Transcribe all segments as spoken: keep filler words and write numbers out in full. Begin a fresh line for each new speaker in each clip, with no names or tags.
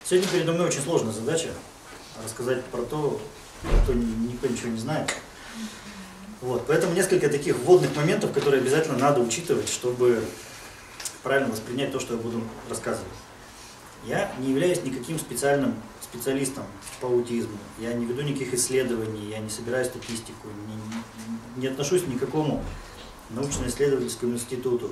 Сегодня передо мной очень сложная задача рассказать про то, что никто ничего не знает. Вот, поэтому несколько таких вводных моментов, которые обязательно надо учитывать, чтобы правильно воспринять то, что я буду рассказывать. Я не являюсь никаким специальным специалистом по аутизму, я не веду никаких исследований, я не собираю статистику, не, не отношусь ни к какому научно-исследовательскому институту.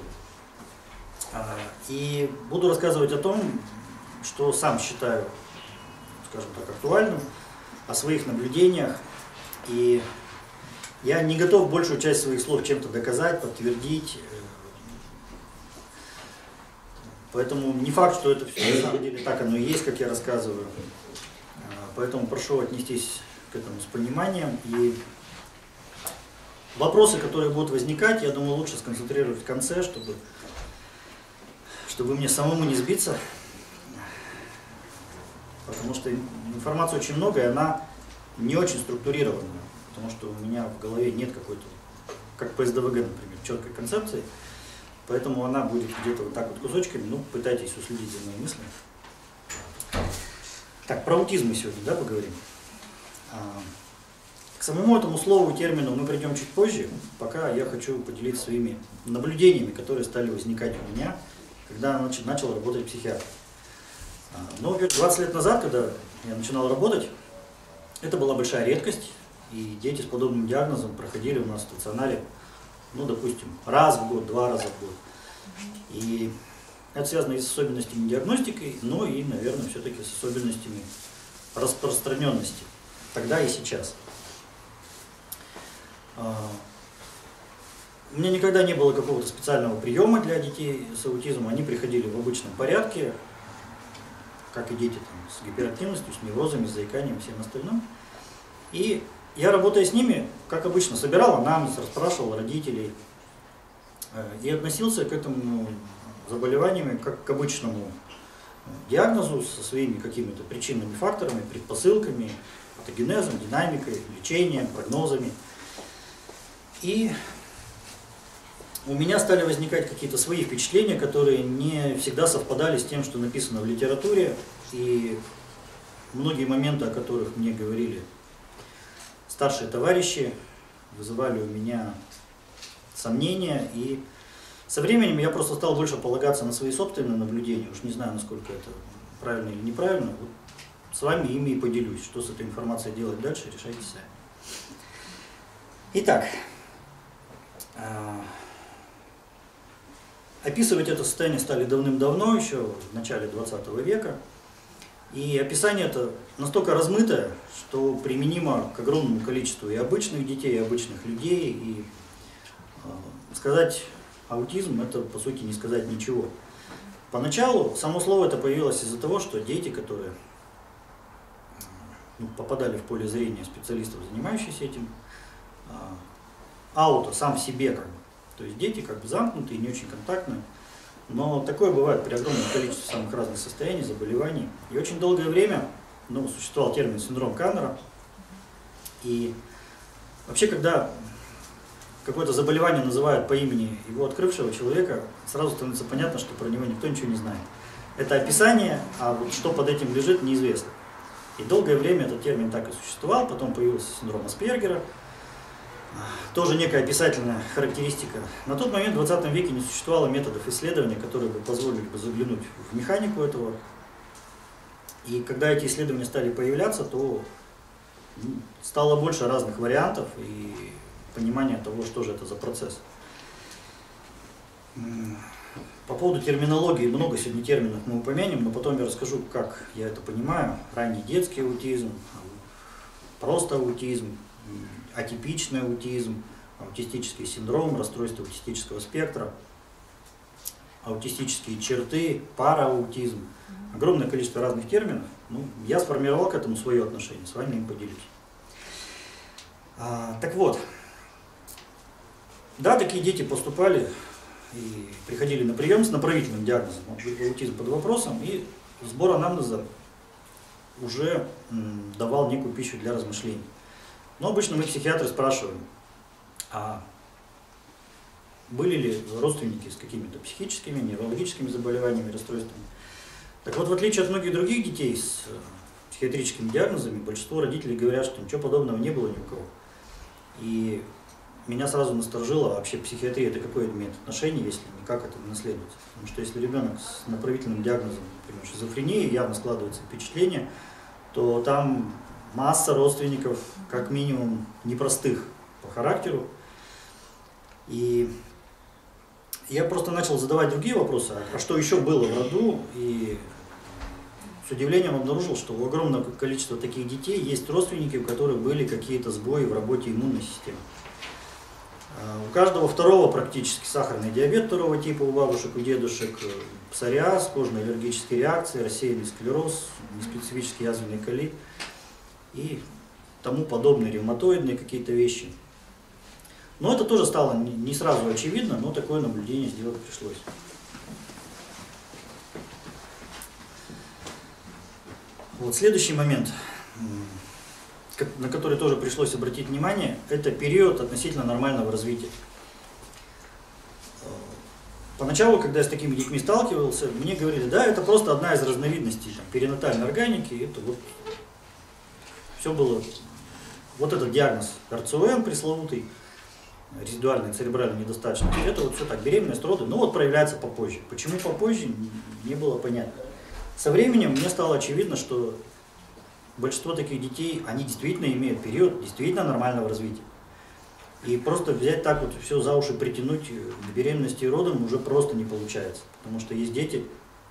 И буду рассказывать о том, что сам считаю, скажем так, актуальным, о своих наблюдениях. И я не готов большую часть своих слов чем-то доказать, подтвердить. Поэтому не факт, что это все на самом деле так оно и есть, как я рассказываю. Поэтому прошу отнестись к этому с пониманием. И вопросы, которые будут возникать, я думаю, лучше сконцентрировать в конце, чтобы, чтобы мне самому не сбиться. Потому что информации очень много, и она не очень структурированная. Потому что у меня в голове нет какой-то, как по эс дэ вэ гэ, например, четкой концепции. Поэтому она будет где-то вот так вот кусочками, ну, пытайтесь уследить за моими мыслями. Так, про аутизм мы сегодня, да, поговорим. К самому этому слову, термину мы придем чуть позже, пока я хочу поделиться своими наблюдениями, которые стали возникать у меня, когда я начал работать психиатром. Но двадцать лет назад, когда я начинал работать, это была большая редкость, и дети с подобным диагнозом проходили у нас в стационаре, ну, допустим, раз в год, два раза в год. И это связано и с особенностями диагностики, но и, наверное, все-таки с особенностями распространенности, тогда и сейчас. У меня никогда не было какого-то специального приема для детей с аутизмом, они приходили в обычном порядке, как и дети там, с гиперактивностью, с неврозами, с заиканием и всем остальным. И я, работая с ними, как обычно, собирал анамнез, расспрашивал родителей и относился к этому заболеванию как к обычному диагнозу со своими какими-то причинными факторами, предпосылками, патогенезом, динамикой, лечением, прогнозами. И у меня стали возникать какие-то свои впечатления, которые не всегда совпадали с тем, что написано в литературе. И многие моменты, о которых мне говорили старшие товарищи, вызывали у меня сомнения. И со временем я просто стал больше полагаться на свои собственные наблюдения. Уж не знаю, насколько это правильно или неправильно. Вот с вами ими и поделюсь. Что с этой информацией делать дальше, решайте сами. Итак. Описывать это состояние стали давным-давно, еще в начале двадцатого века. И описание это настолько размытое, что применимо к огромному количеству и обычных детей, и обычных людей. И э, сказать аутизм, это по сути не сказать ничего. Поначалу само слово это появилось из-за того, что дети, которые ну, попадали в поле зрения специалистов, занимающихся этим, э, ауто сам в себе как бы. То есть дети как бы замкнутые, не очень контактные. Но такое бывает при огромном количестве самых разных состояний, заболеваний. И очень долгое время ну, существовал термин синдром Каннера. И вообще, когда какое-то заболевание называют по имени его открывшего человека, сразу становится понятно, что про него никто ничего не знает. Это описание, а вот что под этим лежит, неизвестно. И долгое время этот термин так и существовал, потом появился синдром Аспергера. Тоже некая описательная характеристика. На тот момент в двадцатом веке не существовало методов исследования, которые бы позволили бы заглянуть в механику этого. И когда эти исследования стали появляться, то стало больше разных вариантов и понимания того, что же это за процесс. По поводу терминологии, много сегодня терминов мы упомянем, но потом я расскажу, как я это понимаю. Ранний детский аутизм, просто аутизм, атипичный аутизм, аутистический синдром, расстройство аутистического спектра, аутистические черты, парааутизм. Огромное количество разных терминов. Ну, я сформировал к этому свое отношение, с вами им поделюсь. А, так вот, да, такие дети поступали и приходили на прием с направительным диагнозом, аутизм под вопросом, и сбор анамнеза уже м, давал некую пищу для размышлений. Но обычно мы, психиатры, спрашиваем, а были ли родственники с какими-то психическими, неврологическими заболеваниями, расстройствами. Так вот, в отличие от многих других детей с психиатрическими диагнозами, большинство родителей говорят, что ничего подобного не было ни у кого. И меня сразу насторожило, а вообще психиатрия это какое имеет отношение, если никак это не наследуется. Потому что если ребенок с направительным диагнозом, например, шизофрении, явно складывается впечатление, то там масса родственников, как минимум, непростых по характеру. И я просто начал задавать другие вопросы, а что еще было в роду, и с удивлением обнаружил, что у огромного количества таких детей есть родственники, у которых были какие-то сбои в работе иммунной системы. У каждого второго практически сахарный диабет второго типа у бабушек, у дедушек, псориаз, кожные аллергические реакции, рассеянный склероз, неспецифический язвенный колит и тому подобные ревматоидные какие-то вещи. Но это тоже стало не сразу очевидно, но такое наблюдение сделать пришлось. Вот следующий момент, на который тоже пришлось обратить внимание, это период относительно нормального развития. Поначалу, когда я с такими детьми сталкивался, мне говорили, да, это просто одна из разновидностей там, перинатальной органики, это вот все было, вот этот диагноз эр цэ о эм пресловутый, резидуальная церебральная недостаточность, это вот все так, беременность, роды, но вот проявляется попозже. Почему попозже, не было понятно. Со временем мне стало очевидно, что большинство таких детей, они действительно имеют период действительно нормального развития. И просто взять так вот все за уши притянуть к беременности и родам уже просто не получается. Потому что есть дети,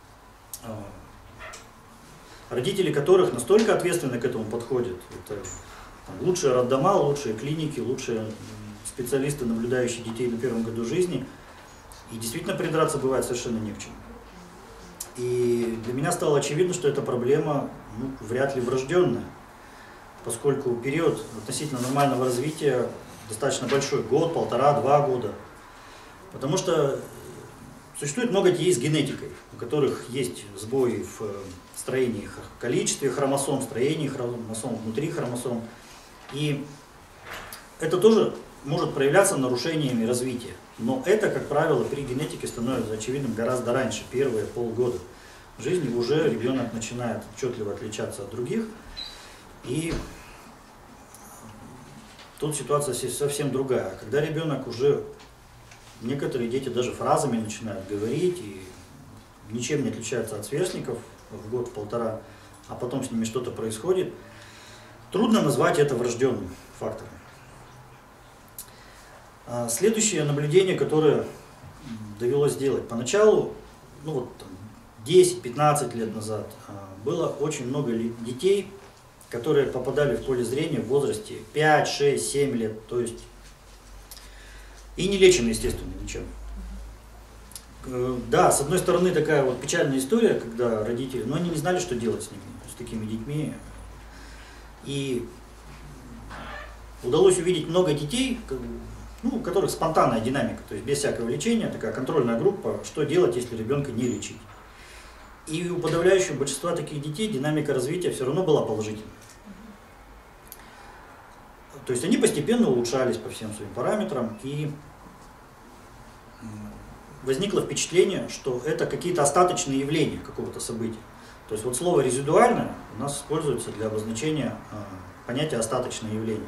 родители которых настолько ответственно к этому подходят. Это там, лучшие роддома, лучшие клиники, лучшие специалисты, наблюдающие детей на первом году жизни. И действительно придраться бывает совершенно не к чему. И для меня стало очевидно, что эта проблема ну, вряд ли врожденная, поскольку период относительно нормального развития достаточно большой, год, полтора, два года. Потому что существует много детей с генетикой, у которых есть сбои в строении, количестве хромосом, строении хромосом, внутри хромосом. И это тоже может проявляться нарушениями развития. Но это, как правило, при генетике становится очевидным гораздо раньше, первые полгода жизни уже ребенок начинает отчетливо отличаться от других. И тут ситуация совсем другая. Когда ребенок уже, некоторые дети даже фразами начинают говорить и ничем не отличаются от сверстников в год-полтора, а потом с ними что-то происходит, трудно назвать это врожденным фактором. Следующее наблюдение, которое довелось сделать. Поначалу, ну вот десять-пятнадцать лет назад, было очень много детей, которые попадали в поле зрения в возрасте пять, шесть, семь лет, то есть и не лечены, естественно, ничем. Да, с одной стороны, такая вот печальная история, когда родители, но они не знали, что делать с ними, с такими детьми. И удалось увидеть много детей, ну, у которых спонтанная динамика, то есть без всякого лечения, такая контрольная группа, что делать, если ребенка не лечить. И у подавляющего большинства таких детей динамика развития все равно была положительной. То есть они постепенно улучшались по всем своим параметрам, и возникло впечатление, что это какие-то остаточные явления какого-то события. То есть вот слово резидуальное у нас используется для обозначения понятия остаточное явление.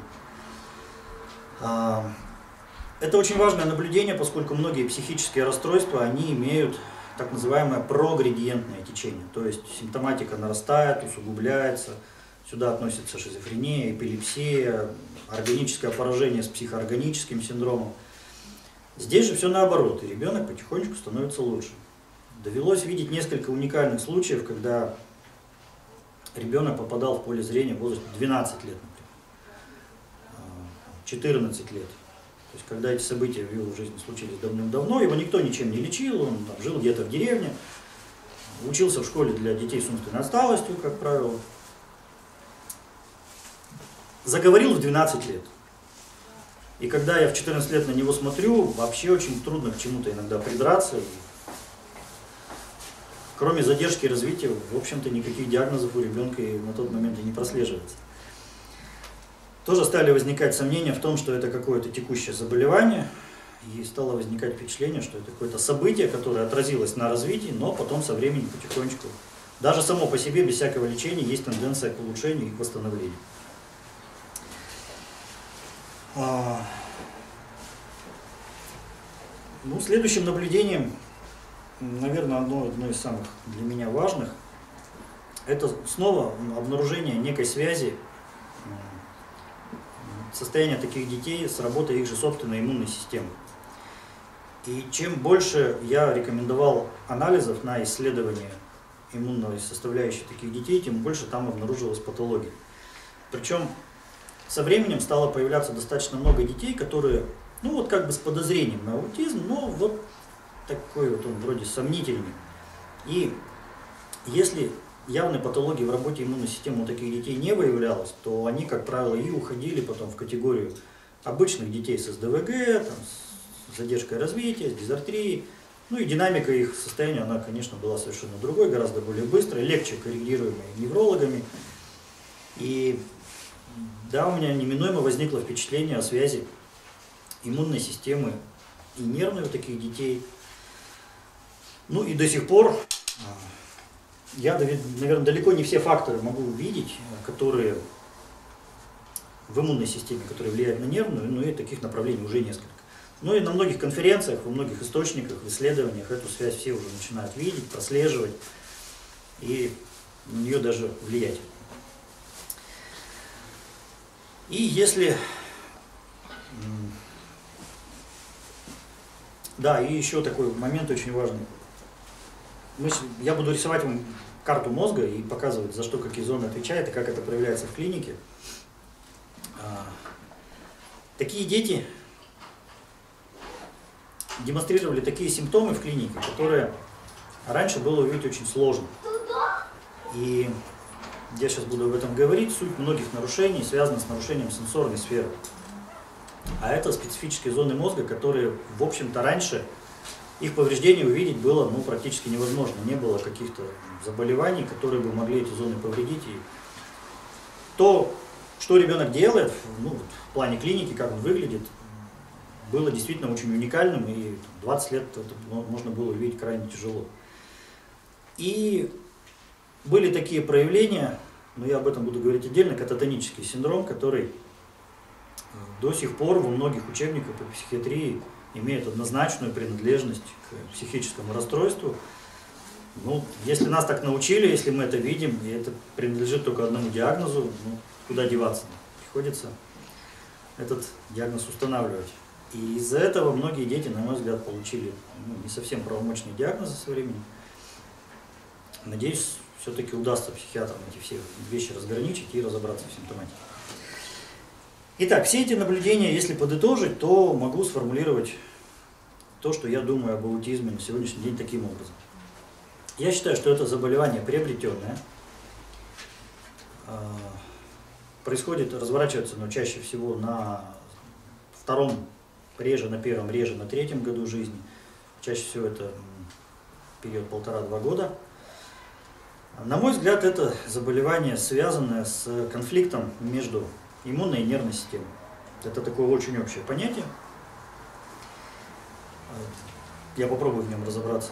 Это очень важное наблюдение, поскольку многие психические расстройства, они имеют так называемое прогредиентное течение. То есть симптоматика нарастает, усугубляется. Сюда относятся шизофрения, эпилепсия, органическое поражение с психоорганическим синдромом. Здесь же все наоборот, и ребенок потихонечку становится лучше. Довелось видеть несколько уникальных случаев, когда ребенок попадал в поле зрения в возрасте двенадцать лет, например, четырнадцать лет. То есть, когда эти события в его жизни случились давным-давно, его никто ничем не лечил, он там, жил где-то в деревне, учился в школе для детей с умственной отсталостью, как правило. Заговорил в двенадцать лет. И когда я в четырнадцать лет на него смотрю, вообще очень трудно к чему-то иногда придраться. Кроме задержки развития, в общем-то, никаких диагнозов у ребенка на тот момент и не прослеживается. Тоже стали возникать сомнения в том, что это какое-то текущее заболевание, и стало возникать впечатление, что это какое-то событие, которое отразилось на развитии, но потом со временем потихонечку даже само по себе, без всякого лечения, есть тенденция к улучшению и к восстановлению. Ну, следующим наблюдением, наверное, одно, одно из самых для меня важных, это снова обнаружение некой связи состояния таких детей с работой их же собственной иммунной системы. И чем больше я рекомендовал анализов на исследование иммунной составляющей таких детей, тем больше там обнаружилась патология. Причем со временем стало появляться достаточно много детей, которые, ну вот как бы с подозрением на аутизм, но вот такой вот он вроде сомнительный. И если явной патологии в работе иммунной системы у таких детей не выявлялось, то они, как правило, и уходили потом в категорию обычных детей с эс дэ вэ гэ, там, с задержкой развития, с дизартрией. Ну и динамика их состояния, она, конечно, была совершенно другой, гораздо более быстрой, легче корректируемой неврологами. И да, у меня неминуемо возникло впечатление о связи иммунной системы и нервной у таких детей. Ну и до сих пор я, наверное, далеко не все факторы могу увидеть, которые в иммунной системе, которые влияют на нервную, но и таких направлений уже несколько. Ну и на многих конференциях, во многих источниках, в исследованиях эту связь все уже начинают видеть, прослеживать и на нее даже влиять. И если... Да, и еще такой момент очень важный. Мы, я буду рисовать вам карту мозга и показывать, за что какие зоны отвечают и как это проявляется в клинике. А, такие дети демонстрировали такие симптомы в клинике, которые раньше было увидеть очень сложно. И я сейчас буду об этом говорить. Суть многих нарушений связана с нарушением сенсорной сферы. А это специфические зоны мозга, которые, в общем-то, раньше их повреждение увидеть было ну, практически невозможно. Не было каких-то заболеваний, которые бы могли эти зоны повредить. И то, что ребенок делает, ну, в плане клиники, как он выглядит, было действительно очень уникальным, и двадцать лет это можно было увидеть крайне тяжело. И были такие проявления, но я об этом буду говорить отдельно, кататонический синдром, который до сих пор во многих учебниках по психиатрии имеет однозначную принадлежность к психическому расстройству. Ну, если нас так научили, если мы это видим, и это принадлежит только одному диагнозу, ну, куда деваться? Приходится этот диагноз устанавливать. И из-за этого многие дети, на мой взгляд, получили ну, не совсем правомочные диагнозы со временем. Надеюсь, все-таки удастся психиатрам эти все вещи разграничить и разобраться в симптоматике. Итак, все эти наблюдения, если подытожить, то могу сформулировать то, что я думаю об аутизме на сегодняшний день таким образом. Я считаю, что это заболевание приобретенное. Происходит, разворачивается, но чаще всего на втором, реже на первом, реже на третьем году жизни. Чаще всего это период полтора-два года. На мой взгляд, это заболевание, связанное с конфликтом между иммунной и нервной системой. Это такое очень общее понятие. Я попробую в нем разобраться.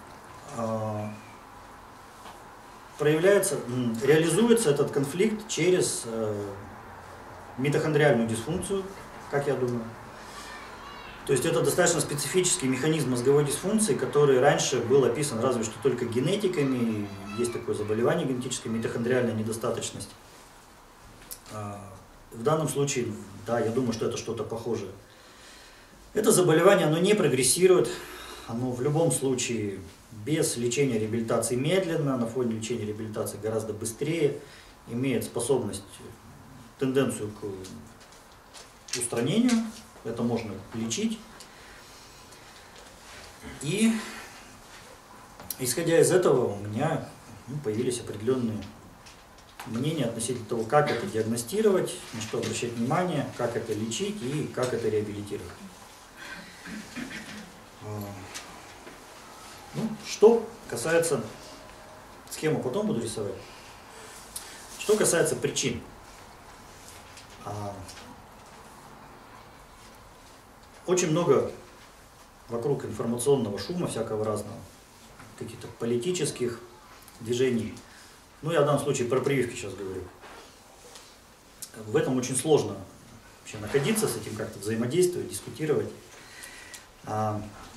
Проявляется, реализуется этот конфликт через митохондриальную дисфункцию, как я думаю. То есть это достаточно специфический механизм мозговой дисфункции, который раньше был описан разве что только генетиками. Есть такое заболевание генетическая митохондриальная недостаточность. В данном случае, да, я думаю, что это что-то похожее. Это заболевание, оно не прогрессирует, оно в любом случае без лечения реабилитации медленно, на фоне лечения реабилитации гораздо быстрее, имеет способность, тенденцию к устранению, это можно лечить. И исходя из этого у меня ну, появились определенные мнение относительно того, как это диагностировать, на что обращать внимание, как это лечить и как это реабилитировать. Ну, что касается, схему потом буду рисовать, что касается причин. Очень много вокруг информационного шума всякого разного, каких-то политических, движений. Ну, я в данном случае про прививки сейчас говорю. В этом очень сложно вообще находиться, с этим как-то взаимодействовать, дискутировать. А,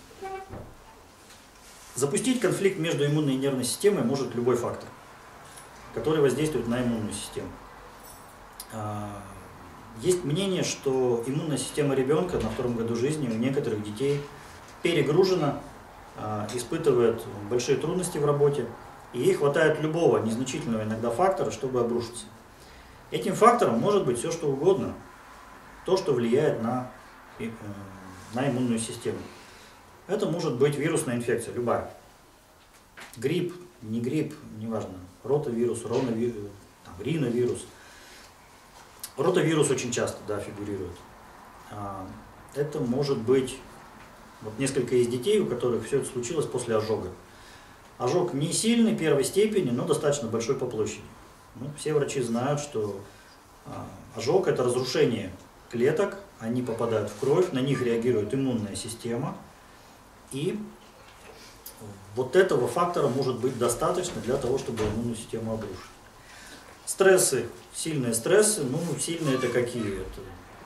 запустить конфликт между иммунной и нервной системой может любой фактор, который воздействует на иммунную систему. А, есть мнение, что иммунная система ребенка на втором году жизни у некоторых детей перегружена, а, испытывает большие трудности в работе, и ей хватает любого незначительного иногда фактора, чтобы обрушиться. Этим фактором может быть все, что угодно, то, что влияет на, на иммунную систему. Это может быть вирусная инфекция, любая. Грипп, не грипп, неважно, ротавирус, роновирус, там, риновирус. Ротавирус очень часто, да, фигурирует. Это может быть вот несколько из детей, у которых все это случилось после ожога. Ожог не сильный, первой степени, но достаточно большой по площади. Ну, все врачи знают, что а, ожог – это разрушение клеток, они попадают в кровь, на них реагирует иммунная система. И вот этого фактора может быть достаточно для того, чтобы иммунную систему обрушить. Стрессы, сильные стрессы, ну, сильные это какие? Это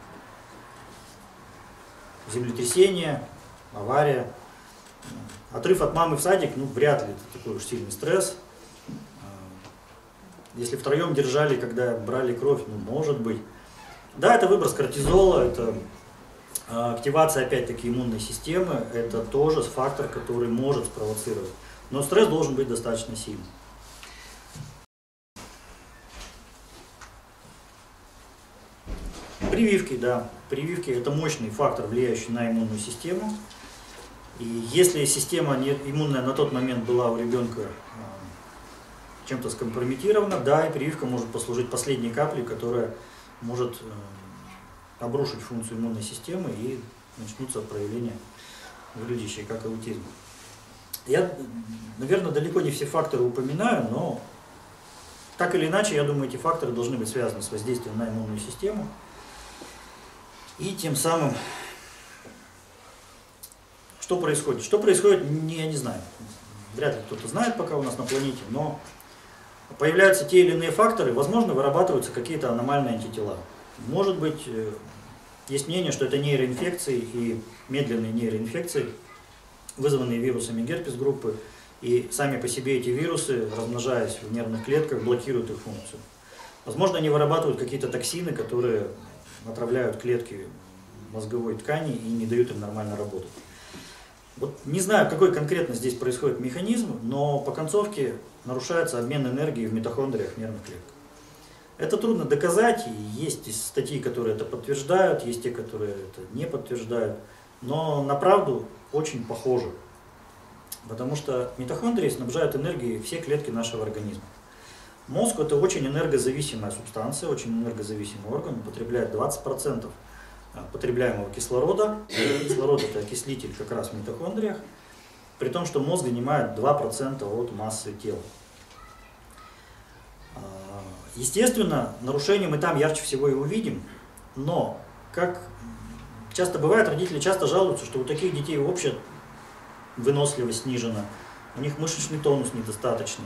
землетрясение, авария. Отрыв от мамы в садик, ну, вряд ли это такой уж сильный стресс. Если втроем держали, когда брали кровь, ну, может быть. Да, это выброс кортизола, это активация, опять-таки, иммунной системы, это тоже фактор, который может спровоцировать. Но стресс должен быть достаточно сильным. Прививки, да. Прививки – это мощный фактор, влияющий на иммунную систему. И если система иммунная на тот момент была у ребенка чем-то скомпрометирована, да, и прививка может послужить последней каплей, которая может обрушить функцию иммунной системы, и начнутся проявления выглядящие как аутизм. Я, наверное, далеко не все факторы упоминаю, но так или иначе, я думаю, эти факторы должны быть связаны с воздействием на иммунную систему. И тем самым, что происходит? Что происходит, я не знаю. Вряд ли кто-то знает пока у нас на планете, но появляются те или иные факторы, возможно, вырабатываются какие-то аномальные антитела. Может быть, есть мнение, что это нейроинфекции и медленные нейроинфекции, вызванные вирусами герпес-группы, и сами по себе эти вирусы, размножаясь в нервных клетках, блокируют их функцию. Возможно, они вырабатывают какие-то токсины, которые отравляют клетки мозговой ткани и не дают им нормально работать. Вот не знаю, какой конкретно здесь происходит механизм, но по концовке нарушается обмен энергии в митохондриях нервных клеток. Это трудно доказать, и есть статьи, которые это подтверждают, есть те, которые это не подтверждают, но на правду очень похоже, потому что митохондрии снабжают энергией все клетки нашего организма. Мозг – это очень энергозависимая субстанция, очень энергозависимый орган, употребляет двадцать процентов потребляемого кислорода. Кислород – это окислитель как раз в митохондриях, при том, что мозг занимает два процента от массы тела. Естественно, нарушения мы там ярче всего и увидим, но, как часто бывает, родители часто жалуются, что у таких детей общая выносливость снижена, у них мышечный тонус недостаточный,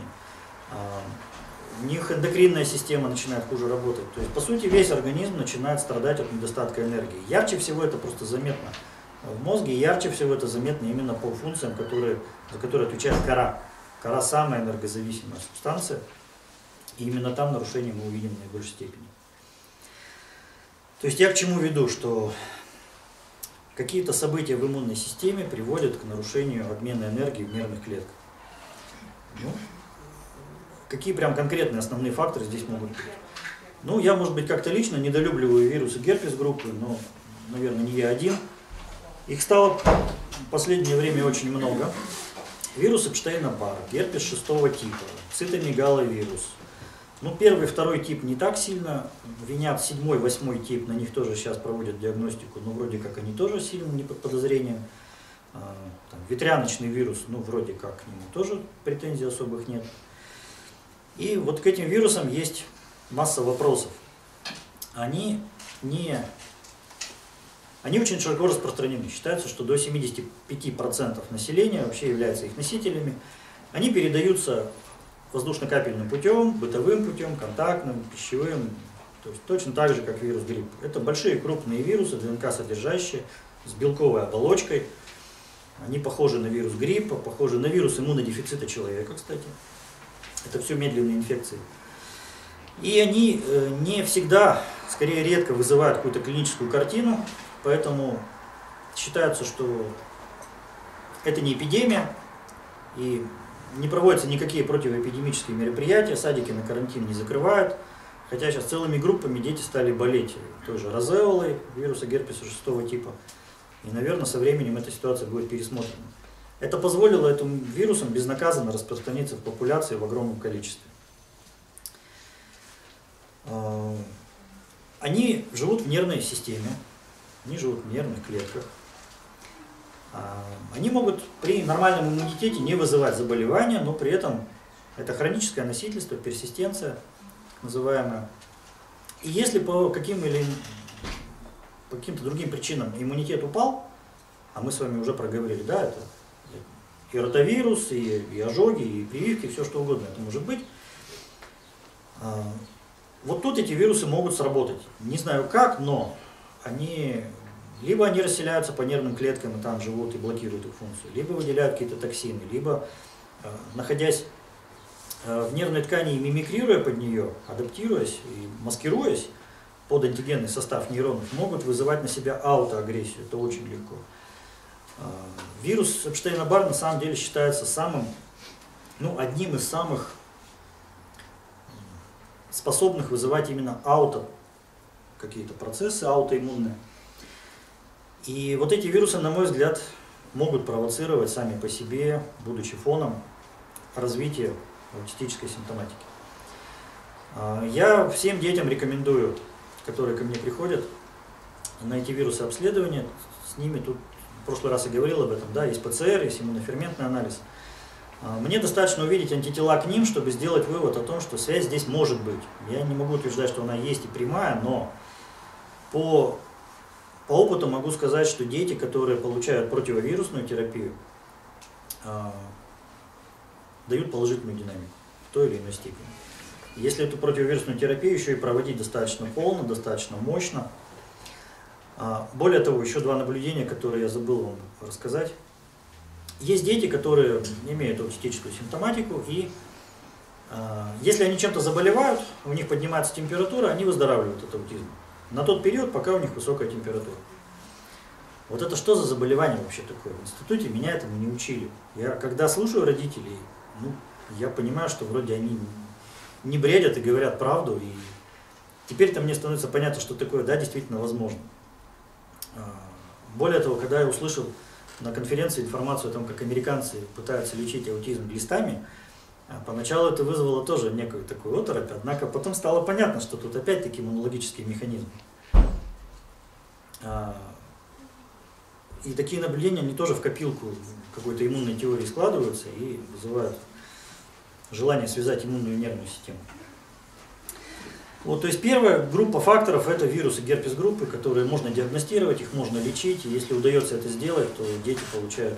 у них эндокринная система начинает хуже работать. То есть, по сути, весь организм начинает страдать от недостатка энергии. Ярче всего это просто заметно в мозге, и ярче всего это заметно именно по функциям, которые, за которые отвечает кора. Кора – самая энергозависимая субстанция, и именно там нарушения мы увидим в наибольшей степени. То есть я к чему веду, что какие-то события в иммунной системе приводят к нарушению обмена энергии в нервных клетках. Ну, какие прям конкретные основные факторы здесь могут быть? Ну, я, может быть, как-то лично недолюбливаю вирусы герпес-группы, но, наверное, не я один. Их стало в последнее время очень много. Вирусы Эпштейна-Барра, герпес шестого типа, цитомегаловирус. Ну, первый, второй тип не так сильно винят, седьмой, восьмой тип, на них тоже сейчас проводят диагностику, но вроде как они тоже сильно не под подозрением. Там, ветряночный вирус, ну, вроде как к нему тоже претензий особых нет. И вот к этим вирусам есть масса вопросов. Они не... Они очень широко распространены. Считается, что до семидесяти пяти процентов населения вообще являются их носителями. Они передаются воздушно-капельным путем, бытовым путем, контактным, пищевым, то есть точно так же, как вирус гриппа. Это большие крупные вирусы, ДНК содержащие, с белковой оболочкой. Они похожи на вирус гриппа, похожи на вирус иммунодефицита человека, кстати. Это все медленные инфекции. И они не всегда, скорее редко вызывают какую-то клиническую картину, поэтому считается, что это не эпидемия, и не проводятся никакие противоэпидемические мероприятия, садики на карантин не закрывают, хотя сейчас целыми группами дети стали болеть той же розеолой, вируса герпеса шестого типа. И, наверное, со временем эта ситуация будет пересмотрена. Это позволило этим вирусам безнаказанно распространиться в популяции в огромном количестве. Они живут в нервной системе, они живут в нервных клетках. Они могут при нормальном иммунитете не вызывать заболевания, но при этом это хроническое носительство, персистенция называемая. И если по каким или по каким-то другим причинам иммунитет упал, а мы с вами уже проговорили, да, это и ротавирус, и, и ожоги, и прививки, все что угодно это может быть. Вот тут эти вирусы могут сработать. Не знаю как, но они либо они расселяются по нервным клеткам и там живут и блокируют их функцию, либо выделяют какие-то токсины, либо, находясь в нервной ткани и мимикрируя под нее, адаптируясь и маскируясь под антигенный состав нейронов, могут вызывать на себя аутоагрессию. Это очень легко. Вирус Эпштейна-Барр на самом деле считается самым, ну, одним из самых способных вызывать именно ауто какие-то процессы аутоиммунные. И вот эти вирусы, на мой взгляд, могут провоцировать сами по себе, будучи фоном, развития аутистической симптоматики. Я всем детям рекомендую, которые ко мне приходят, на эти вирусы обследования. С ними тут в прошлый раз я говорил об этом, да, есть ПЦР, есть иммуноферментный анализ. Мне достаточно увидеть антитела к ним, чтобы сделать вывод о том, что связь здесь может быть. Я не могу утверждать, что она есть и прямая, но по, по опыту могу сказать, что дети, которые получают противовирусную терапию, дают положительную динамику в той или иной степени. Если эту противовирусную терапию еще и проводить достаточно полно, достаточно мощно. Более того, еще два наблюдения, которые я забыл вам рассказать. Есть дети, которые имеют аутистическую симптоматику, и э, если они чем-то заболевают, у них поднимается температура, они выздоравливают от аутизма. На тот период, пока у них высокая температура. Вот это что за заболевание вообще такое? В институте меня этому не учили. Я когда слушаю родителей, ну, я понимаю, что вроде они не бредят и говорят правду, и теперь-то мне становится понятно, что такое, да, действительно возможно. Более того, когда я услышал на конференции информацию о том, как американцы пытаются лечить аутизм глистами, поначалу это вызвало тоже некую такую оторопь, однако потом стало понятно, что тут опять-таки иммунологические механизмы. И такие наблюдения, они тоже в копилку какой-то иммунной теории складываются и вызывают желание связать иммунную и нервную систему. Вот, то есть первая группа факторов – это вирусы герпес-группы, которые можно диагностировать, их можно лечить, и если удается это сделать, то дети получают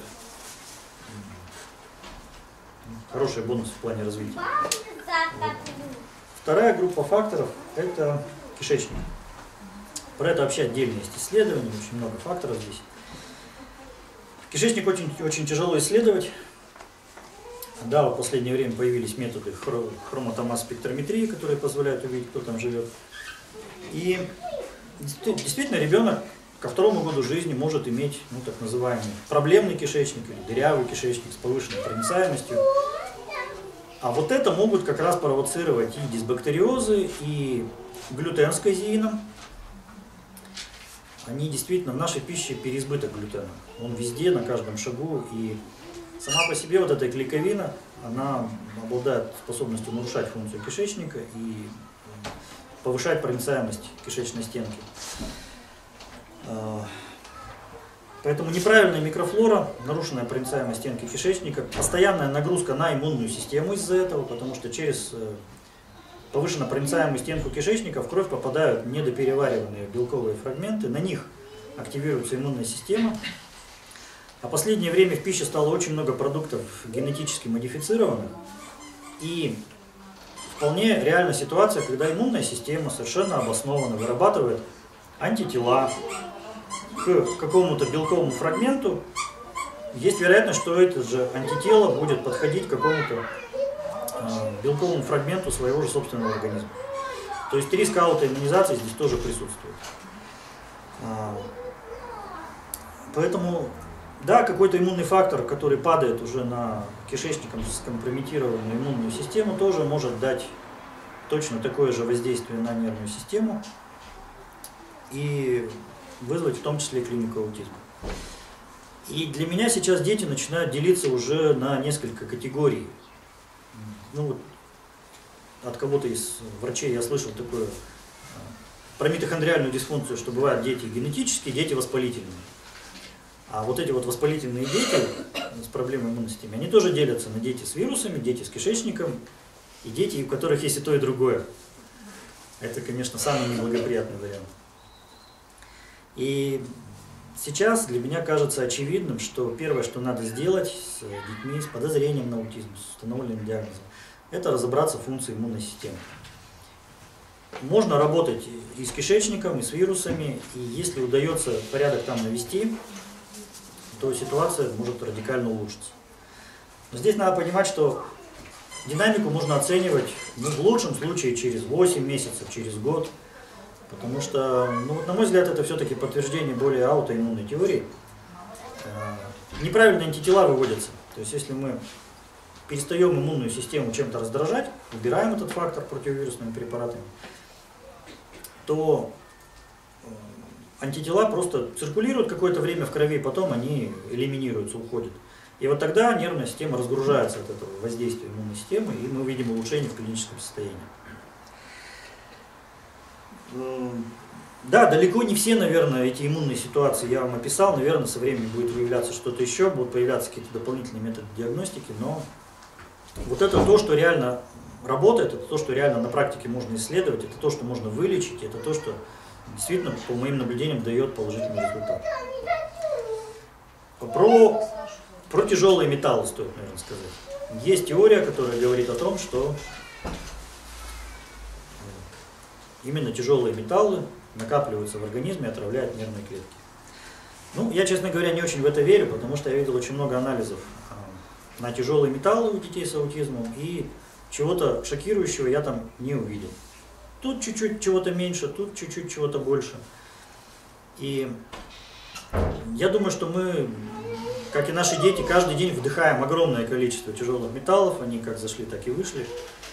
хороший бонус в плане развития. Вот. Вторая группа факторов – это кишечник. Про это вообще отдельно есть исследования, очень много факторов здесь. Кишечник очень, очень тяжело исследовать. Да, в последнее время появились методы хроматомасс-спектрометрии, которые позволяют увидеть, кто там живет. И действительно ребенок ко второму году жизни может иметь, ну, так называемый проблемный кишечник или дырявый кишечник с повышенной проницаемостью. А вот это могут как раз провоцировать и дисбактериозы, и глютен с казеином. Они действительно в нашей пище переизбыток глютена. Он везде, на каждом шагу. И сама по себе вот эта клейковина, она обладает способностью нарушать функцию кишечника и повышать проницаемость кишечной стенки. Поэтому неправильная микрофлора, нарушенная проницаемость стенки кишечника, постоянная нагрузка на иммунную систему из-за этого, потому что через повышенно проницаемую стенку кишечника в кровь попадают недоперевариванные белковые фрагменты, на них активируется иммунная система. А в последнее время в пище стало очень много продуктов генетически модифицированных, И вполне реальна ситуация, когда иммунная система совершенно обоснованно вырабатывает антитела к какому-то белковому фрагменту. Есть вероятность, что это же антитело будет подходить к какому-то э, белковому фрагменту своего же собственного организма. То есть риск аутоиммунизации здесь тоже присутствует. А, поэтому, да, какой-то иммунный фактор, который падает уже на кишечником скомпрометированную иммунную систему, тоже может дать точно такое же воздействие на нервную систему и вызвать в том числе клинику аутизма. И для меня сейчас дети начинают делиться уже на несколько категорий. Ну, вот от кого-то из врачей я слышал такое про митохондриальную дисфункцию, что бывают дети генетические, дети воспалительные. А вот эти вот воспалительные дети с проблемой иммунной системы, они тоже делятся на дети с вирусами, дети с кишечником и дети, у которых есть и то, и другое. Это, конечно, самый неблагоприятный вариант. И сейчас для меня кажется очевидным, что первое, что надо сделать с детьми с подозрением на аутизм, с установленным диагнозом, это разобраться в функции иммунной системы. Можно работать и с кишечником, и с вирусами, и если удается порядок там навести, то ситуация может радикально улучшиться. Но здесь надо понимать, что динамику можно оценивать, ну, в лучшем случае через восемь месяцев, через год. Потому что, ну, вот, на мой взгляд, это все-таки подтверждение более аутоиммунной теории. Неправильные антитела выводятся. То есть если мы перестаем иммунную систему чем-то раздражать, убираем этот фактор противовирусными препаратами, то антитела просто циркулируют какое-то время в крови, потом они элиминируются, уходят. И вот тогда нервная система разгружается от этого воздействия иммунной системы, и мы видим улучшение в клиническом состоянии. Да, далеко не все, наверное, эти иммунные ситуации я вам описал. Наверное, со временем будет выявляться что-то еще, будут появляться какие-то дополнительные методы диагностики, но вот это то, что реально работает, это то, что реально на практике можно исследовать, это то, что можно вылечить, это то, что действительно, по моим наблюдениям, дает положительный результат. Про, про тяжелые металлы стоит, наверное, сказать. Есть теория, которая говорит о том, что именно тяжелые металлы накапливаются в организме и отравляют нервные клетки. Ну, я, честно говоря, не очень в это верю, потому что я видел очень много анализов на тяжелые металлы у детей с аутизмом, и чего-то шокирующего я там не увидел. Тут чуть-чуть чего-то меньше, тут чуть-чуть чего-то больше. И я думаю, что мы, как и наши дети, каждый день вдыхаем огромное количество тяжелых металлов, они как зашли, так и вышли.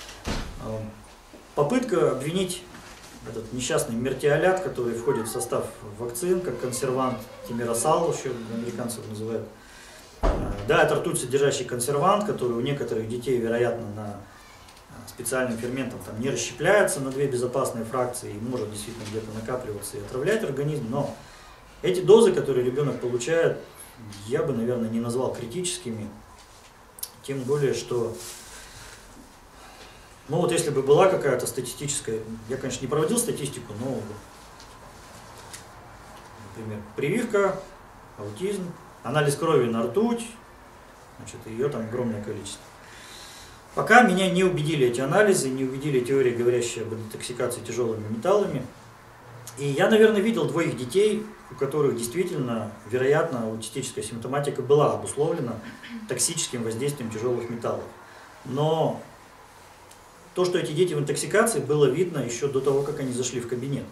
Попытка обвинить этот несчастный мертиолат, который входит в состав вакцин, как консервант, тимиросал, еще американцев называют. Да, это ртуть содержащий консервант, который у некоторых детей, вероятно, на специальным ферментом там не расщепляется на две безопасные фракции и может действительно где-то накапливаться и отравлять организм. Но эти дозы, которые ребенок получает, я бы, наверное, не назвал критическими. Тем более, что ну вот если бы была какая-то статистическая, я, конечно, не проводил статистику, но, например, прививка, аутизм, анализ крови на ртуть, значит, ее там огромное количество. Пока меня не убедили эти анализы, не убедили теории, говорящие об интоксикации тяжелыми металлами. И я, наверное, видел двоих детей, у которых действительно, вероятно, аутистическая симптоматика была обусловлена токсическим воздействием тяжелых металлов. Но то, что эти дети в интоксикации, было видно еще до того, как они зашли в кабинет.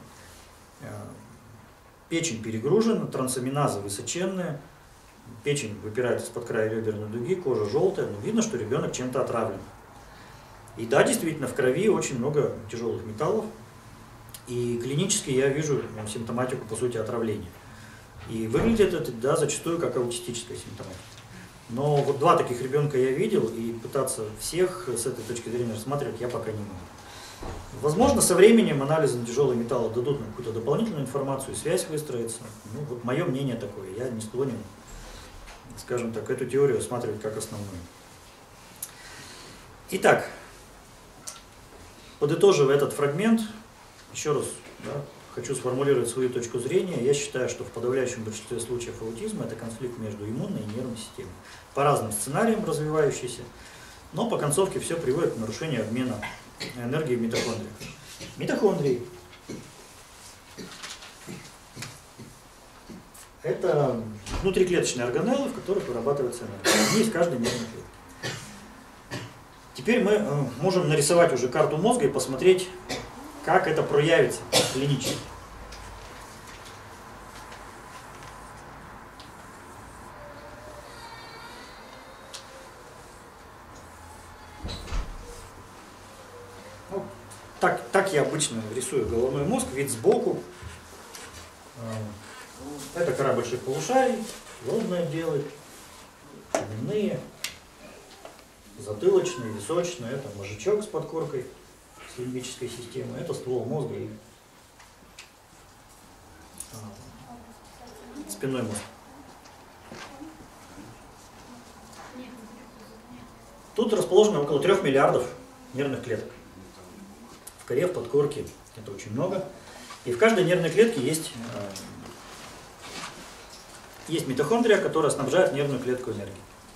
Печень перегружена, трансаминазы высоченные, печень выпирает из-под края реберной дуги, кожа желтая, но видно, что ребенок чем-то отравлен. И да, действительно, в крови очень много тяжелых металлов, и клинически я вижу ну, симптоматику, по сути, отравления. И выглядит это, да, зачастую как аутистическая симптоматика. Но вот два таких ребенка я видел, и пытаться всех с этой точки зрения рассматривать я пока не могу. Возможно, со временем анализы на тяжелые металлы дадут нам какую-то дополнительную информацию, связь выстроится. Ну, вот мое мнение такое, я не склонен, скажем так, эту теорию рассматривать как основную. Итак, подытоживая этот фрагмент, еще раз, да, хочу сформулировать свою точку зрения. Я считаю, что в подавляющем большинстве случаев аутизма это конфликт между иммунной и нервной системой. По разным сценариям развивающийся. но по концовке все приводит к нарушению обмена энергии в митохондриях. Митохондрии – это внутриклеточные органеллы, в которых вырабатывается энергия. Они из каждой нервной клетки. Теперь мы можем нарисовать уже карту мозга и посмотреть, как это проявится клинически. Ну, так, так я обычно рисую головной мозг, вид сбоку. Это кора больших полушарий, лобные отделы, коренные, затылочные, височные, это мозжечок с подкоркой, с лимбической системой, это ствол мозга и а, спинной мозг. Тут расположено около трех миллиардов нервных клеток. В коре, в подкорке это очень много. И в каждой нервной клетке есть, есть митохондрия, которая снабжает нервную клетку энергией.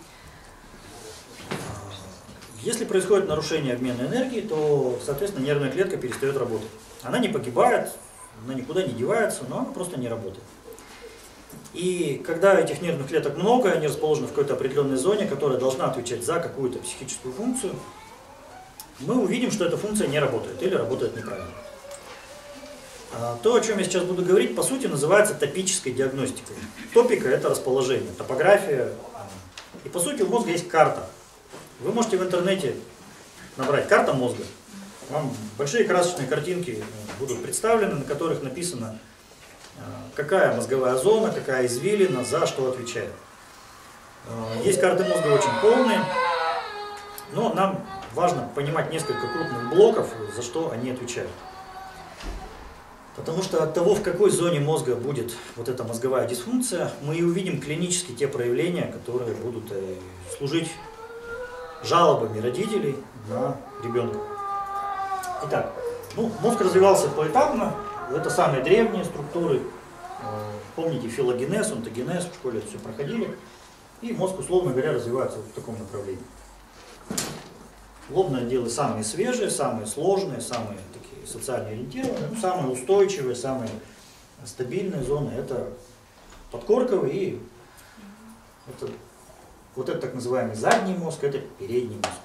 Если происходит нарушение обмена энергии, то, соответственно, нервная клетка перестает работать. Она не погибает, она никуда не девается, но она просто не работает. И когда этих нервных клеток много, они расположены в какой-то определенной зоне, которая должна отвечать за какую-то психическую функцию, мы увидим, что эта функция не работает или работает неправильно. То, о чем я сейчас буду говорить, по сути, называется топической диагностикой. Топика – это расположение, топография. И, по сути, у мозга есть карта. Вы можете в интернете набрать «карта мозга». Вам большие красочные картинки будут представлены, на которых написано, какая мозговая зона, какая извилина, за что отвечает. Есть карты мозга очень полные, но нам важно понимать несколько крупных блоков, за что они отвечают. Потому что от того, в какой зоне мозга будет вот эта мозговая дисфункция, мы и увидим клинически те проявления, которые будут служить жалобами родителей на ребенка. Итак, ну, мозг развивался поэтапно, это самые древние структуры. Помните филогенез, онтогенез, в школе это все проходили. И мозг, условно говоря, развивается вот в таком направлении. Лобные отделы самые свежие, самые сложные, самые такие социально ориентированные, ну, самые устойчивые, самые стабильные зоны – это подкорковый и это, вот это так называемый задний мозг, это передний мозг.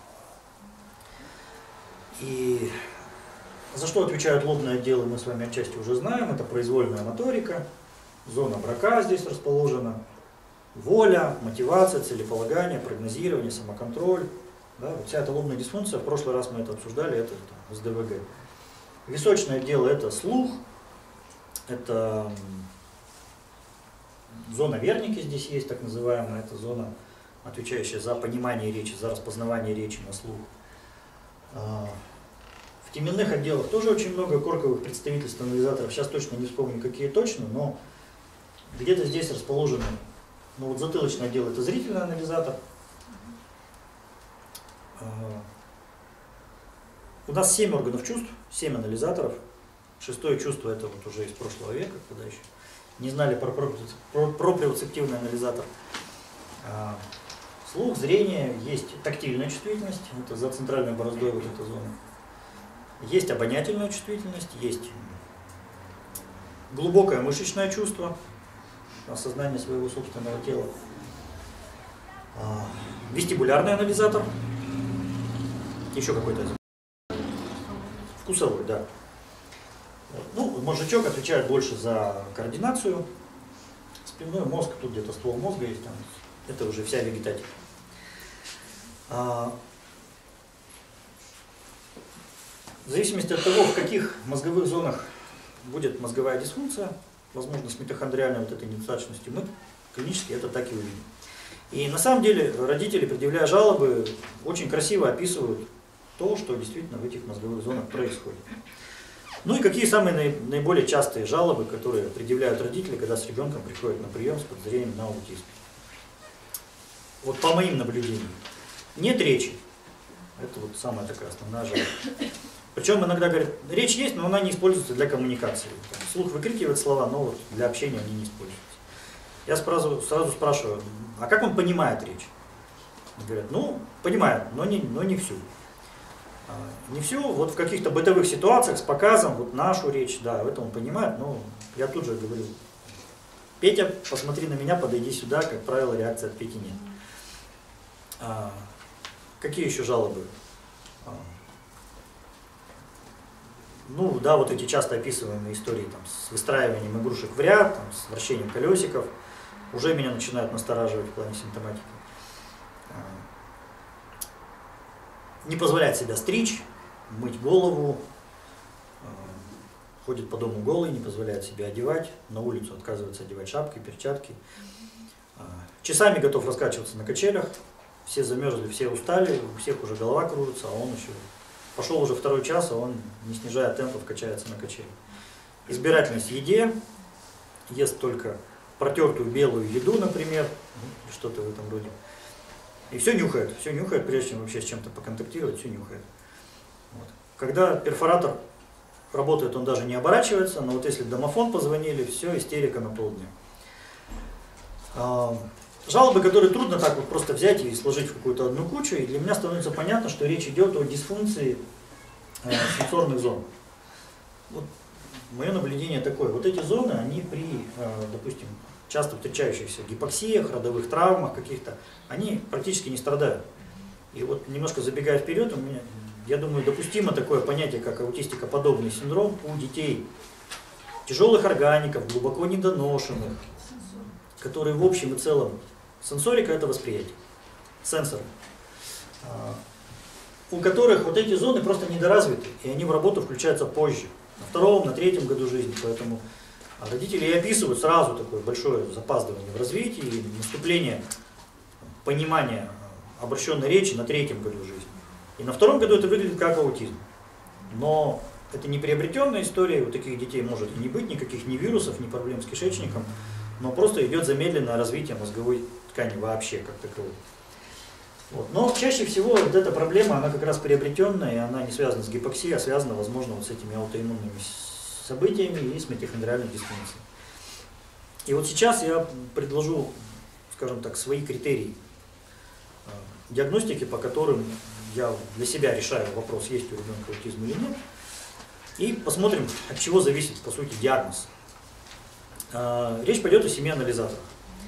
И за что отвечают лобные отделы, мы с вами отчасти уже знаем, это произвольная моторика, зона Брака здесь расположена, воля, мотивация, целеполагание, прогнозирование, самоконтроль. Да, вот вся эта лобная дисфункция, в прошлый раз мы это обсуждали, это, это эс дэ вэ гэ. Височное отдело – это слух, это зона Верники здесь есть, так называемая, это зона, отвечающая за понимание речи, за распознавание речи на слух. В теменных отделах тоже очень много корковых представительств анализаторов, сейчас точно не вспомню, какие точно, но где-то здесь расположены, ну вот затылочный отдел – это зрительный анализатор. У нас семь органов чувств, семь анализаторов. Шестое чувство – это вот уже из прошлого века, когда еще не знали про проприоцептивный анализатор. Слух, зрение, есть тактильная чувствительность, это за центральной бороздой вот эта зона. Есть обонятельная чувствительность, есть глубокое мышечное чувство, осознание своего собственного тела. Вестибулярный анализатор. Еще какой-то вкусовой, да. Ну, мозжечок отвечает больше за координацию. Спинной мозг, тут где-то ствол мозга есть, там, это уже вся вегетатика. А, в зависимости от того, в каких мозговых зонах будет мозговая дисфункция, возможно, с митохондриальной вот этой недостаточностью, мы клинически это так и увидим. И на самом деле родители, предъявляя жалобы, очень красиво описывают то, что действительно в этих мозговых зонах происходит. Ну и какие самые наиболее частые жалобы, которые предъявляют родители, когда с ребенком приходят на прием с подозрением на аутизм? Вот по моим наблюдениям. Нет речи. Это вот самая такая основная жалоба. Причем иногда говорят, речь есть, но она не используется для коммуникации. Там, слух выкрикивает слова, но вот для общения они не используются. Я сразу, сразу спрашиваю, а как он понимает речь? Говорят, ну, понимаю, но не, но не всю. Не всю, вот в каких-то бытовых ситуациях с показом, вот нашу речь, да, это он понимает, но я тут же говорю, Петя, посмотри на меня, подойди сюда, как правило, реакции от Пети нет. А, какие еще жалобы? А, ну, да, вот эти часто описываемые истории там, с выстраиванием игрушек в ряд, там, с вращением колесиков, уже меня начинают настораживать в плане симптоматики. Не позволяет себя стричь, мыть голову, ходит по дому голый, не позволяет себя одевать, на улицу отказывается одевать шапки, перчатки. Часами готов раскачиваться на качелях, все замерзли, все устали, у всех уже голова кружится, а он еще пошел уже второй час, а он, не снижая темпов, качается на качелях. Избирательность в еде, ест только протертую белую еду, например, что-то в этом роде. И все нюхает, все нюхает, прежде чем вообще с чем-то поконтактировать, все нюхает. Вот. Когда перфоратор работает, он даже не оборачивается, но вот если в домофон позвонили, все, истерика на полдня. А, жалобы, которые трудно так вот просто взять и сложить в какую-то одну кучу, и для меня становится понятно, что речь идет о дисфункции э, сенсорных зон. Вот мое наблюдение такое, вот эти зоны, они при, э, допустим, часто встречающихся гипоксиях, родовых травмах каких-то, они практически не страдают. И вот немножко забегая вперед, у меня, я думаю, допустимо такое понятие, как аутистикоподобный синдром у детей тяжелых органиков, глубоко недоношенных, которые в общем и целом, сенсорика — это восприятие, сенсоры, у которых вот эти зоны просто недоразвиты, и они в работу включаются позже, на втором, на третьем году жизни, поэтому родители и описывают сразу такое большое запаздывание в развитии и наступление понимания обращенной речи на третьем году жизни. И на втором году это выглядит как аутизм. Но это не приобретенная история, у таких детей может и не быть никаких ни вирусов, ни проблем с кишечником, но просто идет замедленное развитие мозговой ткани вообще как таковой. Вот. Но чаще всего вот эта проблема, она как раз приобретенная, и она не связана с гипоксией, а связана, возможно, вот с этими аутоиммунными событиями и с митохондриальной дисфункцией. И вот сейчас я предложу, скажем так, свои критерии диагностики, по которым я для себя решаю вопрос, есть у ребенка аутизм или нет, и посмотрим, от чего зависит, по сути, диагноз. Речь пойдет о семи анализаторах.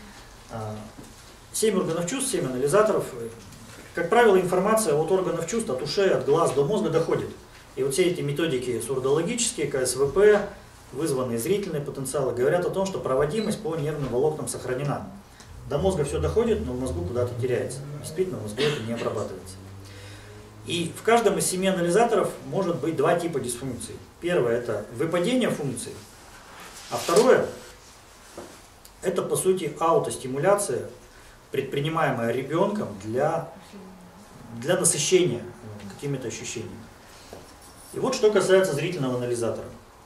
Семь органов чувств, семь анализаторов. Как правило, информация от органов чувств, от ушей, от глаз до мозга доходит. И вот все эти методики сурдологические, ка эс вэ пэ, вызванные зрительные потенциалы, говорят о том, что проводимость по нервным волокнам сохранена. До мозга все доходит, но в мозгу куда-то теряется. Действительно, в мозгу это не обрабатывается. И в каждом из семи анализаторов может быть два типа дисфункций. Первое – это выпадение функций, а второе – это, по сути, аутостимуляция, предпринимаемая ребенком для, для насыщения какими-то ощущениями. И вот что касается зрительного анализатора.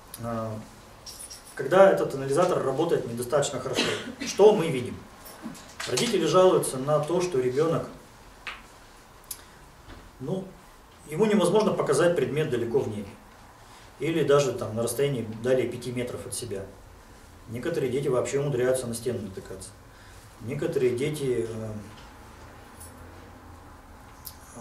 Когда этот анализатор работает недостаточно хорошо, что мы видим? Родители жалуются на то, что ребенок, ну, ему невозможно показать предмет далеко в небе. Или даже там на расстоянии далее пяти метров от себя. Некоторые дети вообще умудряются на стену натыкаться. Некоторые дети э, э,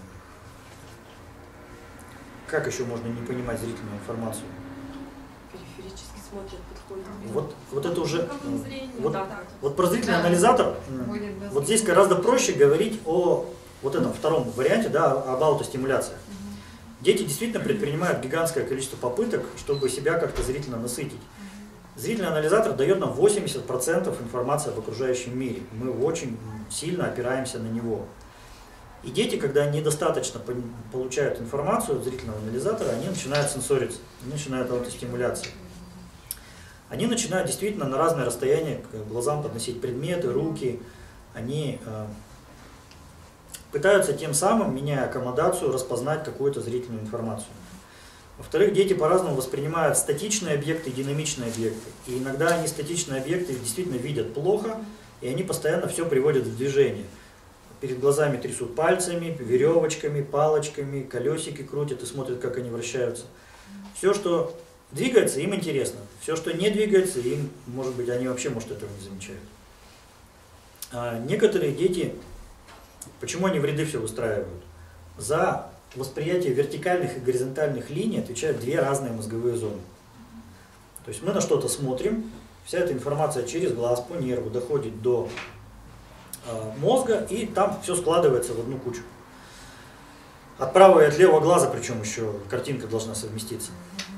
как еще можно не понимать зрительную информацию?
Периферически смотрят, подходят.
Вот, вот это уже, вот,
да, да.
вот про зрительный да. анализатор, вот здесь гораздо проще говорить о вот этом втором варианте, да, об аутостимуляции. Угу. Дети действительно предпринимают гигантское количество попыток, чтобы себя как-то зрительно насытить. Угу. Зрительный анализатор дает нам восемьдесят процентов информации об окружающем мире. Мы очень сильно опираемся на него. И дети, когда недостаточно получают информацию от зрительного анализатора, они начинают сенсориться, они начинают аутостимуляцию. Они начинают действительно на разное расстояние к глазам подносить предметы, руки. Они э, пытаются тем самым, меняя аккомодацию, распознать какую-то зрительную информацию. Во-вторых, дети по-разному воспринимают статичные объекты и динамичные объекты. И иногда они статичные объекты действительно видят плохо, и они постоянно все приводят в движение. Перед глазами трясут пальцами, веревочками, палочками, колесики крутят и смотрят, как они вращаются. Все, что двигается, им интересно. Все, что не двигается, им, может быть, они вообще, может, этого не замечают. А некоторые дети Почему они в ряды все выстраивают? За восприятие вертикальных и горизонтальных линий отвечают две разные мозговые зоны. То есть мы на что-то смотрим, вся эта информация через глаз по нерву доходит до э, мозга, и там все складывается в одну кучу. От правого и от левого глаза, причем еще картинка должна совместиться.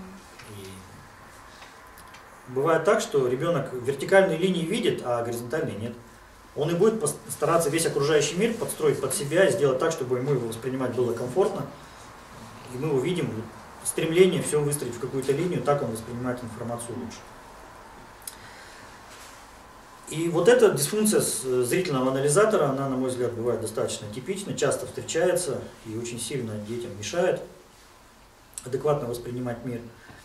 И бывает так, что ребенок вертикальные линии видит, а горизонтальные нет. Он и будет стараться весь окружающий мир подстроить под себя и сделать так, чтобы ему его воспринимать было комфортно. И мы увидим стремление все выстроить в какую-то линию, так он воспринимает информацию лучше. И вот эта дисфункция зрительного анализатора, она, на мой взгляд, бывает достаточно типична, часто встречается и очень сильно детям мешает адекватно воспринимать мир.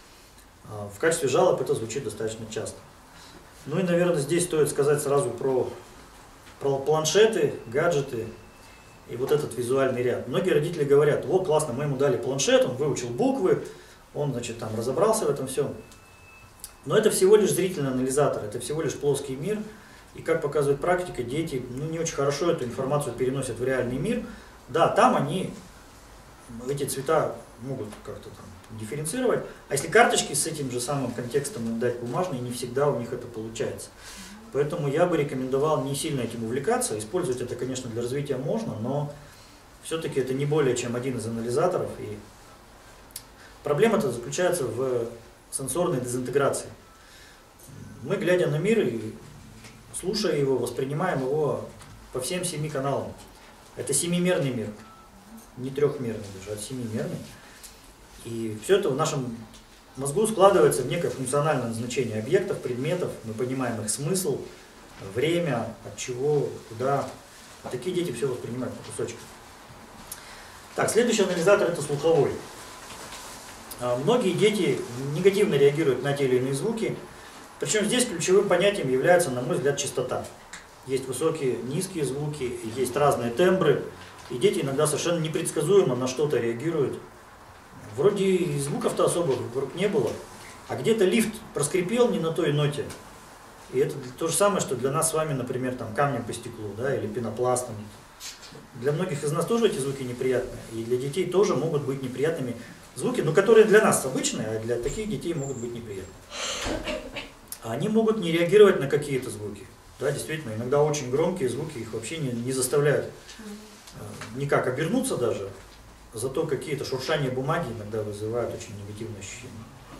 В качестве жалоб это звучит достаточно часто. Ну и, наверное, здесь стоит сказать сразу про, про планшеты, гаджеты и вот этот визуальный ряд. Многие родители говорят: вот классно, мы ему дали планшет, он выучил буквы, он, значит, там разобрался в этом всем. Но это всего лишь зрительный анализатор, это всего лишь плоский мир. И как показывает практика, дети ну, не очень хорошо эту информацию переносят в реальный мир. Да, там они эти цвета могут как-то там дифференцировать. А если карточки с этим же самым контекстом им дать бумажные, не всегда у них это получается. Поэтому я бы рекомендовал не сильно этим увлекаться. Использовать это, конечно, для развития можно, но все-таки это не более чем один из анализаторов. И проблема-то заключается в сенсорной дезинтеграции. Мы, глядя на мир и слушая его, воспринимаем его по всем семи каналам. Это семимерный мир, не трехмерный даже, а семимерный. И все это в нашем мозгу складывается в некое функциональное значение объектов, предметов. Мы понимаем их смысл, время, от чего, куда. Такие дети все воспринимают по кусочкам. Так, следующий анализатор — это слуховой. Многие дети негативно реагируют на те или иные звуки, причем здесь ключевым понятием является, на мой взгляд, частота. Есть высокие, низкие звуки, есть разные тембры, и дети иногда совершенно непредсказуемо на что-то реагируют. Вроде и звуков-то особых вокруг не было, а где-то лифт проскрипел не на той ноте. И это то же самое, что для нас с вами, например, там, камнем по стеклу, да, или пенопластом. Для многих из нас тоже эти звуки неприятные, и для детей тоже могут быть неприятными звуки, но которые для нас обычные, а для таких детей могут быть неприятны. Они могут не реагировать на какие-то звуки. Да, действительно, иногда очень громкие звуки их вообще не, не заставляют э, никак обернуться даже. Зато какие-то шуршания бумаги иногда вызывают очень негативные ощущения.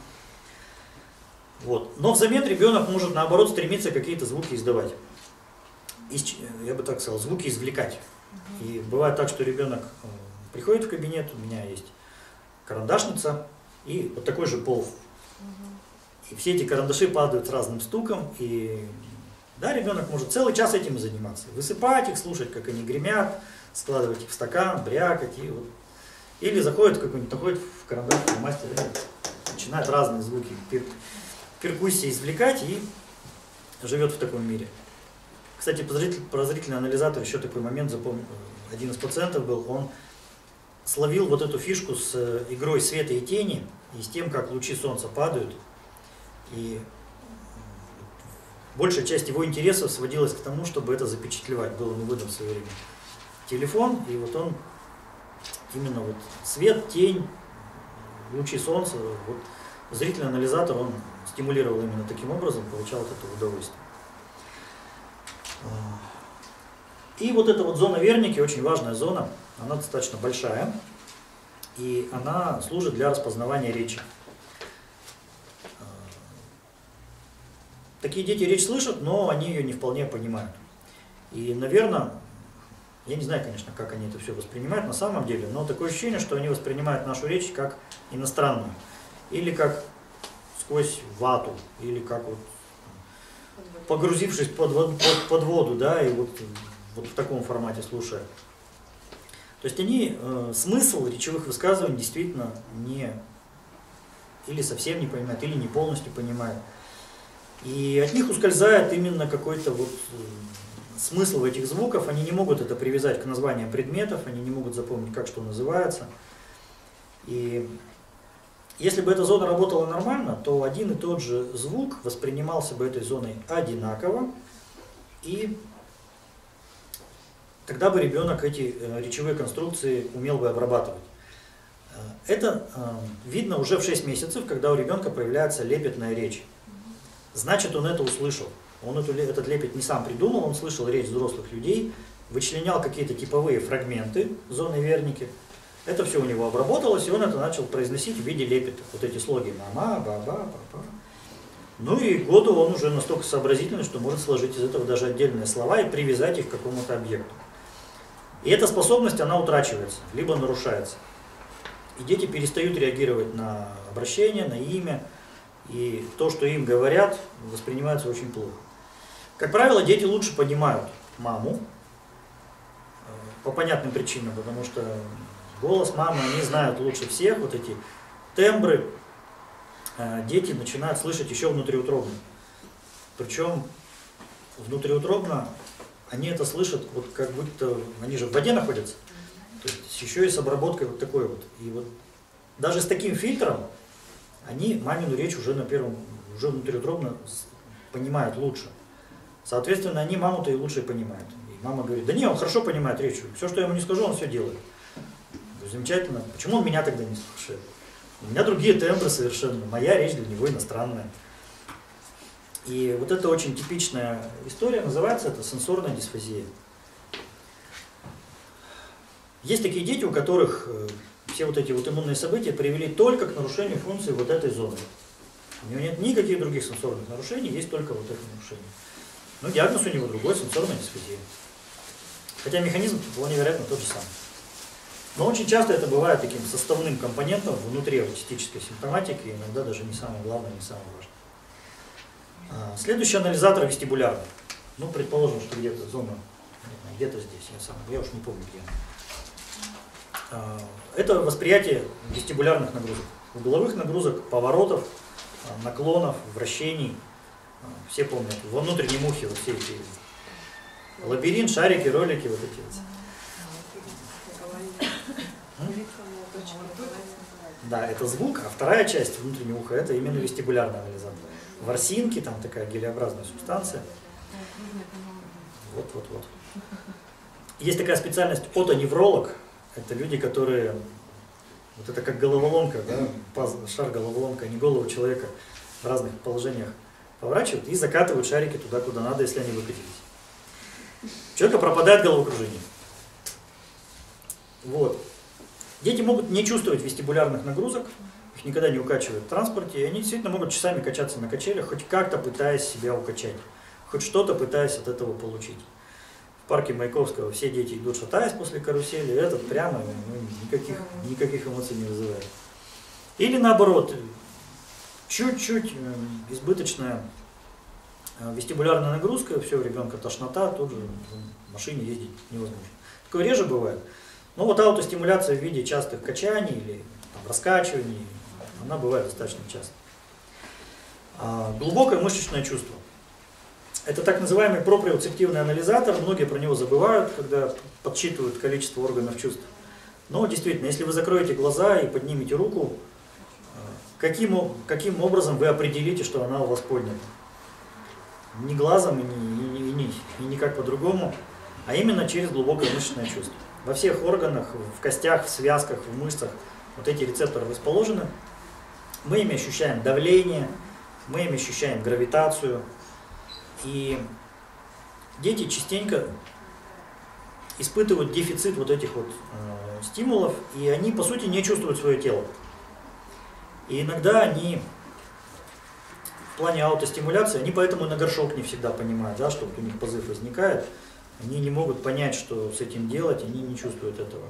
Вот. Но взамен ребенок может, наоборот, стремиться какие-то звуки издавать. Ис, я бы так сказал, звуки извлекать. И бывает так, что ребенок э, приходит в кабинет, у меня есть карандашница и вот такой же пол. И все эти карандаши падают с разным стуком, и да, ребенок может целый час этим заниматься. Высыпать их, слушать, как они гремят, складывать их в стакан, брякать. И вот. Или заходит какой-нибудь, заходит в карандаш, мастер, и начинает разные звуки пер, перкуссии извлекать и живет в таком мире. Кстати, про зрительный анализатор еще такой момент запомнил. Один из пациентов был, он словил вот эту фишку с игрой света и тени, и с тем, как лучи солнца падают. И большая часть его интересов сводилась к тому, чтобы это запечатлевать. Был ему выдан в свое время телефон, и вот он именно вот свет, тень, лучи солнца, вот зрительный анализатор он стимулировал именно таким образом, получал от этого удовольствие. И вот эта вот зона Верники, очень важная зона, она достаточно большая, и она служит для распознавания речи. Такие дети речь слышат, но они ее не вполне понимают. И, наверное, я не знаю, конечно, как они это все воспринимают на самом деле, но такое ощущение, что они воспринимают нашу речь как иностранную. Или как сквозь вату, или как вот погрузившись под, под, под воду, да, и вот, вот в таком формате слушая. То есть они э, смысл речевых высказываний действительно не или совсем не понимают, или не полностью понимают. И от них ускользает именно какой-то вот смысл этих звуков, они не могут это привязать к названиям предметов, они не могут запомнить, как что называется. И если бы эта зона работала нормально, то один и тот же звук воспринимался бы этой зоной одинаково, и тогда бы ребенок эти речевые конструкции умел бы обрабатывать. Это видно уже в шесть месяцев, когда у ребенка появляется лепетная речь. Значит, он это услышал. Он эту, этот лепет не сам придумал, он слышал речь взрослых людей, вычленял какие-то типовые фрагменты зоны Верники. Это все у него обработалось, и он это начал произносить в виде лепета. Вот эти слоги мама, баба, папа. Ну и к году он уже настолько сообразительный, что может сложить из этого даже отдельные слова и привязать их к какому-то объекту. И эта способность, она утрачивается, либо нарушается. И дети перестают реагировать на обращение, на имя, и то, что им говорят, воспринимается очень плохо. Как правило, дети лучше понимают маму, по понятным причинам, потому что голос мамы они знают лучше всех, вот эти тембры дети начинают слышать еще внутриутробно. Причем внутриутробно они это слышат, вот как будто они же в воде находятся, то есть еще и с обработкой вот такой вот. И вот даже с таким фильтром они мамину речь уже на первом, уже внутриутробно понимают лучше. Соответственно, они маму-то и лучше понимают. И мама говорит, да не, он хорошо понимает речь, все, что я ему не скажу, он все делает. Замечательно. Почему он меня тогда не слушает? У меня другие тембры совершенно, моя речь для него иностранная. И вот это очень типичная история, называется это сенсорная дисфазия. Есть такие дети, у которых все вот эти вот иммунные события привели только к нарушению функции вот этой зоны. У него нет никаких других сенсорных нарушений, есть только вот это нарушение. Но диагноз у него другой, сенсорная дисфазия. Хотя механизм вполне вероятно тот же самый. Но очень часто это бывает таким составным компонентом внутри аутистической симптоматики, иногда даже не самое главное, не самое важное. Следующий анализатор вестибулярный. Ну, предположим, что где-то зона, где-то здесь, я сам, я уж не помню где. Это восприятие вестибулярных нагрузок. Угловых нагрузок, поворотов, наклонов, вращений. Все помнят, во внутреннем ухе вот все эти лабиринт, шарики, ролики, вот эти вот. Да, это звук, а вторая часть внутреннего уха это именно вестибулярный анализатор. Ворсинки, там такая гелеобразная субстанция. Вот, вот, вот. Есть такая специальность отоневролог. Это люди, которые, вот это как головоломка, да, шар головоломка, они голову человека в разных положениях поворачивают и закатывают шарики туда, куда надо, если они выкатились. У человека пропадает головокружение. Вот. Дети могут не чувствовать вестибулярных нагрузок, их никогда не укачивают в транспорте, и они действительно могут часами качаться на качелях, хоть как-то пытаясь себя укачать, хоть что-то пытаясь от этого получить. В парке Маяковского все дети идут шатаясь после карусели, этот прямо ну, никаких, никаких эмоций не вызывает. Или наоборот, чуть-чуть избыточная вестибулярная нагрузка, все, у ребенка тошнота, тут же в машине ездить невозможно. Такое реже бывает. Но вот аутостимуляция в виде частых качаний или там, раскачиваний, она бывает достаточно часто. А, глубокое мышечное чувство. Это так называемый проприоцептивный анализатор, многие про него забывают, когда подсчитывают количество органов чувств. Но действительно, если вы закроете глаза и поднимете руку, каким, каким образом вы определите, что она у вас поднята? Не глазом и, не, и, не, и никак по-другому, а именно через глубокое мышечное чувство. Во всех органах, в костях, в связках, в мышцах вот эти рецепторы расположены. Мы ими ощущаем давление, мы ими ощущаем гравитацию. И дети частенько испытывают дефицит вот этих вот э, стимулов, и они, по сути, не чувствуют свое тело. И иногда они в плане аутостимуляции, они поэтому на горшок не всегда понимают, да, что вот у них позыв возникает. Они не могут понять, что с этим делать, они не чувствуют этого.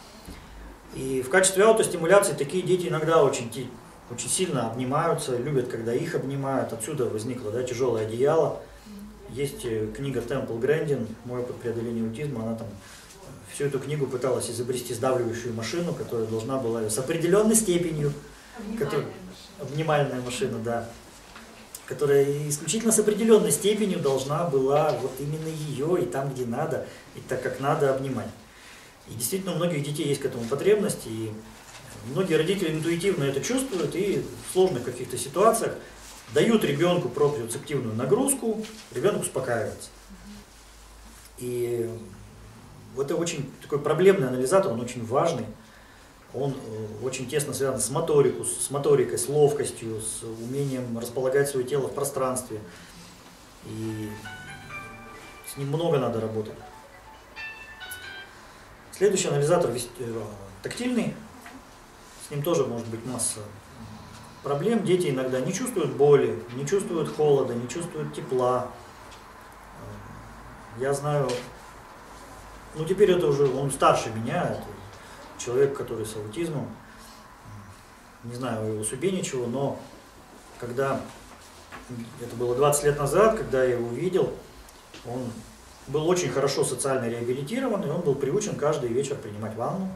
И в качестве аутостимуляции такие дети иногда очень, очень сильно обнимаются, любят, когда их обнимают. Отсюда возникло да, тяжелое одеяло. Есть книга Темпл Грэндин «Мой опыт преодоления аутизма». Она там всю эту книгу пыталась изобрести сдавливающую машину, которая должна была с определенной степенью,
Обнимальная
который,
машина.
обнимальная машина, да, которая исключительно с определенной степенью должна была вот именно ее и там, где надо, и так, как надо обнимать. И действительно у многих детей есть к этому потребность, и многие родители интуитивно это чувствуют, и в сложных каких-то ситуациях дают ребенку проприоцептивную нагрузку, ребенок успокаивается. И это очень такой проблемный анализатор, он очень важный. Он очень тесно связан с моторикой, с моторикой, с ловкостью, с умением располагать свое тело в пространстве. И с ним много надо работать. Следующий анализатор тактильный. С ним тоже может быть масса проблем. Дети иногда не чувствуют боли, не чувствуют холода, не чувствуют тепла. Я знаю, ну теперь это уже, он старше меня, это человек, который с аутизмом. Не знаю о его судьбе ничего, но когда, это было двадцать лет назад, когда я его увидел, он был очень хорошо социально реабилитирован, и он был приучен каждый вечер принимать ванну.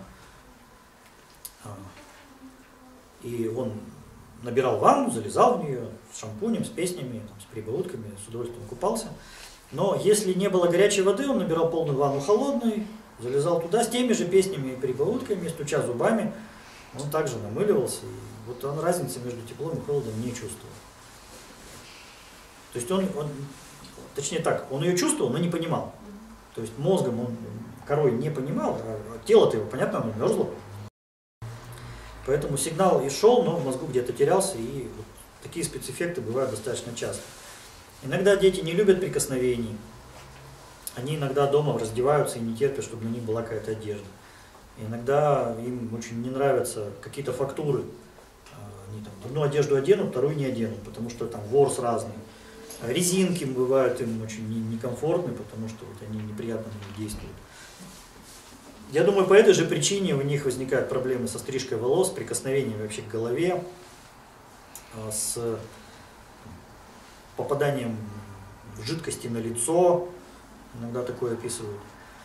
И он набирал ванну, залезал в нее с шампунем, с песнями, там, с прибаутками, с удовольствием купался. Но если не было горячей воды, он набирал полную ванну холодной, залезал туда с теми же песнями и прибаутками, стуча зубами. Он также намыливался. И вот он разницы между теплом и холодом не чувствовал. То есть он, он, точнее так, он ее чувствовал, но не понимал. То есть мозгом он корой не понимал, а тело-то его, понятно, оно мерзло. Поэтому сигнал и шел, но в мозгу где-то терялся, и вот такие спецэффекты бывают достаточно часто. Иногда дети не любят прикосновений. Они иногда дома раздеваются и не терпят, чтобы на них была какая-то одежда. И иногда им очень не нравятся какие-то фактуры. Они там одну одежду оденут, вторую не оденут, потому что там ворс разный. Резинки бывают им очень некомфортны, потому что вот они неприятно на них действуют. Я думаю, по этой же причине у них возникают проблемы со стрижкой волос, прикосновением вообще к голове, с попаданием жидкости на лицо, иногда такое описывают.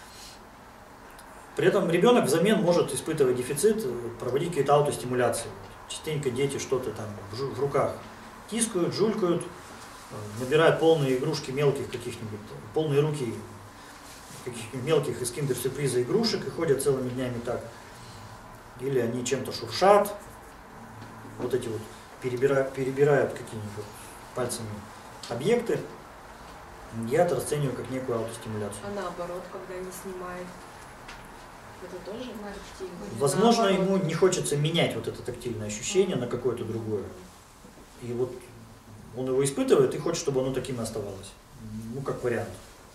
При этом ребенок взамен может испытывать дефицит, проводить какие-то аутостимуляции. Частенько дети что-то там в руках тискают, жулькают, набирают полные игрушки мелких каких-нибудь, полные руки каких-нибудь мелких из киндер-сюрприза игрушек и ходят целыми днями так. Или они чем-то шуршат, вот эти вот перебирают, перебирают какие-нибудь пальцами объекты. Я это расцениваю как некую аутостимуляцию.
А наоборот, когда не снимает, это тоже тактильно?
Возможно,
наоборот.
Ему не хочется менять вот это тактильное ощущение на какое-то другое. И вот он его испытывает и хочет, чтобы оно таким и оставалось. Ну, как вариант.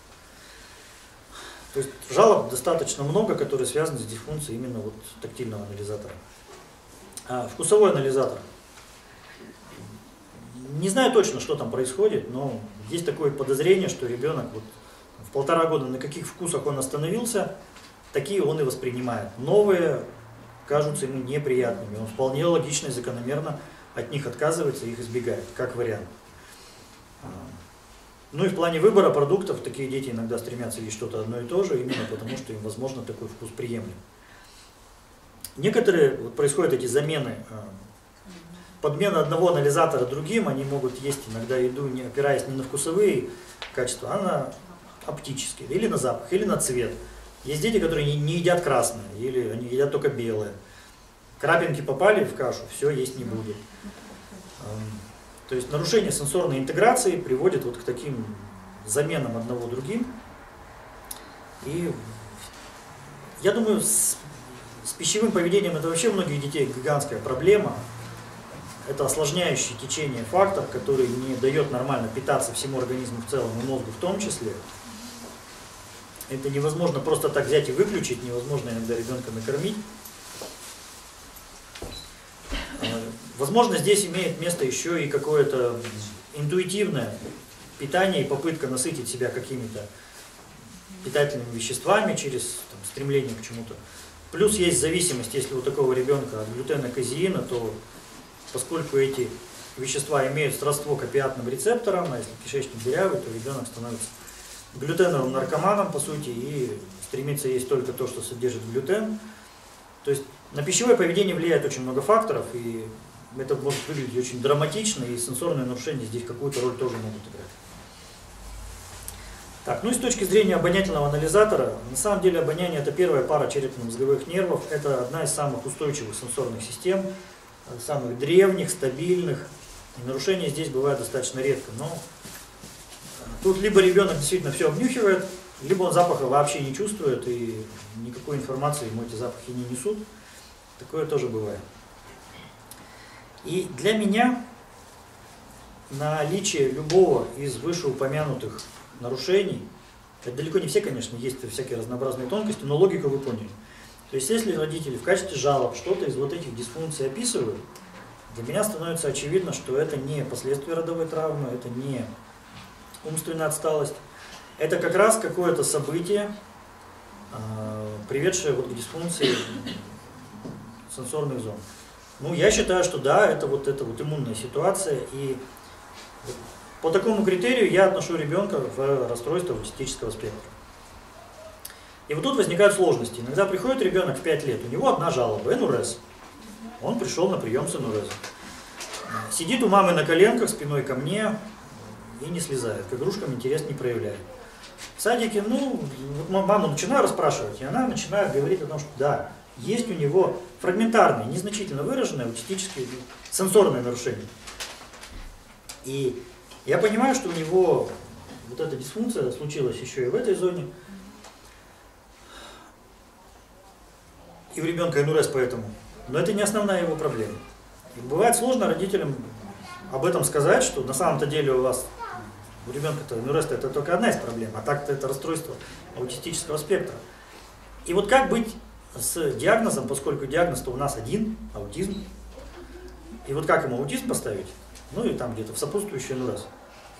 То есть жалоб достаточно много, которые связаны с дисфункцией именно вот тактильного анализатора. А вкусовой анализатор. Не знаю точно, что там происходит, но есть такое подозрение, что ребенок вот в полтора года на каких вкусах он остановился, такие он и воспринимает. Новые кажутся ему неприятными. Он вполне логично и закономерно от них отказывается и их избегает, как вариант. Ну и в плане выбора продуктов такие дети иногда стремятся есть что-то одно и то же, именно потому что им, возможно, такой вкус приемлем. Некоторые, вот происходят эти замены, подмена одного анализатора другим, они могут есть иногда еду, не опираясь не на вкусовые качества, а на оптические, или на запах, или на цвет. Есть дети, которые не, не едят красное, или они едят только белое. Крапинки попали в кашу, все, есть не будет. То есть нарушение сенсорной интеграции приводит вот к таким заменам одного другим. И я думаю, с, с пищевым поведением это вообще у многих детей гигантская проблема. Это осложняющий течение фактор, который не дает нормально питаться всему организму в целом и мозгу в том числе. Это невозможно просто так взять и выключить, невозможно иногда ребенка накормить. Возможно, здесь имеет место еще и какое-то интуитивное питание и попытка насытить себя какими-то питательными веществами через там, стремление к чему-то. Плюс есть зависимость, если у такого ребенка от глютена, казеина, то поскольку эти вещества имеют сродство к опиатным рецепторам, а если кишечник дырявый, то ребенок становится глютеновым наркоманом, по сути, и стремится есть только то, что содержит глютен. То есть на пищевое поведение влияет очень много факторов, и это может выглядеть очень драматично, и сенсорные нарушения здесь какую-то роль тоже могут играть. Так, ну и с точки зрения обонятельного анализатора, на самом деле обоняние — это первая пара черепно-мозговых нервов, это одна из самых устойчивых сенсорных систем, самых древних, стабильных, и нарушения здесь бывают достаточно редко. Но тут либо ребенок действительно все обнюхивает, либо он запаха вообще не чувствует, и никакой информации ему эти запахи не несут. Такое тоже бывает. И для меня наличие любого из вышеупомянутых нарушений, это далеко не все, конечно, есть всякие разнообразные тонкости, но логику вы поняли. То есть если родители в качестве жалоб что-то из вот этих дисфункций описывают, для меня становится очевидно, что это не последствия родовой травмы, это не умственная отсталость, это как раз какое-то событие, приведшее вот к дисфункции сенсорных зон. Ну, я считаю, что да, это вот эта вот иммунная ситуация, и по такому критерию я отношу ребенка в расстройство аутистического спектра. И вот тут возникают сложности. Иногда приходит ребенок в пять лет, у него одна жалоба, эн эр эс. Он пришел на прием с эн эр эс. Сидит у мамы на коленках, спиной ко мне и не слезает, к игрушкам интерес не проявляет. В садике, ну, вот маму начинаю расспрашивать, и она начинает говорить о том, что да, есть у него фрагментарные, незначительно выраженные аутистические сенсорные нарушения. И я понимаю, что у него вот эта дисфункция случилась еще и в этой зоне. И у ребенка эн эр эс поэтому. Но это не основная его проблема. И бывает сложно родителям об этом сказать, что на самом-то деле у вас, у ребенка-то эн эр эс это только одна из проблем, а так-то это расстройство аутистического спектра. И вот как быть с диагнозом, поскольку диагноз-то у нас один, аутизм. И вот как ему аутизм поставить? Ну и там где-то в сопутствующий эн эр эс.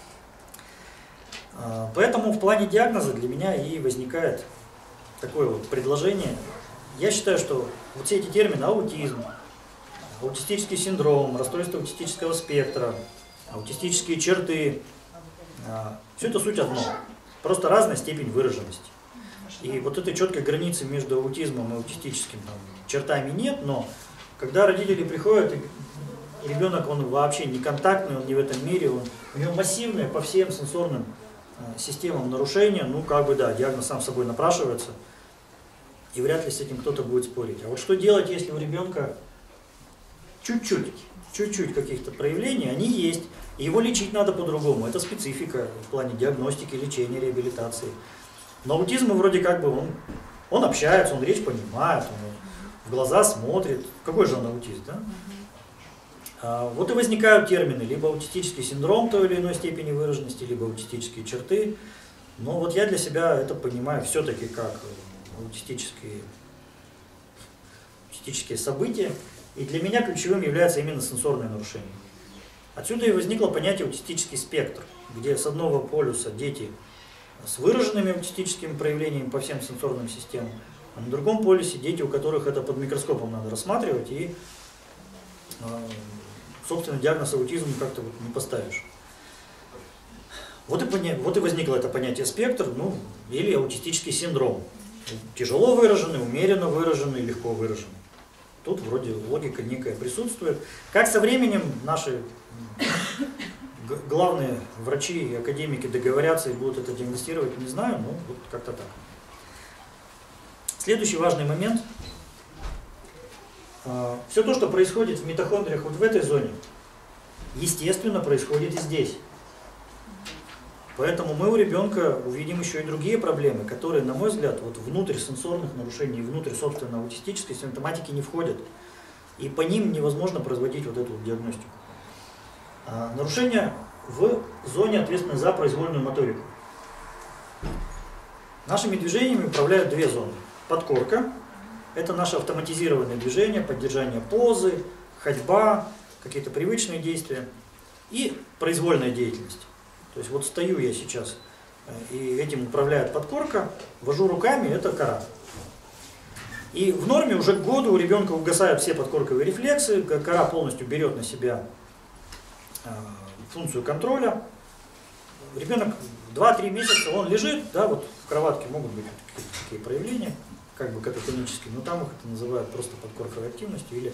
Поэтому в плане диагноза для меня и возникает такое вот предложение. Я считаю, что вот все эти термины аутизм, аутистический синдром, расстройство аутистического спектра, аутистические черты, все это суть одно, просто разная степень выраженности. И вот этой четкой границы между аутизмом и аутистическим там, чертами нет, но когда родители приходят, и ребенок, он вообще не контактный, он не в этом мире, он, у него массивные по всем сенсорным системам нарушения, ну как бы да, диагноз сам собой напрашивается, и вряд ли с этим кто-то будет спорить. А вот что делать, если у ребенка чуть-чуть, чуть-чуть каких-то проявлений, они есть, и его лечить надо по-другому, это специфика в плане диагностики, лечения, реабилитации. Но аутизм вроде как бы, он, он общается, он речь понимает, он в глаза смотрит, какой же он аутист, да? А, вот и возникают термины, либо аутистический синдром той или иной степени выраженности, либо аутистические черты. Но вот я для себя это понимаю все-таки как аутистические, аутистические события. И для меня ключевым является именно сенсорное нарушение. Отсюда и возникло понятие аутистический спектр, где с одного полюса дети с выраженными аутистическими проявлениями по всем сенсорным системам, а на другом полюсе дети, у которых это под микроскопом надо рассматривать, и, собственно, диагноз аутизма как-то вот не поставишь. Вот и, поня... вот и возникло это понятие спектр, ну, или аутистический синдром. Тяжело выраженный, умеренно выраженный, легко выраженный. Тут вроде логика некая присутствует. Как со временем наши главные врачи и академики договорятся и будут это диагностировать, не знаю, но вот как-то так. Следующий важный момент. Все то, что происходит в митохондриях вот в этой зоне, естественно, происходит и здесь. Поэтому мы у ребенка увидим еще и другие проблемы, которые, на мой взгляд, вот внутрь сенсорных нарушений, внутрь, собственно, аутистической симптоматики не входят. И по ним невозможно производить вот эту вот диагностику. А, нарушения в зоне, ответственной за произвольную моторику. Нашими движениями управляют две зоны. Подкорка – это наше автоматизированное движение, поддержание позы, ходьба, какие-то привычные действия. И произвольная деятельность. То есть вот стою я сейчас, и этим управляет подкорка, вожу руками, это кора. И в норме уже к году у ребенка угасают все подкорковые рефлексы, кора полностью берет на себя функцию контроля. Ребенок два-три месяца, он лежит, да, вот в кроватке могут быть такие проявления, как бы кататонические, но там их это называют просто подкорковой активностью или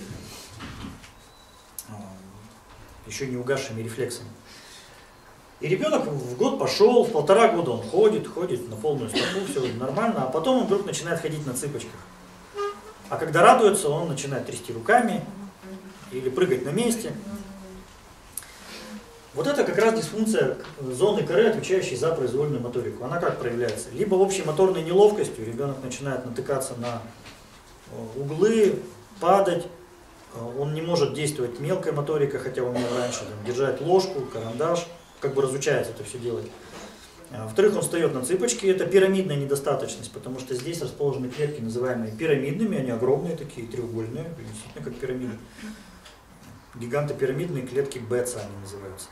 еще не угасшими рефлексами. И ребенок в год пошел, в полтора года он ходит, ходит на полную стопу, все нормально, а потом он вдруг начинает ходить на цыпочках. А когда радуется, он начинает трясти руками или прыгать на месте. Вот это как раз дисфункция зоны коры, отвечающей за произвольную моторику. Она как проявляется? Либо общей моторной неловкостью, ребенок начинает натыкаться на углы, падать, он не может действовать мелкой моторикой, хотя умел раньше там, держать ложку, карандаш, как бы разучается это все делать. Во-вторых, он встает на цыпочки, это пирамидная недостаточность, потому что здесь расположены клетки, называемые пирамидными, они огромные такие, треугольные, действительно как пирамиды. Гигантопирамидные клетки Бетца они называются.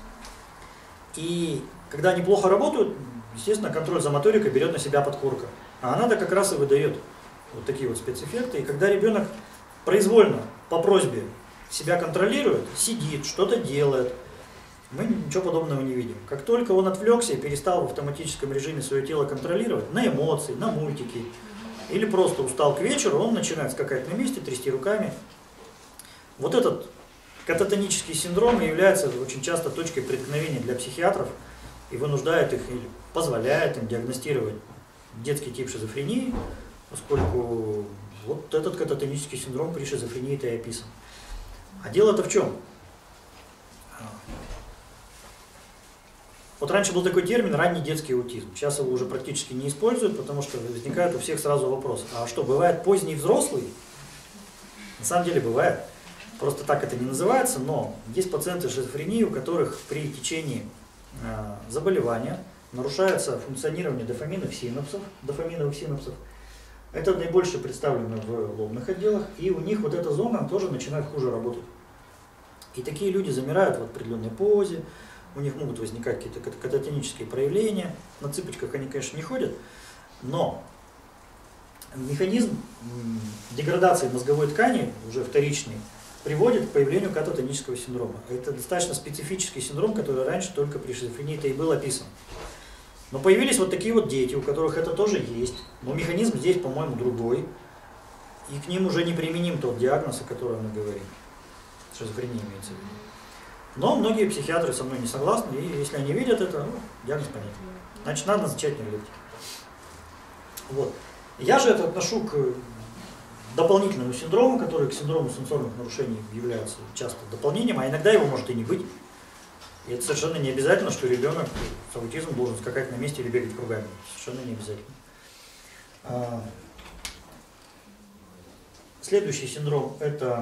И когда они плохо работают, естественно, контроль за моторикой берет на себя подкорка. А она-то как раз и выдает вот такие вот спецэффекты. И когда ребенок произвольно, по просьбе, себя контролирует, сидит, что-то делает, мы ничего подобного не видим. Как только он отвлекся и перестал в автоматическом режиме свое тело контролировать, на эмоции, на мультики, или просто устал к вечеру, он начинает скакать на месте, трясти руками. Вот этот кататонический синдром является очень часто точкой преткновения для психиатров и вынуждает их или позволяет им диагностировать детский тип шизофрении, поскольку вот этот кататонический синдром при шизофрении-то и описан. А дело-то в чем? Вот раньше был такой термин «ранний детский аутизм». Сейчас его уже практически не используют, потому что возникает у всех сразу вопрос: а что, бывает поздний взрослый? На самом деле бывает. Просто так это не называется, но есть пациенты с шизофренией, у которых при течении э, заболевания нарушается функционирование дофаминовых синапсов, дофаминовых синапсов. Это наибольше представлено в лобных отделах, и у них вот эта зона тоже начинает хуже работать. И такие люди замирают в определенной позе, у них могут возникать какие-то кататонические проявления. На цыпочках они, конечно, не ходят, но механизм деградации мозговой ткани, уже вторичный, приводит к появлению кататонического синдрома. Это достаточно специфический синдром, который раньше только при шизофрении-то и был описан. Но появились вот такие вот дети, у которых это тоже есть, но механизм здесь, по-моему, другой, и к ним уже не применим тот диагноз, о котором мы говорим. Шизофрения имеется в виду. Но многие психиатры со мной не согласны, и если они видят это, ну, диагноз понятен. Значит, надо назначать нейролептики. Вот. Я же это отношу к дополнительному синдрому, который к синдрому сенсорных нарушений является часто дополнением, а иногда его может и не быть. И это совершенно не обязательно, что ребенок с аутизмом должен скакать на месте или бегать кругами. Совершенно не обязательно. Следующий синдром – это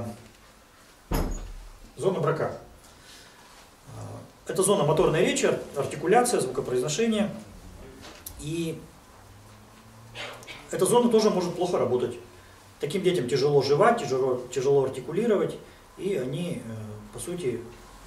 зона Брака. Это зона моторной речи, артикуляция, звукопроизношение. И эта зона тоже может плохо работать. Таким детям тяжело жевать, тяжело, тяжело артикулировать, и они, по сути,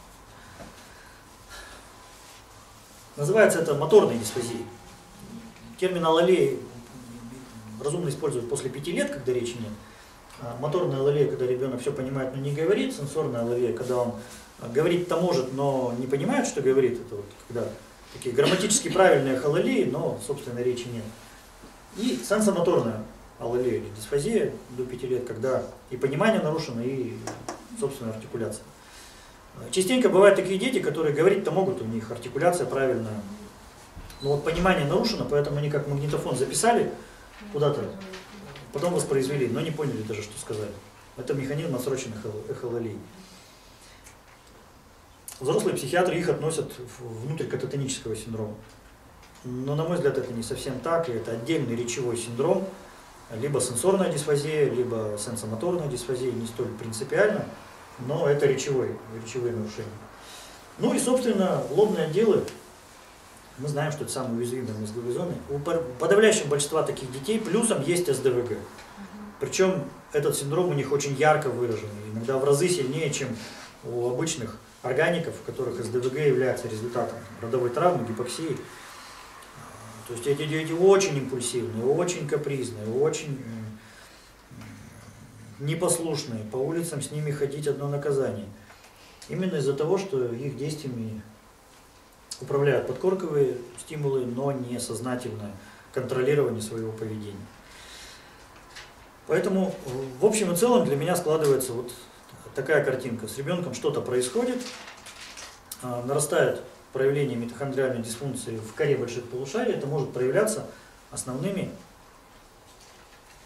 называется это моторной дисфазией. Термин алалия разумно использовать после пяти лет, когда речи нет. Моторная алалия, когда ребенок все понимает, но не говорит. Сенсорная алалия, когда он говорить-то может, но не понимает, что говорит. Это вот когда такие грамматически правильные алалии, но, собственно, речи нет. И сенсомоторная алалия или дисфазия до пяти лет, когда и понимание нарушено, и, собственно, артикуляция. Частенько бывают такие дети, которые говорить-то могут, у них артикуляция правильная, но вот понимание нарушено, поэтому они как магнитофон записали куда-то, потом воспроизвели, но не поняли даже, что сказали. Это механизм отсроченных эхолалий. Взрослые психиатры их относят внутрь кататонического синдрома. Но, на мой взгляд, это не совсем так, и это отдельный речевой синдром, либо сенсорная дисфазия, либо сенсомоторная дисфазия, не столь принципиально, но это речевой, речевые нарушения. Ну и, собственно, лобные отделы, мы знаем, что это самые уязвимые мозговые зоны. У подавляющего большинства таких детей плюсом есть эс дэ вэ гэ. Причем этот синдром у них очень ярко выражен, иногда в разы сильнее, чем у обычных органиков, в которых эс дэ вэ гэ является результатом родовой травмы, гипоксии. То есть эти дети очень импульсивные, очень капризные, очень непослушные. По улицам с ними ходить одно наказание. Именно из-за того, что их действиями управляют подкорковые стимулы, но не сознательное контролирование своего поведения. Поэтому, в общем и целом, для меня складывается вот такая картинка. С ребенком что-то происходит, нарастает проявление митохондриальной дисфункции в коре больших полушарий. Это может проявляться основными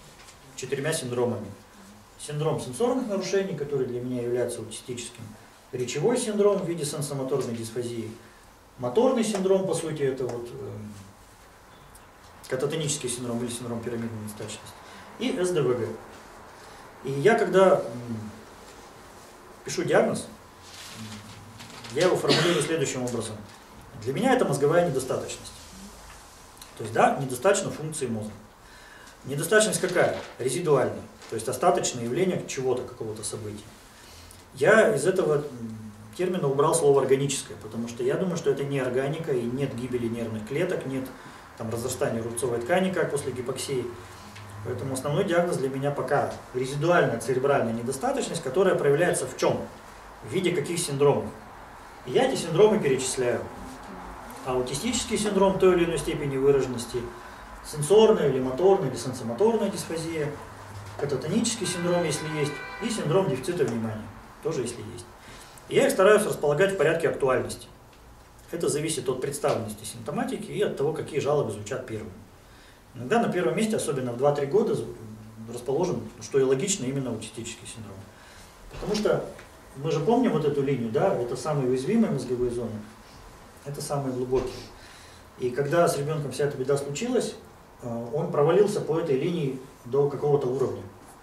четырьмя синдромами. Синдром сенсорных нарушений, который для меня является аутистическим. речевой синдром в виде сенсомоторной дисфазии, моторный синдром, по сути, это вот э, кататонический синдром или синдром пирамидной недостаточности, и эс дэ вэ гэ. И я, когда м, пишу диагноз, я его формулирую следующим образом. Для меня это мозговая недостаточность. То есть, да, недостаточно функции мозга. Недостаточность какая? Резидуальная. То есть остаточное явление чего-то, какого-то события. Я из этого термина убрал слово органическое, потому что я думаю, что это не органика, и нет гибели нервных клеток, нет там разрастания рубцовой ткани, как после гипоксии. Поэтому основной диагноз для меня пока резидуальная церебральная недостаточность, которая проявляется в чем? В виде каких синдромов? И я эти синдромы перечисляю. Аутистический синдром той или иной степени выраженности, сенсорная или моторная или сенсомоторная дисфазия, кататонический синдром, если есть, и синдром дефицита внимания, тоже если есть. И я их стараюсь располагать в порядке актуальности. Это зависит от представленности симптоматики и от того, какие жалобы звучат первыми. Иногда на первом месте, особенно в два-три года, расположен, что и логично, именно аутистический синдром. Потому что мы же помним вот эту линию, да, это самые уязвимые мозговые зоны, это самые глубокие. И когда с ребенком вся эта беда случилась, он провалился по этой линии до какого-то уровня.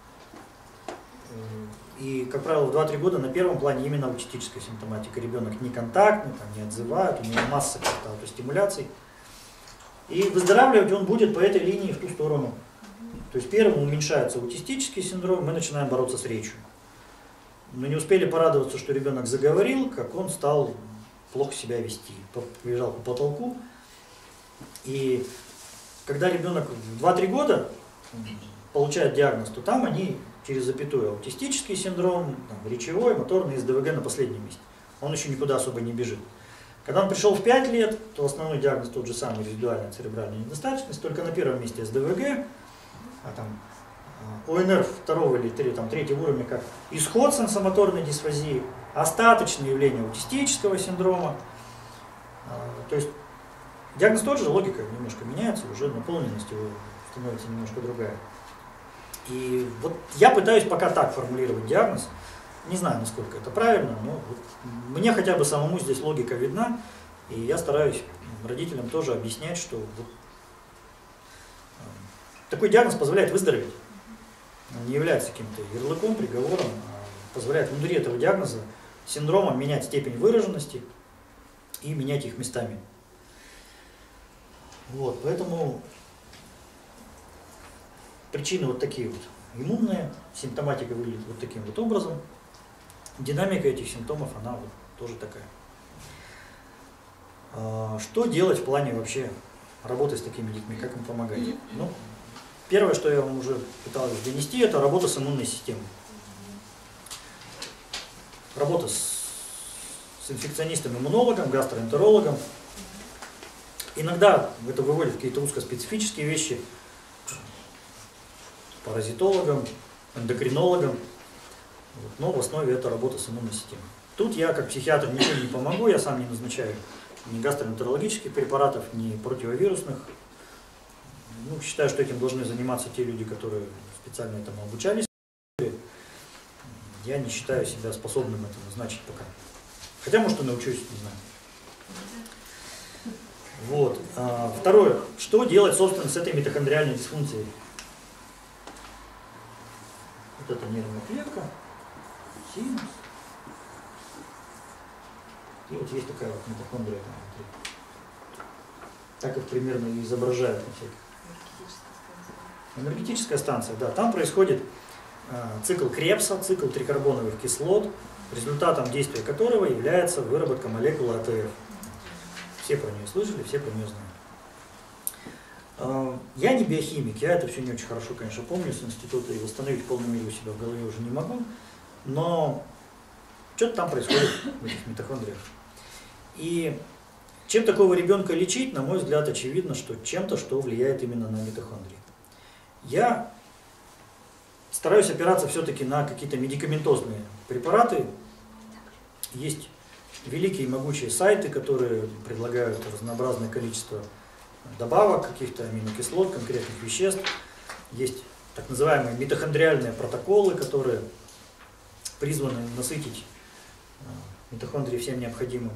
И, как правило, в два-три года на первом плане именно аутистическая симптоматика. Ребенок неконтактный, там, не отзывает, у него масса как-то аутостимуляций. И выздоравливать он будет по этой линии в ту сторону. То есть первым уменьшается аутистический синдром, мы начинаем бороться с речью. Мы не успели порадоваться, что ребенок заговорил, как он стал плохо себя вести, побежал по потолку. И когда ребенок в два-три года получает диагноз, то там они через запятую аутистический синдром, там, речевой, моторный, эс дэ вэ гэ на последнем месте. Он еще никуда особо не бежит. Когда он пришел в пять лет, то основной диагноз тот же самый, резидуальная церебральная недостаточность, только на первом месте эс дэ вэ гэ, а там о эн эр второго или там, третьего уровня как исход сенсомоторной дисфазии, остаточное явление аутистического синдрома. То есть диагноз тот же, логика немножко меняется, уже наполненность его становится немножко другая. И вот я пытаюсь пока так формулировать диагноз. Не знаю, насколько это правильно, но вот мне хотя бы самому здесь логика видна, и я стараюсь родителям тоже объяснять, что вот такой диагноз позволяет выздороветь. Он не является каким-то ярлыком, приговором, а позволяет внутри этого диагноза синдрома менять степень выраженности и менять их местами. Вот, поэтому причины вот такие вот иммунные, симптоматика выглядит вот таким вот образом. Динамика этих симптомов, она вот тоже такая. Что делать в плане вообще работы с такими детьми, как им помогать? Ну, первое, что я вам уже пытался донести, это работа с иммунной системой. Работа с, с инфекционистом-иммунологом, гастроэнтерологом. Иногда это выводит какие-то узкоспецифические вещи, паразитологом, эндокринологом. Вот, но в основе это работа с иммунной системой. Тут я, как психиатр, ничем не помогу, я сам не назначаю ни гастроэнтерологических препаратов, ни противовирусных. Ну, считаю, что этим должны заниматься те люди, которые специально этому обучались. Я не считаю себя способным это назначить пока. Хотя, может, и научусь, не знаю. Вот. А, второе. Что делать, собственно, с этой митохондриальной дисфункцией? Вот это нервная клетка. Синус. И вот есть такая вот митохондрия внутри. Так их примерно и изображают на всяких. Энергетическая станция, да. Там происходит э, цикл Кребса, цикл трикарбоновых кислот, результатом действия которого является выработка молекулы а тэ эф. Все про нее слышали, все про нее знают. Э, я не биохимик, я это все не очень хорошо, конечно, помню с института, и восстановить в полной мере у себя в голове уже не могу. Но что-то там происходит в этих митохондриях. И чем такого ребенка лечить, на мой взгляд, очевидно, что чем-то, что влияет именно на митохондрии. Я стараюсь опираться все-таки на какие-то медикаментозные препараты. Есть великие и могучие сайты, которые предлагают разнообразное количество добавок, каких-то аминокислот, конкретных веществ. Есть так называемые митохондриальные протоколы, которые призваны насытить митохондрии всем необходимым.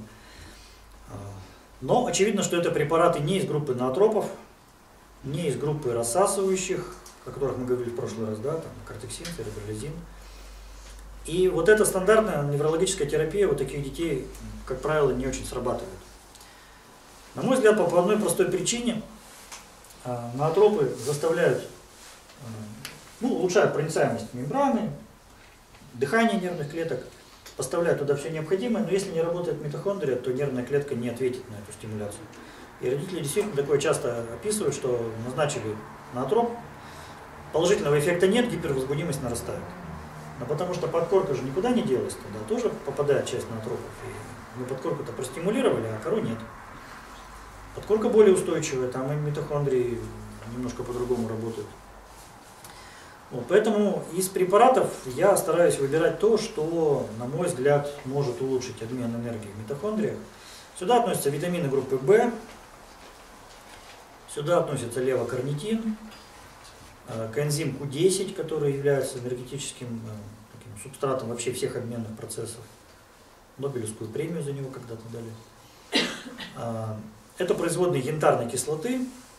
Но очевидно, что это препараты не из группы ноотропов, не из группы рассасывающих, о которых мы говорили в прошлый раз, да, там кортексин, церебролизин. И вот эта стандартная неврологическая терапия у таких детей, как правило, не очень срабатывает. На мой взгляд, по одной простой причине ноотропы заставляют, ну, улучшают проницаемость мембраны, дыхание нервных клеток, поставляют туда все необходимое, но если не работает митохондрия, то нервная клетка не ответит на эту стимуляцию. И родители действительно такое часто описывают, что назначили ноотроп, положительного эффекта нет, гипервозбудимость нарастает. Но потому что подкорка же никуда не делась, туда тоже попадает часть ноотропов. И мы подкорку-то простимулировали, а кору нет. Подкорка более устойчивая, там и митохондрии немножко по-другому работают. Вот, поэтому из препаратов я стараюсь выбирать то, что, на мой взгляд, может улучшить обмен энергии в митохондриях. Сюда относятся витамины группы В, сюда относится левокарнитин, коэнзим Q десять, который является энергетическим таким субстратом вообще всех обменных процессов. Нобелевскую премию за него когда-то дали. Это производные янтарной кислоты.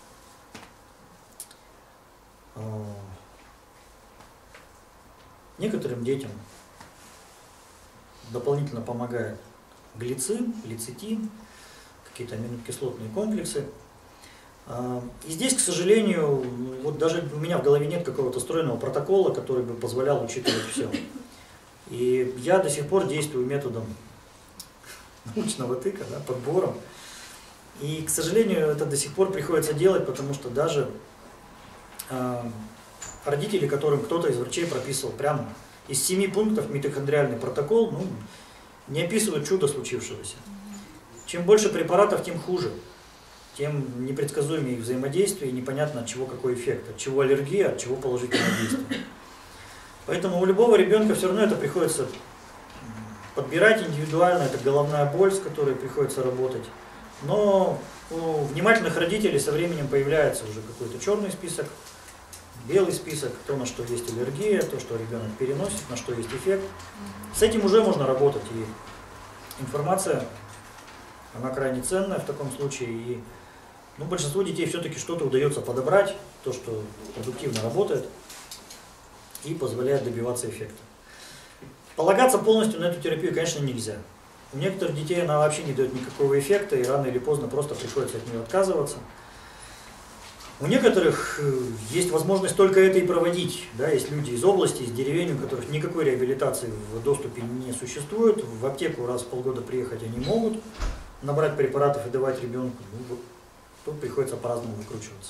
Некоторым детям дополнительно помогает глицин, лецитин, какие-то аминокислотные комплексы. И здесь, к сожалению, вот даже у меня в голове нет какого-то стройного протокола, который бы позволял учитывать все. И я до сих пор действую методом научного тыка, да, подбором. И, к сожалению, это до сих пор приходится делать, потому что даже э, родители, которым кто-то из врачей прописывал прямо из семи пунктов митохондриальный протокол, ну, не описывают чудо случившегося. Чем больше препаратов, тем хуже. Тем непредсказуемее их взаимодействие, и непонятно, от чего какой эффект, от чего аллергия, от чего положительное действие. Поэтому у любого ребенка все равно это приходится подбирать индивидуально, это головная боль, с которой приходится работать. Но у внимательных родителей со временем появляется уже какой-то черный список, белый список, то, на что есть аллергия, то, что ребенок переносит, на что есть эффект. С этим уже можно работать, и информация, она крайне ценная в таком случае, и ну, большинству детей все-таки что-то удается подобрать, то, что продуктивно работает и позволяет добиваться эффекта. Полагаться полностью на эту терапию, конечно, нельзя. У некоторых детей она вообще не дает никакого эффекта, и рано или поздно просто приходится от нее отказываться. У некоторых есть возможность только это и проводить. Да, есть люди из области, из деревень, у которых никакой реабилитации в доступе не существует. В аптеку раз в полгода приехать они могут, набрать препаратов и давать ребенку. Ну, вот, тут приходится по-разному выкручиваться.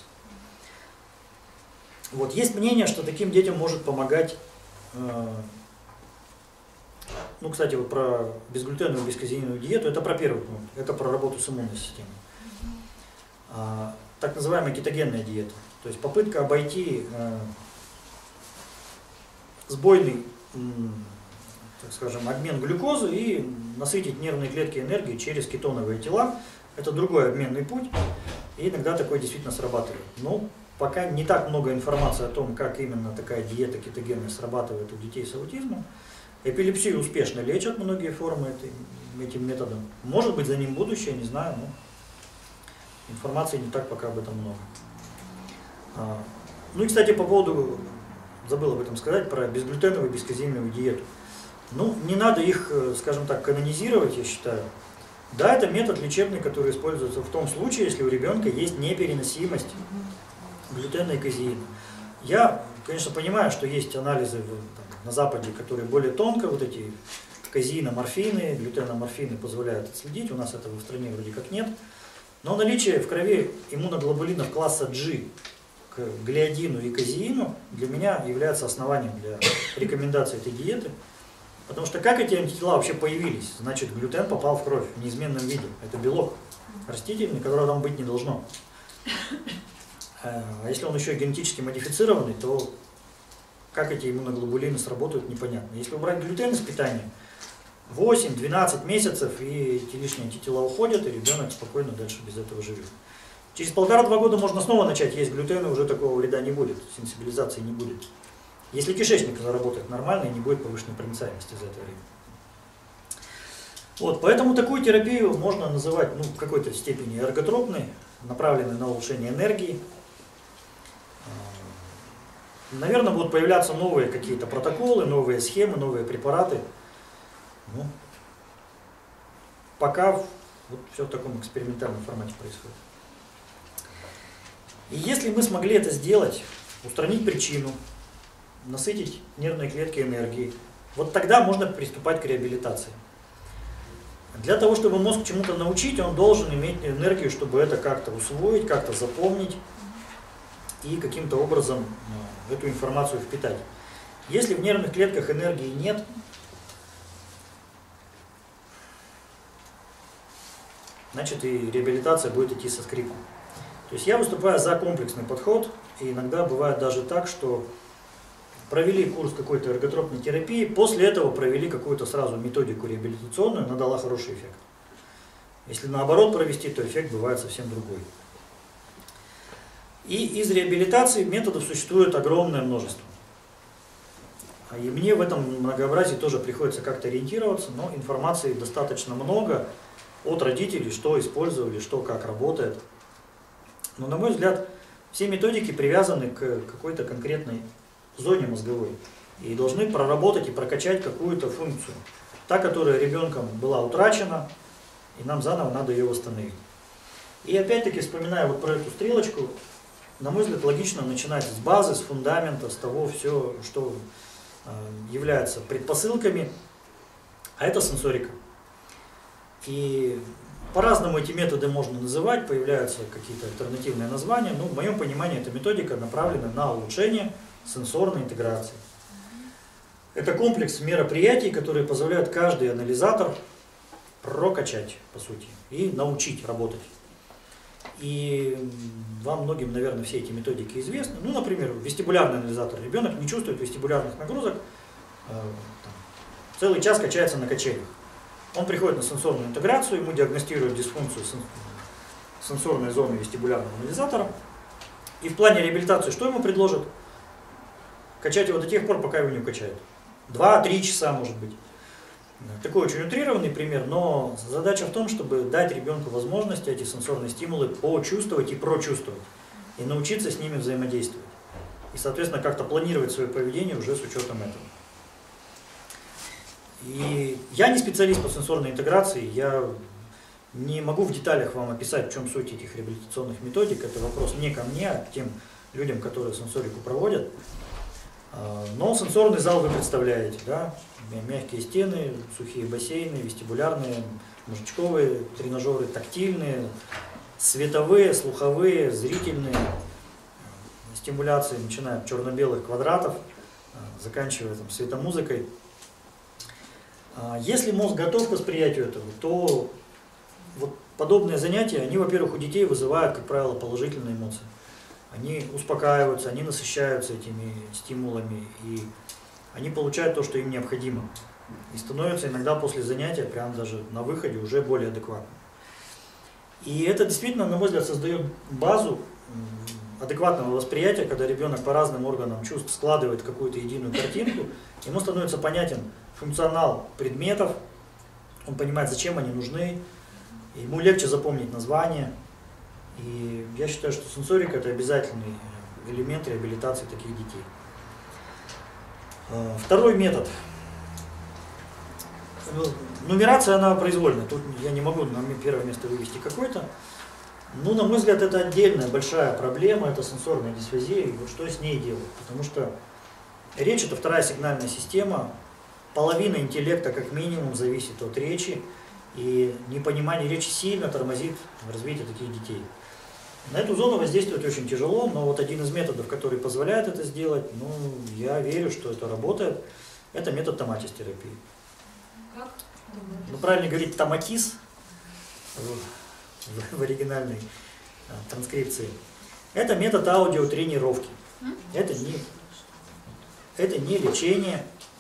Вот, есть мнение, что таким детям может помогать, э, ну, кстати, вот про безглютеновую, бесказеиновую диету, это про первый пункт, это про работу с иммунной системой. А, так называемая кетогенная диета, то есть попытка обойти э, сбойный, э, так скажем, обмен глюкозы и насытить нервные клетки энергией через кетоновые тела. Это другой обменный путь, и иногда такое действительно срабатывает. Но пока не так много информации о том, как именно такая диета кетогенная срабатывает у детей с аутизмом. Эпилепсию успешно лечат многие формы этим методом. Может быть, за ним будущее, не знаю, но информации не так пока об этом много. Ну и, кстати, по поводу, забыл об этом сказать, про безглютеновую, бесказеиновую диету. Ну, не надо их, скажем так, канонизировать, я считаю. Да, это метод лечебный, который используется в том случае, если у ребенка есть непереносимость глютена и казеина. Я, конечно, понимаю, что есть анализы там, на Западе, которые более тонко, вот эти казеиноморфины, глютеноморфины позволяют отследить, у нас этого в стране вроде как нет. Но наличие в крови иммуноглобулинов класса G к глиадину и казеину для меня является основанием для рекомендации этой диеты. Потому что как эти антитела вообще появились? Значит, глютен попал в кровь в неизменном виде. Это белок растительный, которого там быть не должно. А если он еще и генетически модифицированный, то как эти иммуноглобулины сработают, непонятно. Если убрать глютен из питания, восемь-двенадцать месяцев, и эти лишние антитела уходят, и ребенок спокойно дальше без этого живет. Через полтора-два года можно снова начать есть глютен, и уже такого вреда не будет, сенсибилизации не будет. Если кишечник заработает нормально, и не будет повышенной проницаемости за это время. Вот, поэтому такую терапию можно называть ну, в какой-то степени эрготропной, направленной на улучшение энергии. Наверное, будут появляться новые какие-то протоколы, новые схемы, новые препараты. Ну, пока вот все в таком экспериментальном формате происходит. И если мы смогли это сделать, устранить причину, насытить нервные клетки энергией, вот тогда можно приступать к реабилитации. Для того, чтобы мозг чему-то научить, он должен иметь энергию, чтобы это как-то усвоить, как-то запомнить и каким-то образом эту информацию впитать. Если в нервных клетках энергии нет, значит и реабилитация будет идти со скрипом. То есть я выступаю за комплексный подход, и иногда бывает даже так, что провели курс какой-то эрготропной терапии, после этого провели какую-то сразу методику реабилитационную, она дала хороший эффект. Если наоборот провести, то эффект бывает совсем другой. И из реабилитации методов существует огромное множество. И мне в этом многообразии тоже приходится как-то ориентироваться, но информации достаточно много от родителей, что использовали, что как работает. Но, на мой взгляд, все методики привязаны к какой-то конкретной зоне мозговой и должны проработать и прокачать какую-то функцию. Та, которая ребенком была утрачена, и нам заново надо ее восстановить. И опять-таки, вспоминая вот про эту стрелочку, на мой взгляд, логично начинать с базы, с фундамента, с того, все, что э, является предпосылками, а это сенсорика. И по-разному эти методы можно называть, появляются какие-то альтернативные названия, но в моем понимании эта методика направлена на улучшение сенсорной интеграции. Это комплекс мероприятий, которые позволяют каждый анализатор прокачать, по сути, и научить работать. И вам многим, наверное, все эти методики известны. Ну, например, вестибулярный анализатор. Ребенок не чувствует вестибулярных нагрузок, э, там, целый час качается на качелях. Он приходит на сенсорную интеграцию, ему диагностируют дисфункцию сенсорной зоны вестибулярного анализатора. И в плане реабилитации что ему предложат? Качать его до тех пор, пока его не укачают. два-три часа, может быть. Такой очень утрированный пример, но задача в том, чтобы дать ребенку возможность эти сенсорные стимулы почувствовать и прочувствовать. И научиться с ними взаимодействовать. И, соответственно, как-то планировать свое поведение уже с учетом этого. И я не специалист по сенсорной интеграции, я не могу в деталях вам описать, в чем суть этих реабилитационных методик. Это вопрос не ко мне, а к тем людям, которые сенсорику проводят. Но сенсорный зал вы представляете, да? Мягкие стены, сухие бассейны, вестибулярные, мозжечковые тренажеры, тактильные, световые, слуховые, зрительные стимуляции, начиная от черно-белых квадратов, заканчивая там, светомузыкой. Если мозг готов к восприятию этого, то вот подобные занятия, они, во-первых, у детей вызывают, как правило, положительные эмоции. Они успокаиваются, они насыщаются этими стимулами, и они получают то, что им необходимо. И становятся иногда после занятия, прям даже на выходе, уже более адекватными. И это действительно, на мой взгляд, создает базу адекватного восприятия, когда ребенок по разным органам чувств складывает какую-то единую картинку, ему становится понятен функционал предметов, он понимает, зачем они нужны, ему легче запомнить название. И я считаю, что сенсорика – это обязательный элемент реабилитации таких детей. Второй метод. Нумерация, она произвольная. Тут я не могу на первое место вывести какой-то. Ну, на мой взгляд, это отдельная большая проблема, это сенсорная дисфазия, и вот что с ней делать. Потому что речь – это вторая сигнальная система, половина интеллекта как минимум зависит от речи, и непонимание речи сильно тормозит развитие таких детей. На эту зону воздействовать очень тяжело, но вот один из методов, который позволяет это сделать, ну, я верю, что это работает, это метод томатис-терапии.
Как?
Ну, правильно говорить томатис в, в, в оригинальной а, транскрипции. Это метод аудиотренировки. Это не, это не лечение.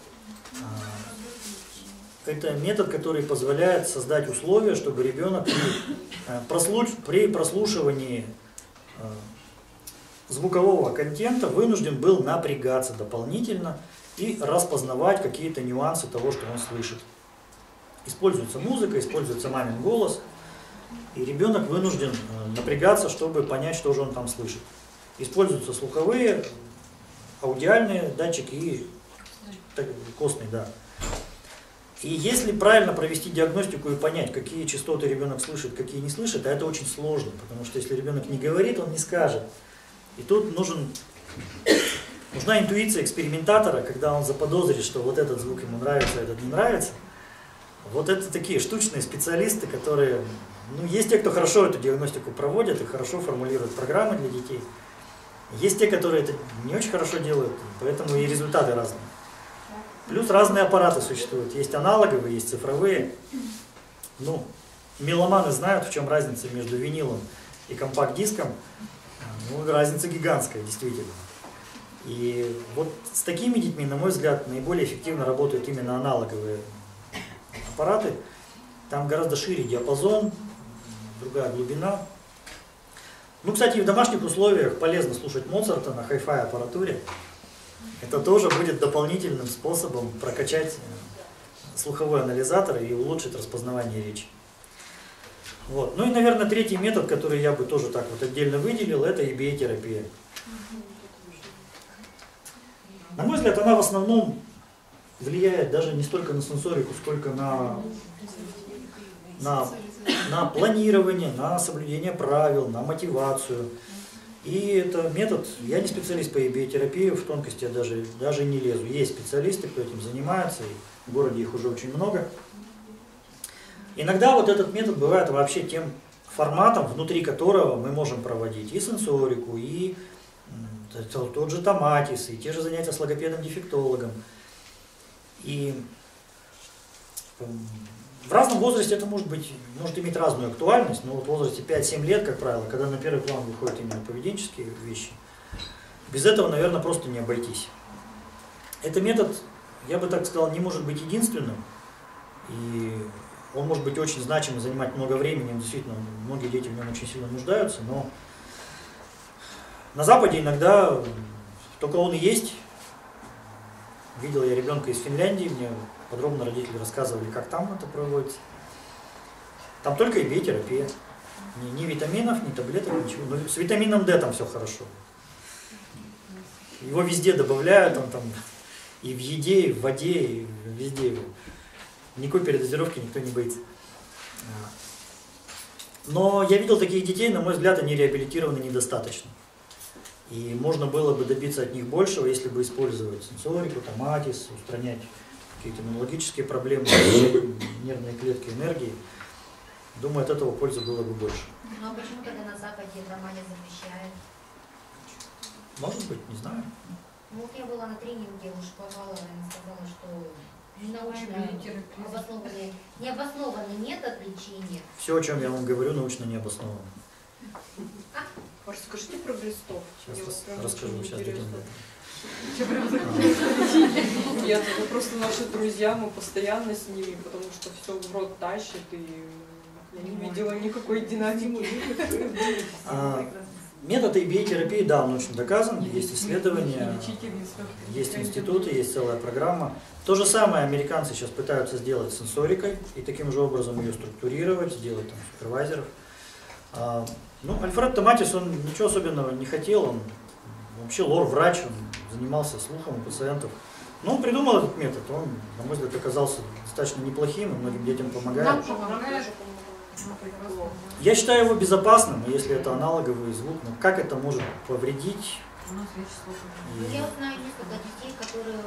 А, это метод, который позволяет создать условия, чтобы ребенок при, прослуш, при прослушивании а, звукового контента вынужден был напрягаться дополнительно и распознавать какие-то нюансы того, что он слышит. Используется музыка, используется мамин голос, и ребенок вынужден напрягаться, чтобы понять, что же он там слышит. Используются слуховые, аудиальные датчики и костные, да. И если правильно провести диагностику и понять, какие частоты ребенок слышит, какие не слышит, а это очень сложно, потому что если ребенок не говорит, он не скажет. И тут нужен, нужна интуиция экспериментатора, когда он заподозрит, что вот этот звук ему нравится, а этот не нравится. Вот это такие штучные специалисты, которые, ну, есть те, кто хорошо эту диагностику проводят и хорошо формулируют программы для детей. Есть те, которые это не очень хорошо делают, поэтому и результаты разные. Плюс разные аппараты существуют. Есть аналоговые, есть цифровые. Ну, меломаны знают, в чем разница между винилом и компакт-диском. Ну, разница гигантская, действительно. И вот с такими детьми, на мой взгляд, наиболее эффективно работают именно аналоговые аппараты. Там гораздо шире диапазон, другая глубина. Ну, кстати, и в домашних условиях полезно слушать Моцарта на хай-фай аппаратуре. Это тоже будет дополнительным способом прокачать слуховой анализатор и улучшить распознавание речи. Вот. Ну и, наверное, третий метод, который я бы тоже так вот отдельно выделил, это и би эй-терапия. На мой взгляд, она в основном влияет даже не столько на сенсорику, сколько на, на, на планирование, на соблюдение правил, на мотивацию. И это метод, я не специалист по и би эй-терапии, в тонкости я даже, даже не лезу. Есть специалисты, кто этим занимается, и в городе их уже очень много. Иногда вот этот метод бывает вообще тем форматом, внутри которого мы можем проводить и сенсорику, и тот же томатис, и те же занятия с логопедом-дефектологом. И в разном возрасте это может быть, может иметь разную актуальность, но вот в возрасте пять-семь лет, как правило, когда на первый план выходят именно поведенческие вещи, без этого, наверное, просто не обойтись. Этот метод, я бы так сказал, не может быть единственным, и он может быть очень значим и занимать много времени, действительно, многие дети в нем очень сильно нуждаются, но на Западе иногда только он и есть. Видел я ребенка из Финляндии, мне подробно родители рассказывали, как там это проводится. Там только и би эй-терапия. Ни, ни витаминов, ни таблеток, ничего. Но с витамином D там все хорошо. Его везде добавляют, он там и в еде, и в воде, и везде. Никакой передозировки никто не боится. Но я видел таких детей, на мой взгляд, они реабилитированы недостаточно. И можно было бы добиться от них большего, если бы использовать сенсорику, томатис, устранять какие-то иммунологические проблемы, нервные клетки, энергии. Думаю, от этого пользы было бы больше.
Ну а почему тогда на Западе нормально запрещают?
Может быть, не знаю.
Ну вот я была на тренинге у Шповалова, она сказала, что научно обоснованный, необоснованный метод лечения.
Все, о чем я вам говорю, научно не обосновано.
Расскажите про глистов.
Сейчас расскажу, сейчас дойдем до
этого. Нет, это просто наши друзья, мы постоянно с ними, потому что все в рот тащит, и я не видела никакой динамики.
Метод и би эй-терапии, да, он научно доказан, есть исследования, есть институты, есть целая программа. То же самое американцы сейчас пытаются сделать с сенсорикой и таким же образом ее структурировать, сделать там супервайзеров. Ну, Альфред Томатис, он ничего особенного не хотел, он вообще лор-врач, он занимался слухом у пациентов. Но он придумал этот метод, он, на мой взгляд, оказался достаточно неплохим, и многим детям помогает. Я считаю его безопасным, если это аналоговый звук, но как это может повредить?
И... Я знаю несколько детей, которые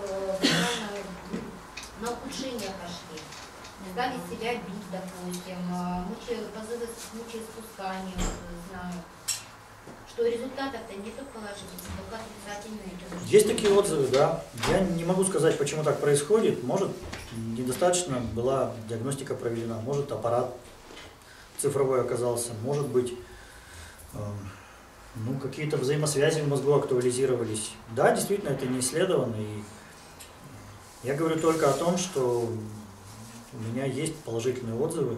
на ухудшение пошли. Стали себя бить, допустим, позывы с мочеиспусканием, знаю. Что результатов-то не только положительных, только отрицательные.
Есть такие отзывы, да. Я не могу сказать, почему так происходит. Может, недостаточно была диагностика проведена, может, аппарат цифровой оказался, может быть, э, ну, какие-то взаимосвязи в мозгу актуализировались. Да, действительно, это не исследовано. И я говорю только о том, что у меня есть положительные отзывы.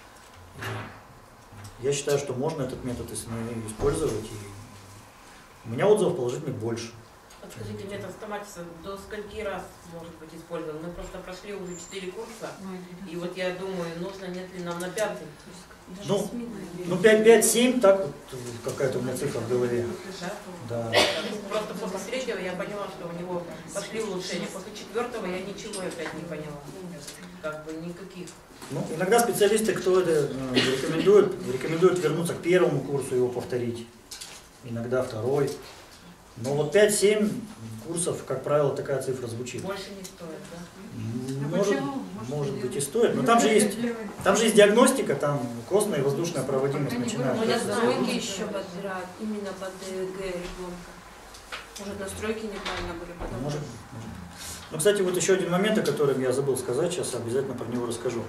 Я считаю, что можно этот метод использовать. И у меня отзывов положительных больше.
А
Скажите, метод стоматиса до скольки раз может быть использован? Мы просто прошли уже четыре курса, и вот я думаю, нужно, нет ли нам на пятый?
Ну, ну пять-семь, так вот какая-то у меня цифра в голове.
Да?
Да.
Просто после третьего я поняла, что у него пошли улучшения. После четвертого я ничего опять не поняла. Как бы никаких.
Ну, иногда специалисты, кто это э, рекомендует, рекомендуют вернуться к первому курсу, его повторить. Иногда второй. Но вот пять-семь курсов, как правило, такая цифра звучит.
Больше не стоит, да?
Может, может быть и стоит. Но там же есть, там же есть диагностика, там костная и воздушная проводимость начинает.
Настройки еще подбирают именно под ДЭГ ребенка. Может, настройки неправильно были подобраны.
Может, может. Ну, кстати, вот еще один момент, о котором я забыл сказать, сейчас обязательно про него расскажу.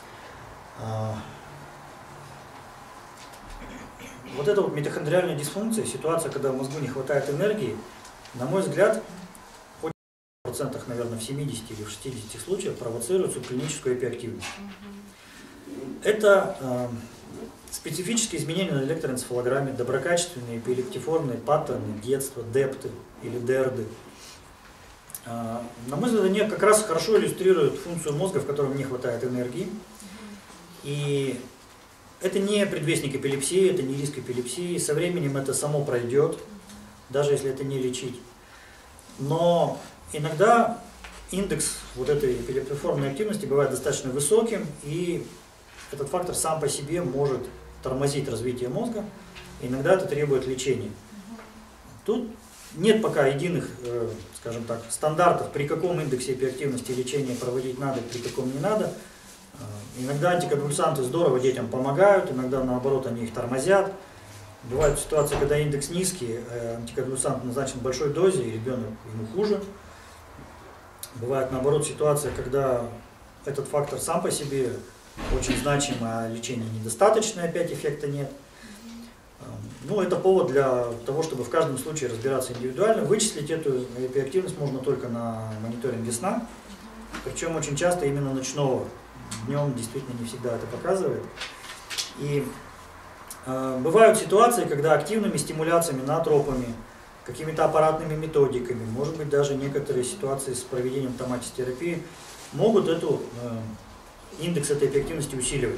Вот эта вот митохондриальная дисфункция, ситуация, когда в мозгу не хватает энергии, на мой взгляд, хоть в процентах, наверное, в семидесяти или в шестидесяти случаях провоцирует субклиническую эпиактивность. Это э, специфические изменения на электроэнцефалограмме, доброкачественные эпилептиформные паттерны детства, депты или дерды. Э, на мой взгляд, они как раз хорошо иллюстрируют функцию мозга, в котором не хватает энергии. И это не предвестник эпилепсии, это не риск эпилепсии. Со временем это само пройдет, даже если это не лечить. Но иногда индекс вот этой эпилептиформной активности бывает достаточно высоким, и этот фактор сам по себе может тормозить развитие мозга. Иногда это требует лечения. Тут нет пока единых, скажем так, стандартов, при каком индексе эпиактивности лечение проводить надо, при каком не надо. Иногда антиконвульсанты здорово детям помогают, иногда наоборот они их тормозят. Бывают ситуации, когда индекс низкий, антиконвульсант назначен в большой дозе, и ребенок ему хуже. Бывает наоборот ситуация, когда этот фактор сам по себе очень значим, а лечения недостаточно, опять эффекта нет. Ну, это повод для того, чтобы в каждом случае разбираться индивидуально. Вычислить эту эпиактивность можно только на мониторинге сна, причем очень часто именно ночного. Днем действительно не всегда это показывает. И э, бывают ситуации, когда активными стимуляциями, натропами, какими-то аппаратными методиками, может быть даже некоторые ситуации с проведением томатистерапии могут эту, э, индекс этой эффективности усиливать.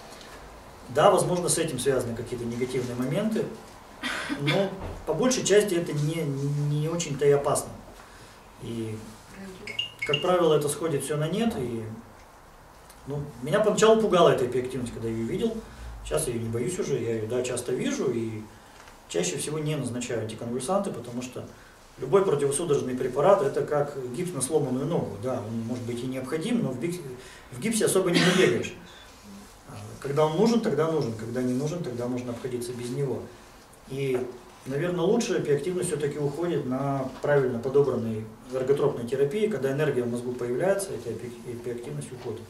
Да, возможно, с этим связаны какие-то негативные моменты, но по большей части это не, не очень-то и опасно. И, как правило, это сходит все на нет. И Ну, меня поначалу пугала эта эпиактивность, когда я ее видел. Сейчас я ее не боюсь уже, я ее да, часто вижу и чаще всего не назначаю антиконвульсанты, потому что любой противосудорожный препарат это как гипс на сломанную ногу. Да, он может быть и необходим, но в гипсе, в гипсе особо не набегаешь. Когда он нужен, тогда нужен, когда не нужен, тогда можно обходиться без него. И, наверное, лучше эпиактивность все-таки уходит на правильно подобранной эрготропной терапии, когда энергия в мозгу появляется, эта эпиактивность уходит.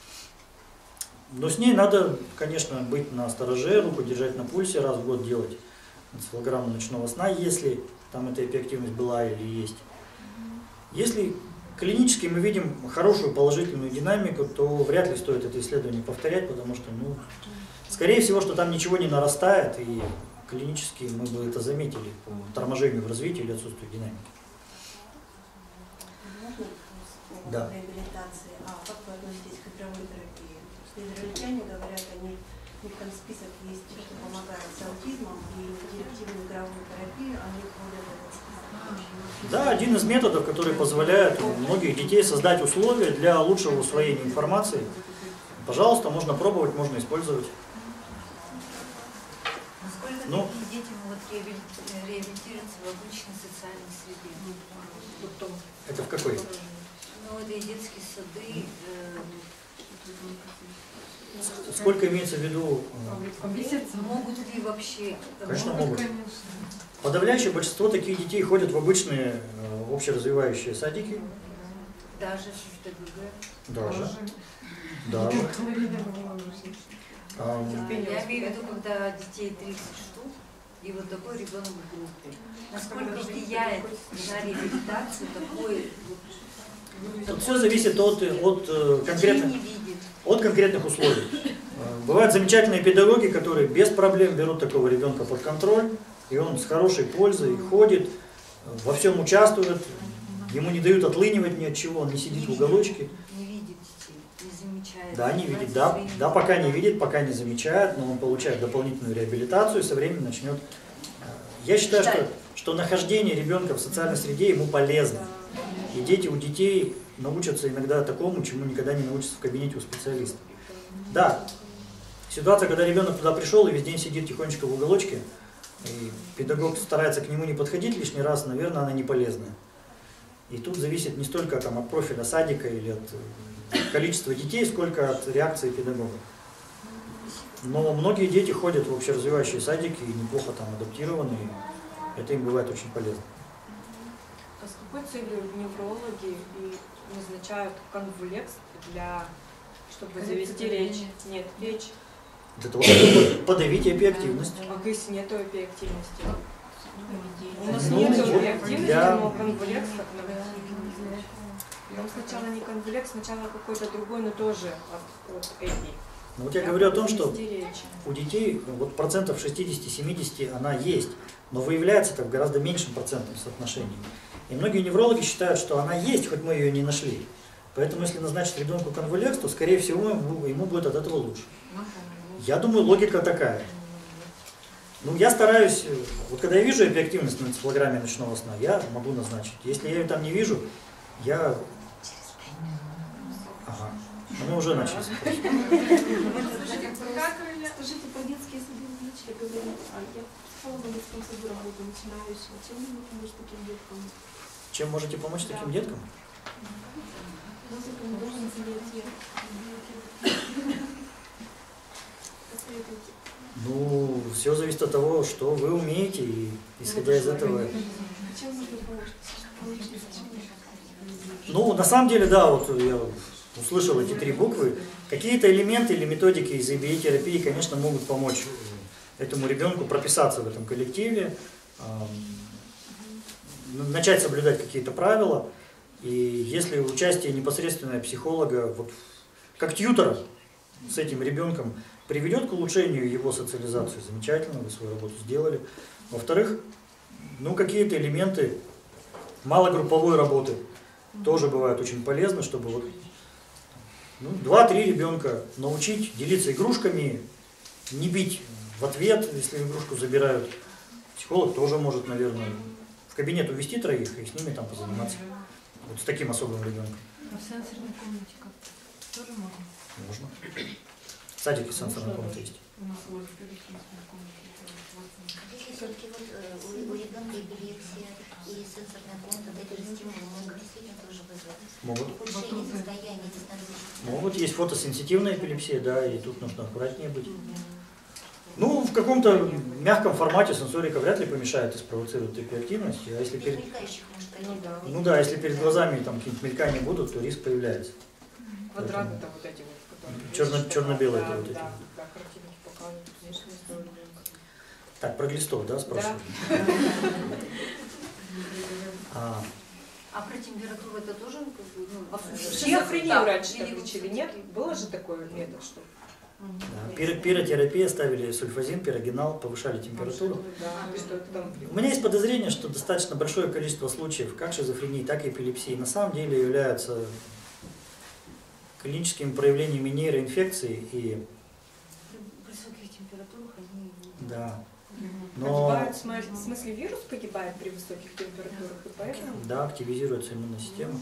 Но с ней надо, конечно, быть на стороже, руку держать на пульсе, раз в год делать энцефалограмму ночного сна, если там эта эпиактивность была или есть. Если клинически мы видим хорошую положительную динамику, то вряд ли стоит это исследование повторять, потому что, ну, скорее всего, что там ничего не нарастает, и клинически мы бы это заметили по торможению в развитии или отсутствию динамики.
Можно вопрос
да.
реабилитации? А как вы относитесь к игровой терапии? Израильтяне говорят, они, у них там список есть, что помогает с аутизмом, и директивную игровую терапию, они входят в этот список.
Да, один из методов, который позволяет у многих детей создать условия для лучшего усвоения информации. Пожалуйста, можно пробовать, можно использовать.
Насколько
ну,
такие дети могут реабилитироваться в обычной социальной среде?
Это в какой?
Ну, это и детские сады.
Сколько имеется в виду?
Могут ли вообще?
Конечно, могут. Подавляющее большинство таких детей ходят в обычные э, общеразвивающие садики.
Даже в ТГГ?
Даже. Даже. А,
Я имею в виду, когда детей тридцать штук, и вот такой ребенок в группе. Насколько влияет на реабилитацию такой...
Тут все зависит от, от, конкретных, от конкретных условий. Бывают замечательные педагоги, которые без проблем берут такого ребенка под контроль, и он с хорошей пользой ходит, во всем участвует, ему не дают отлынивать ни от чего, он не сидит в уголочке.
Не видит детей, не замечает.
Да, не видит, да, да, пока не видит, пока не замечает, но он получает дополнительную реабилитацию и со временем начнет. Я считаю, что, что нахождение ребенка в социальной среде ему полезно. И дети у детей научатся иногда такому, чему никогда не научатся в кабинете у специалиста. Да, ситуация, когда ребенок туда пришел и весь день сидит тихонечко в уголочке, и педагог старается к нему не подходить лишний раз, наверное, она не полезная. И тут зависит не столько там, от профиля садика или от количества детей, сколько от реакции педагога. Но многие дети ходят в общеразвивающие садики и неплохо там адаптированы, и это им бывает очень полезно.
А с какой целью неврологи и назначают конвулекс для, чтобы завести речь? Нет, речь.
Для того, чтобы подавить эпиактивность.
А если нет эпиактивности? У нас
Ну,
нет
вот
эпиактивности,
для-
но конвулекс как Там сначала не конвулекс, сначала какой-то другой, но тоже от, от эпи.
Ну, вот я говорю о том, что
Завести речь.
у детей вот процентов шестьдесят-семьдесят она есть, но выявляется это в гораздо меньшем процентном соотношении. И многие неврологи считают, что она есть, хоть мы ее не нашли. Поэтому если назначить ребенку конвулекс, то, скорее всего, ему, ему будет от этого лучше. Я думаю, логика такая. Ну, я стараюсь, вот когда я вижу эпиактивность на энцефалограмме ночного сна, я могу назначить. Если я ее там не вижу, я... Ага, мы уже начали.
Скажите, по детские сады вы начали говорить, а я психологом в детском саду работаю, начинающая. Чем вы поможете таким деткам?
Чем можете помочь таким деткам?
Музыка не должен занятия. Посоветуйте.
Ну, все зависит от того, что вы умеете, и исходя из этого...
Чем нужно помочь?
Ну, на самом деле, да, вот я услышал эти три буквы. Какие-то элементы или методики из эй би эй-терапии, конечно, могут помочь этому ребенку прописаться в этом коллективе, начать соблюдать какие-то правила. И если участие непосредственного психолога, вот, как тьютера с этим ребенком, приведет к улучшению его социализации, замечательно, вы свою работу сделали. Во-вторых, ну, какие-то элементы малогрупповой работы тоже бывают очень полезны, чтобы вот, ну, два-три ребенка научить делиться игрушками, не бить в ответ, если игрушку забирают. Психолог тоже может, наверное, в кабинет увести троих и с ними там позаниматься. Вот с таким особым ребенком.
А в сенсорной комнате как-то тоже можно?
Можно. В садике сенсорная комната есть.
У нас вот в сенсорной комнате.
Если все-таки вот, э, у, у ребенка эпилепсия и сенсорная комната, эти же стимулы могут действительно тоже вызвать
Могут.
ухудшение состояния дистанции.
Могут, есть фотосенситивная эпилепсия, да, и тут нужно аккуратнее быть. Ну, в каком-то мягком формате сенсорика вряд ли помешает и спровоцирует эпиактивность. А если перед...
Ну да.
Ну да, если перед глазами там какие-то мелькания будут, то риск появляется.
Квадраты-то вот эти вот, которые...
Черно- черно-белые
да,
это вот эти.
Да, да, картинки показывают, конечно, стоит.
Так, про глистов, да, спрашиваю? А,
А про температуру это тоже как бы, ну,
Шизофрению раньше так лечили, нет? Было же такой метод, что...
да. Пиро- Пиротерапия, ставили сульфазин, пирогенал, повышали температуру.
Да, что это там...
У меня есть подозрение, что достаточно большое количество случаев как шизофрении, так и эпилепсии на самом деле являются клиническими проявлениями нейроинфекции и...
при высоких температурах они...
Да. Но...
Погибает, в смысле, в смысле вирус погибает при высоких температурах, и поэтому...
Да, активизируется иммунная система.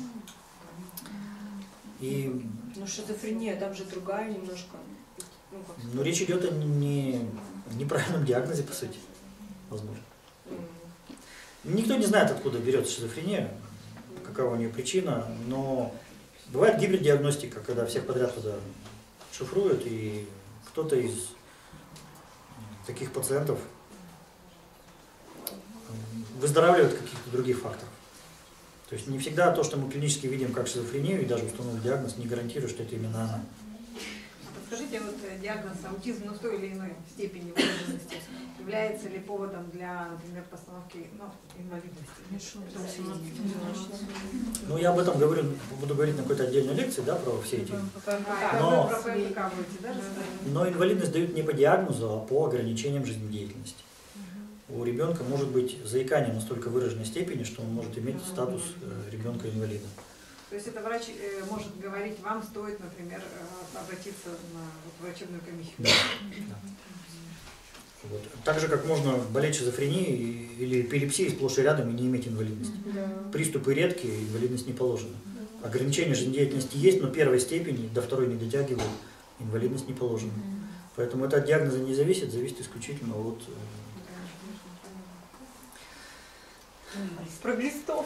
И,
Ну, шизофрения, там же другая немножко. Ну, как
ну, речь идет о не, неправильном диагнозе, по сути, возможно.
м,
Никто не знает, откуда берется шизофрения, какова у нее причина, но бывает гибриддиагностика, когда всех подряд туда шифруют, и кто-то из таких пациентов выздоравливает от каких-то других факторов. То есть не всегда то, что мы клинически видим как шизофрению, и даже установлен диагноз, не гарантирует, что это именно она.
Подскажите, вот э, диагноз аутизм, ну, в той или иной степени выраженности, является ли поводом для, например, постановки, ну, инвалидности?
Ну, я об этом говорю, буду говорить на какой-то отдельной лекции, да, про все эти.
А,
Но-
вы про ПМК будете, да, рассказывать?
Но инвалидность дают не по диагнозу, а по ограничениям жизнедеятельности. у ребенка может быть заикание настолько выраженной степени, что он может иметь статус ребенка-инвалида.
То есть это врач э, может говорить, вам стоит, например, э, обратиться на вот, врачебную комиссию.
Да. Да. Вот. Так же, как можно болеть шизофренией или эпилепсией сплошь и рядом и не иметь инвалидности.
Да.
Приступы редкие, инвалидность не положена. Ограничения жизнедеятельности есть, но первой степени, до второй не дотягивают, инвалидность не положена. Поэтому это от диагноза не зависит, зависит исключительно от...
Про глистов.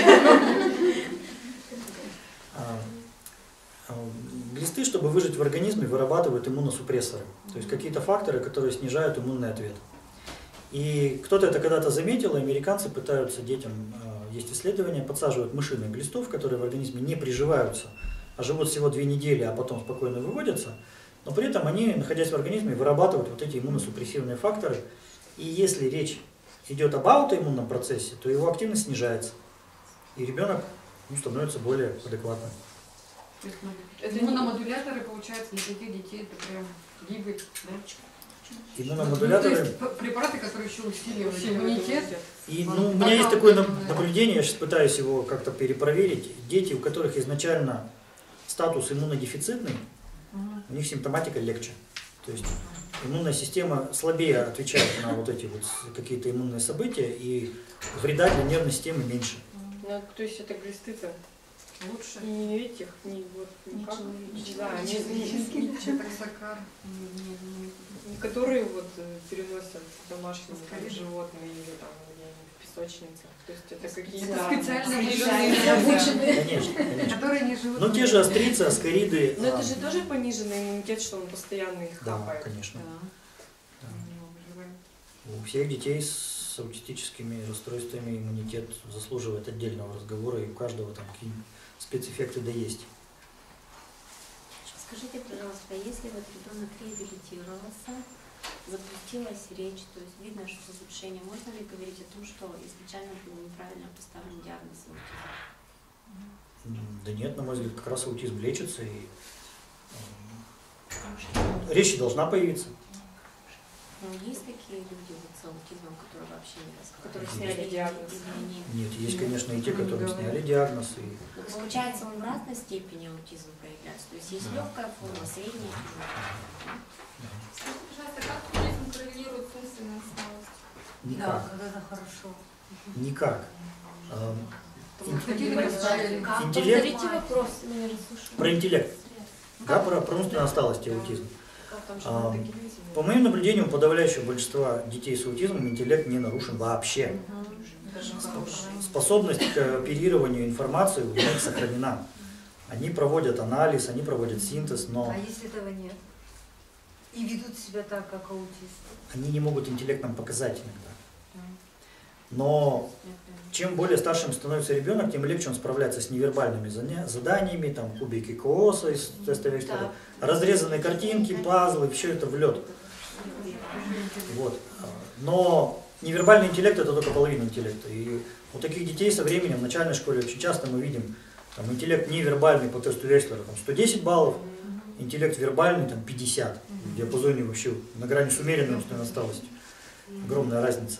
Глисты, чтобы выжить в организме, вырабатывают иммуносупрессоры. То есть какие-то факторы, которые снижают иммунный ответ. И кто-то это когда-то заметил, и американцы пытаются детям, есть исследования, подсаживают мышиных глистов, которые в организме не приживаются, а живут всего две недели, а потом спокойно выводятся. Но при этом они, находясь в организме, вырабатывают вот эти иммуносупрессивные факторы. И если речь идет об аутоиммунном процессе, то его активность снижается. И ребенок ну, становится более адекватным.
Это иммуномодуляторы, получается, для таких детей это прям гибель, да?
Иммуномодуляторы...
Ну, то есть препараты, которые еще усиливают иммунитет.
И, ну, у меня есть такое наблюдение, я сейчас пытаюсь его как-то перепроверить. Дети, у которых изначально статус иммунодефицитный, у них симптоматика легче. То есть иммунная система слабее отвечает на вот эти вот какие-то иммунные события, и вреда для нервной системы меньше.
Ну, то есть это глисты-то
Лучше.
не этих, не вот никак. Да, не, не,
не,
не,
таксокар.
не которые вот переносят домашние там, животные или там где-нибудь в песочницах. То есть это какие-то
специально обученные,
конечно, конечно.
которые не живут.
Ну те же острицы, аскариды.
Но это же тоже пониженный иммунитет, что он постоянно их
Да,
хапает.
конечно.
Да.
Да. У всех детей с аутистическими расстройствами иммунитет заслуживает отдельного разговора, и у каждого там какие-нибудь спецэффекты да есть.
Скажите, пожалуйста, если вот ребенок реабилитировался, запустилась речь, то есть видно, что улучшение, можно ли говорить о том, что изначально был неправильно поставлен диагноз аутизма?
Да нет, на мой взгляд, как раз аутизм лечится, и э, речь должна появиться.
Но есть такие люди вот с аутизмом, которые вообще не рассказывают?
Которые сняли диагноз?
Нет, есть, конечно, и те, которые сняли диагноз. И...
Но получается, он в разной степени аутизм проявляется. То есть есть легкая форма, средняя.
Скажите, пожалуйста, как аутизм коррелирует с умственной отсталостью?
Никак.
Да, когда это хорошо.
Никак.
Интеллект. Повторите вопрос, наверное, слушаю.
Про интеллект. Да, про, про умственную отсталость и аутизм. А, по моим наблюдениям, у подавляющего большинства детей с аутизмом интеллект не нарушен вообще. Способность к оперированию информацией у них сохранена. Они проводят анализ, они проводят синтез, но...
А если этого нет? И ведут себя так, как аутисты?
Они не могут интеллектом показать иногда. Но чем более старшим становится ребенок, тем легче он справляется с невербальными заданиями, там кубики Кооса из теста Векстера, разрезанные картинки, пазлы, все это в лед. Вот. Но невербальный интеллект — это только половина интеллекта. И у таких детей со временем в начальной школе очень часто мы видим там, интеллект невербальный по тесту Векслера там, сто десять баллов, интеллект вербальный там, пятьдесят. В диапазоне вообще на грани с умеренной умственной отсталостью. Огромная разница.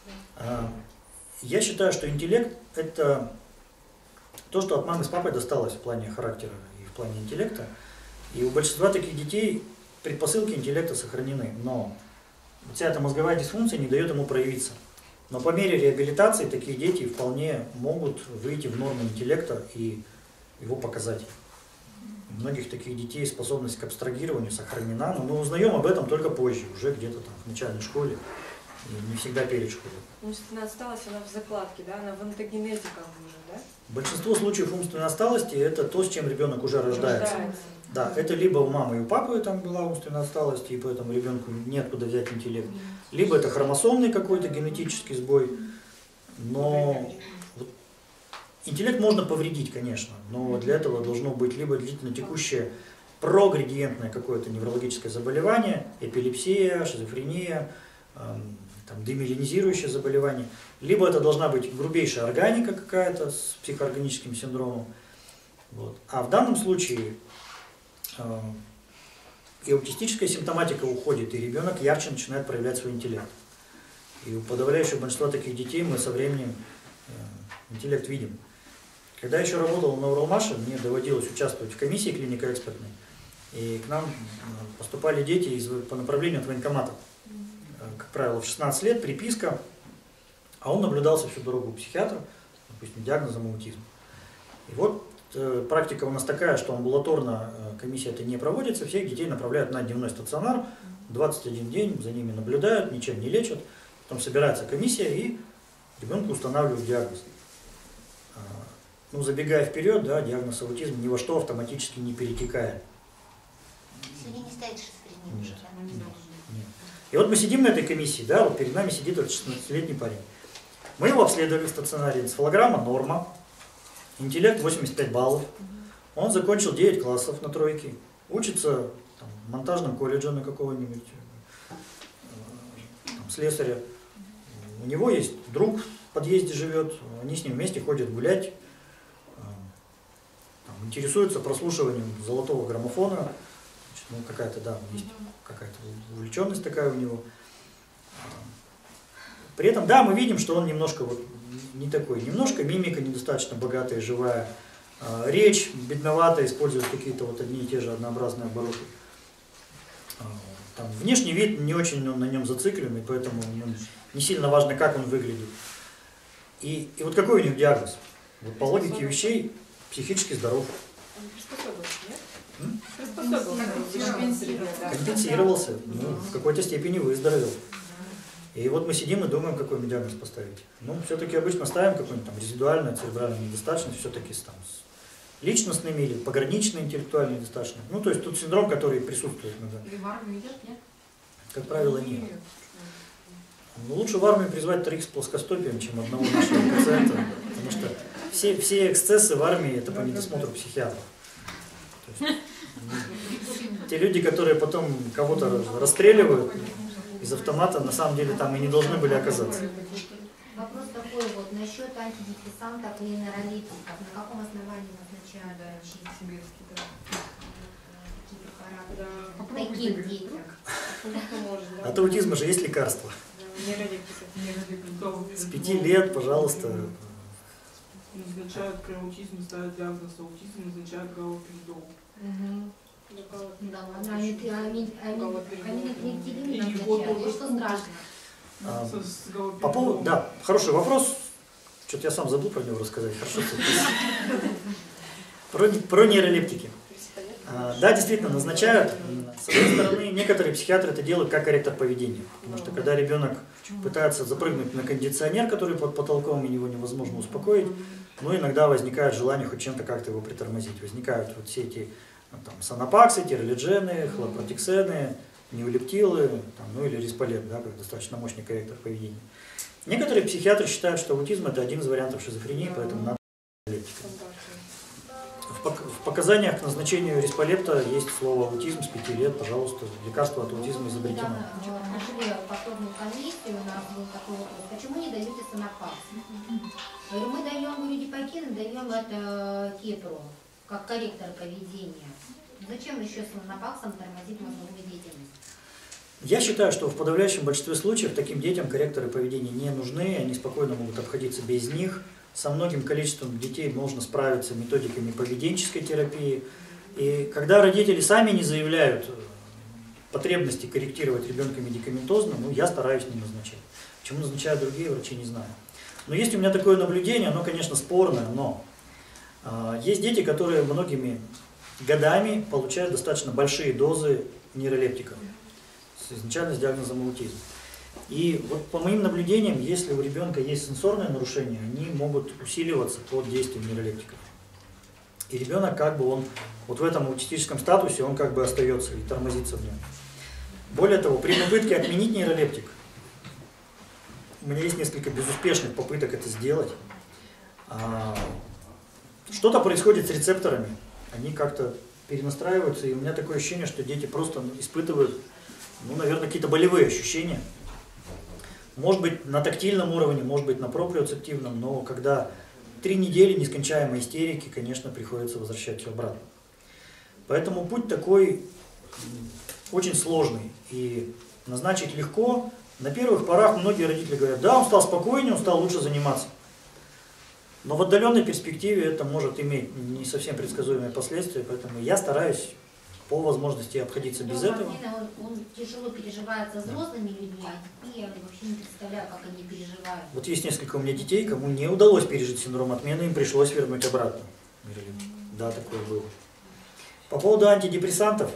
Я считаю, что интеллект – это то, что от мамы с папой досталось в плане характера и в плане интеллекта. И у большинства таких детей предпосылки интеллекта сохранены, но вся эта мозговая дисфункция не дает ему проявиться. Но по мере реабилитации такие дети вполне могут выйти в норму интеллекта и его показать. У многих таких детей способность к абстрагированию сохранена, но мы узнаем об этом только позже, уже где-то там в начальной школе. И не всегда перед школой.
Умственная отсталость, она в закладке, да? Она в антогенезе как бы уже, да?
Большинство случаев умственной отсталости – это то, с чем ребенок уже рождается.
рождается.
Да, это либо у мамы и у папы там была умственная отсталость, и поэтому ребенку неоткуда взять интеллект. Либо это хромосомный какой-то генетический сбой. Но вот, интеллект можно повредить, конечно, но для этого должно быть либо длительно текущее прогредиентное какое-то неврологическое заболевание, эпилепсия, шизофрения, эм, там, демиелинизирующее заболевание, либо это должна быть грубейшая органика какая-то с психоорганическим синдромом. Вот. А в данном случае э, и аутистическая симптоматика уходит, и ребенок ярче начинает проявлять свой интеллект. И у подавляющего большинства таких детей мы со временем интеллект видим. Когда я еще работал на Уралмаше, мне доводилось участвовать в комиссии клинико-экспертной, и к нам поступали дети из, по направлению от военкомата. Как правило, в шестнадцать лет, приписка, а он наблюдался всю дорогу у психиатра, допустим, диагнозом аутизм. И вот э, практика у нас такая, что амбулаторно э, комиссия это не проводится, всех детей направляют на дневной стационар, двадцать один день за ними наблюдают, ничем не лечат, потом собирается комиссия и ребенку устанавливают диагноз. А, ну, забегая вперед, да, диагноз аутизм ни во что автоматически не перетекает.
Сегодня не стоит шизофрения.
Нет, нет, нет. И вот мы сидим на этой комиссии, да, вот перед нами сидит этот шестнадцатилетний парень. Мы его обследовали в стационаре, энцефалограмма норма, интеллект восемьдесят пять баллов, он закончил девять классов на тройке, учится там, в монтажном колледже на какого-нибудь там, слесаря. У него есть друг в подъезде живет, они с ним вместе ходят гулять, там, интересуются прослушиванием золотого граммофона, значит, ну какая-то, да, есть какая-то увлеченность такая у него. При этом, да, мы видим, что он немножко вот не такой, немножко мимика недостаточно богатая, живая, речь бедноватая, использует какие-то вот одни и те же однообразные обороты. Там, внешний вид не очень он на нем зациклен, и поэтому ну, не сильно важно, как он выглядит. И, и вот какой у них диагноз? Вот по логике вещей психически здоров. Компенсировался, ну, в какой-то степени выздоровел. И вот мы сидим и думаем, какой мне диагноз поставить. Ну, все-таки обычно ставим какую-нибудь там резидуальную церебральную недостаточность, все-таки с, там, с личностными или пограничной интеллектуальной недостаточностью. Ну, то есть тут синдром, который присутствует иногда.
И в армию идет, нет?
Как правило, нет. Ну, лучше в армию призвать троих с плоскостопием, чем одного нашего пациента, потому что все, все эксцессы в армии это по недосмотру психиатров. То есть, те люди, которые потом кого-то расстреливают из автомата, на самом деле там и не должны были оказаться.
Вопрос такой вот, насчет антидепрессантов и нейролептиков. На каком основании назначают такие препараты таким детям?
От аутизма же есть лекарства. С пяти лет, пожалуйста.
Назначают при аутизме, ставят диагноз аутизм, назначают галоперидол.
Да ладно, они аминокритидин назначают, что страшно?
А, по поводу, да, хороший вопрос. Что-то я сам забыл про него рассказать. Хорошо. Про, про нейролептики. А, да, действительно, назначают. С одной стороны, некоторые психиатры это делают как корректор поведения. Потому что когда ребенок пытается запрыгнуть на кондиционер, который под потолком, и его невозможно успокоить, но иногда возникает желание хоть чем-то как-то его притормозить. Возникают вот все эти там, санопаксы, тиролиджены, хлорпротиксены, неолептилы, там, ну или рисполет, да, как достаточно мощный корректор поведения. Некоторые психиатры считают, что аутизм это один из вариантов шизофрении, поэтому надо рисполептика. В показаниях к назначению рисполепта есть слово аутизм с пяти лет, пожалуйста, лекарство от аутизма изобретено.
Нашли повторную комиссию, у нас был такой вопрос, почему не даете санопакс? Говорю, мы даем, говорю, дипокин, даем это кепру, как корректор поведения. Зачем еще санопаксом тормозить мозговую деятельность?
Я считаю, что в подавляющем большинстве случаев таким детям корректоры поведения не нужны, они спокойно могут обходиться без них. Со многим количеством детей можно справиться методиками поведенческой терапии. И когда родители сами не заявляют потребности корректировать ребенка медикаментозно, ну, я стараюсь не назначать. Почему назначают другие врачи, не знаю. Но есть у меня такое наблюдение, оно, конечно, спорное, но э, есть дети, которые многими годами получают достаточно большие дозы нейролептиков, изначально с диагнозом аутизм. И вот по моим наблюдениям, если у ребенка есть сенсорные нарушения, они могут усиливаться под действием нейролептиков. И ребенок как бы он вот в этом аутистическом статусе, он как бы остается и тормозится в нем. Более того, при попытке отменить нейролептик, у меня есть несколько безуспешных попыток это сделать, что-то происходит с рецепторами, они как-то перенастраиваются, и у меня такое ощущение, что дети просто испытывают, ну, наверное, какие-то болевые ощущения. Может быть, на тактильном уровне, может быть, на проприоцептивном, но когда три недели нескончаемой истерики, конечно, приходится возвращать все обратно. Поэтому путь такой очень сложный. И назначить легко, на первых порах многие родители говорят, да, он стал спокойнее, он стал лучше заниматься. Но в отдаленной перспективе это может иметь не совсем предсказуемые последствия, поэтому я стараюсь по возможности обходиться без этого.
Он, он тяжело переживает со взрослыми людьми, а детей я вообще не представляю, как они переживают.
Вот есть несколько у меня детей, кому не удалось пережить синдром отмены, им пришлось вернуть обратно. Да, такое было. По поводу антидепрессантов.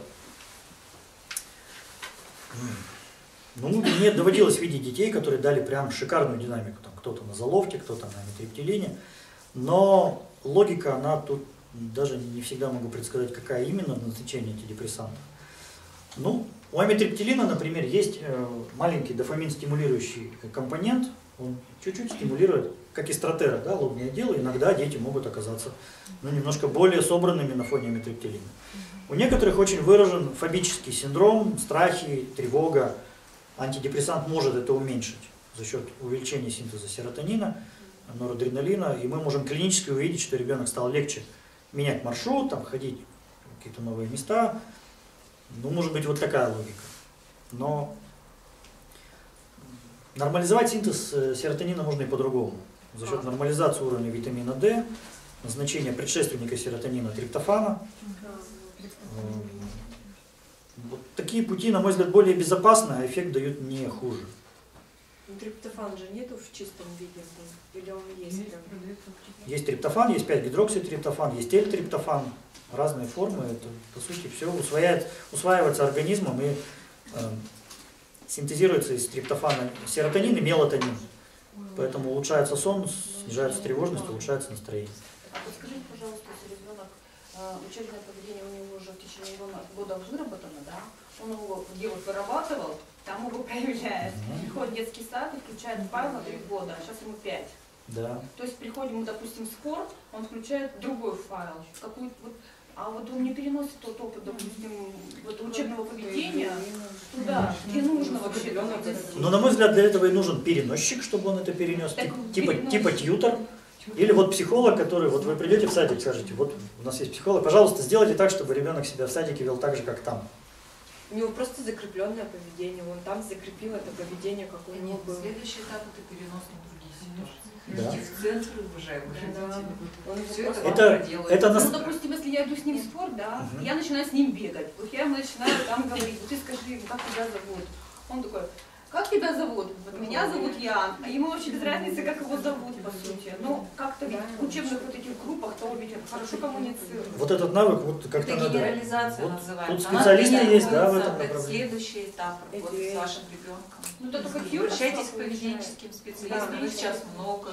Ну, мне доводилось видеть детей, которые дали прям шикарную динамику. Там кто-то на заловке, кто-то на амитриптилине. Но логика, она тут, даже не всегда могу предсказать, какая именно назначение антидепрессантов. Ну, у амитриптилина, например, есть маленький дофамин-стимулирующий компонент. Он чуть-чуть стимулирует, как и стратера, да, лобные отделы. Иногда дети могут оказаться ну, немножко более собранными на фоне амитриптилина. У некоторых очень выражен фобический синдром, страхи, тревога. Антидепрессант может это уменьшить за счет увеличения синтеза серотонина, норадреналина, и мы можем клинически увидеть, что ребенок стал легче менять маршрут, там, ходить в какие-то новые места. Ну, может быть, вот такая логика. Но нормализовать синтез серотонина можно и по-другому. За счет нормализации уровня витамина D, назначения предшественника серотонина триптофана. Вот такие пути, на мой взгляд, более безопасны, а эффект дают не хуже.
Триптофан же нету в чистом виде, или он есть?
Есть триптофан, есть пять гидрокситриптофан, есть L-триптофан, разные формы. Это, по сути, все усвояет, усваивается организмом и э, синтезируется из триптофана серотонин и мелатонин. Поэтому улучшается сон, снижается тревожность, улучшается настроение.
А подскажите, пожалуйста, если ребенок, учебное поведение у него уже в течение года выработано, да? Он его где вот вырабатывал, там его проявляет. Mm-hmm. Приходит в детский сад и включает файл на три года, а сейчас ему пять.
Да.
То есть приходим мы, допустим, в спорт, он включает другой файл, какую-то вот, а вот он не переносит тот опыт, допустим, вот учебного поведения туда, где нужно вообще.
Но, на мой взгляд, для этого и нужен переносчик, чтобы он это перенес, так, типа, типа тьютор. Или вот психолог, который, вот вы придете в садик, скажете, вот у нас есть психолог, пожалуйста, сделайте так, чтобы ребенок себя в садике вел так же, как там.
У него просто закрепленное поведение, он там закрепил это поведение, как у него было.
Следующий этап – это перенос на другие ситуации.
Да.
Идти в центр уже,
да.
Он все это,
это,
делает.
это
Ну,
нас...
допустим, если я иду с ним в спорт, да,
угу.
я начинаю с ним бегать. Вот я ему начинаю там говорить, вот ты скажи, как тебя зовут? Он такой, как тебя зовут? Вот меня зовут Ян, а ему вообще без разницы, как его зовут, по сути. Ну, как-то ведь в учебных вот этих группах то ведь хорошо коммуницирует.
Вот этот навык, вот как-то
это
надо...
генерализация
вот,
называется.
Тут специалисты
Она
есть, да, в этом
это
направлении.
следующий этап вот, с вашим ребенком.
Ну, это только тьютор.
Обращайтесь к поведенческим специалистам,
Да,
их сейчас много.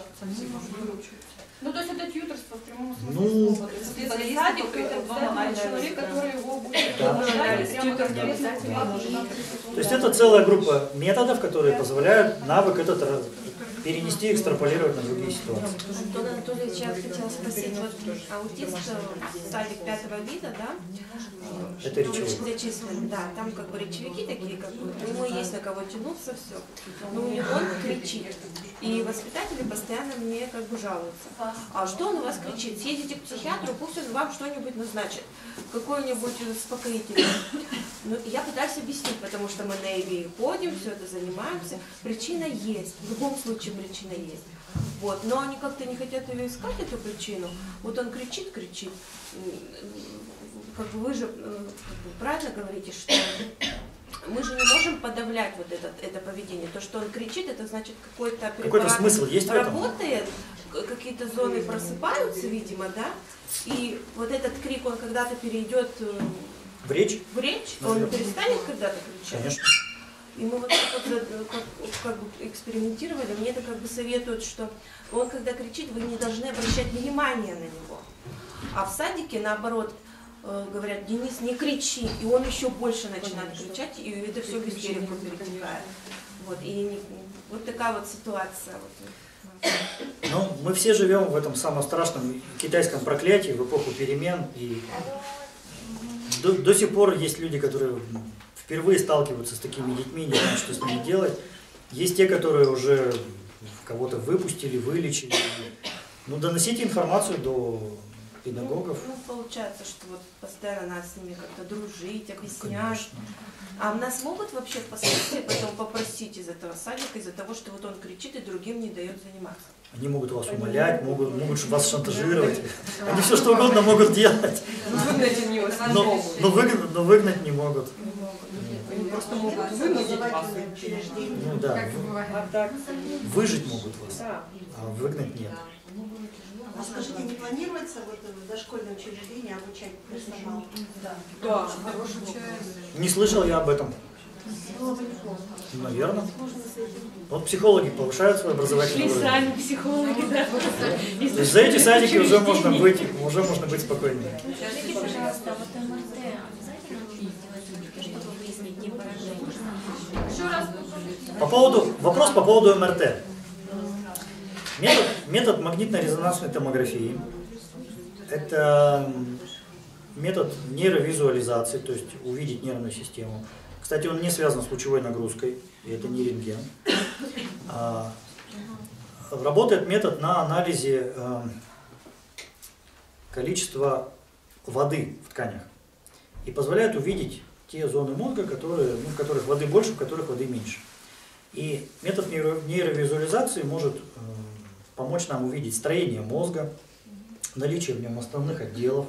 Ну, то есть это тьюторство в прямом смысле
Ну,
слова. То есть специалист, садик, это обязательно человек, который его будет
Да.
обучать, прямо как
Да.
интересно.
То есть это целая группа методов, которые позволяют навык этот раз- перенести и экстраполировать на другие ситуации.
Антон Анатольевич, я хотела спросить, вот аутист, садик пятого вида, да?
Это речевой.
Зачислен, да, там как бы речевики такие, как бы, у него есть на кого тянуться, все. Но у него он кричит. И воспитатели постоянно мне как бы жалуются. А что он у вас кричит? Съездите к психиатру, пусть он вам что-нибудь назначит. Какое-нибудь успокоительное. Ну, я пытаюсь объяснить, потому что мы на эй ви ходим, все это занимаемся. Причина есть, в любом случае причина есть. Вот. Но они как-то не хотят ее искать, эту причину. Вот он кричит, кричит. Как бы вы же как бы, правильно говорите, что мы же не можем подавлять вот это, это поведение. То, что он кричит, это значит какой-то препарат
Какой-то смысл есть в этом?
работает, какие-то зоны просыпаются, видимо, да, и вот этот крик, он когда-то перейдет
В речь?
в речь, он перестанет когда-то кричать.
Конечно.
И мы вот так вот как, как бы экспериментировали, мне это как бы советуют, что он когда кричит, вы не должны обращать внимание на него. А в садике, наоборот, говорят, Денис, не кричи, и он еще больше начинает кричать, и это все в истерику перетекает. Вот, и вот такая вот ситуация.
Ну, мы все живем в этом самом страшном китайском проклятии, в эпоху перемен, и до, до сих пор есть люди, которые впервые сталкиваются с такими детьми, не знают, что с ними делать. Есть те, которые уже кого-то выпустили, вылечили. Ну, доносите информацию до педагогов.
Ну, ну, получается, что вот постоянно надо с ними как-то дружить, объяснять.
Конечно.
А нас могут вообще впоследствии потом попросить из этого садика, из-за того, что вот он кричит и другим не дает заниматься?
Они могут вас умолять, могут, могут вас шантажировать. Они все что угодно могут делать. Но, но, выгнать, но выгнать не могут.
Они просто могут вынудить вас.
Ну да, выжить могут вас,
Да.
а выгнать нет.
А скажите, не планируется вот в дошкольном учреждении обучать персонал? Да.
Да.
Не слышал я об этом. Наверное. Вот психологи повышают свой образовательный уровень.
сами психологи, да.
То есть за эти садики уже можно быть, уже можно быть спокойнее.
Скажите, пожалуйста, вот МРТ обязательно нужно сделать, чтобы выяснить не поражение?
Еще раз.
По поводу, вопрос по поводу МРТ. Метод, метод магнитно-резонансной томографии – это метод нейровизуализации, то есть увидеть нервную систему. Кстати, он не связан с лучевой нагрузкой, и это не рентген. А, работает метод на анализе а, количества воды в тканях и позволяет увидеть те зоны мозга, которые, ну, в которых воды больше, в которых воды меньше. И метод нейро, нейровизуализации может э, помочь нам увидеть строение мозга, наличие в нем основных отделов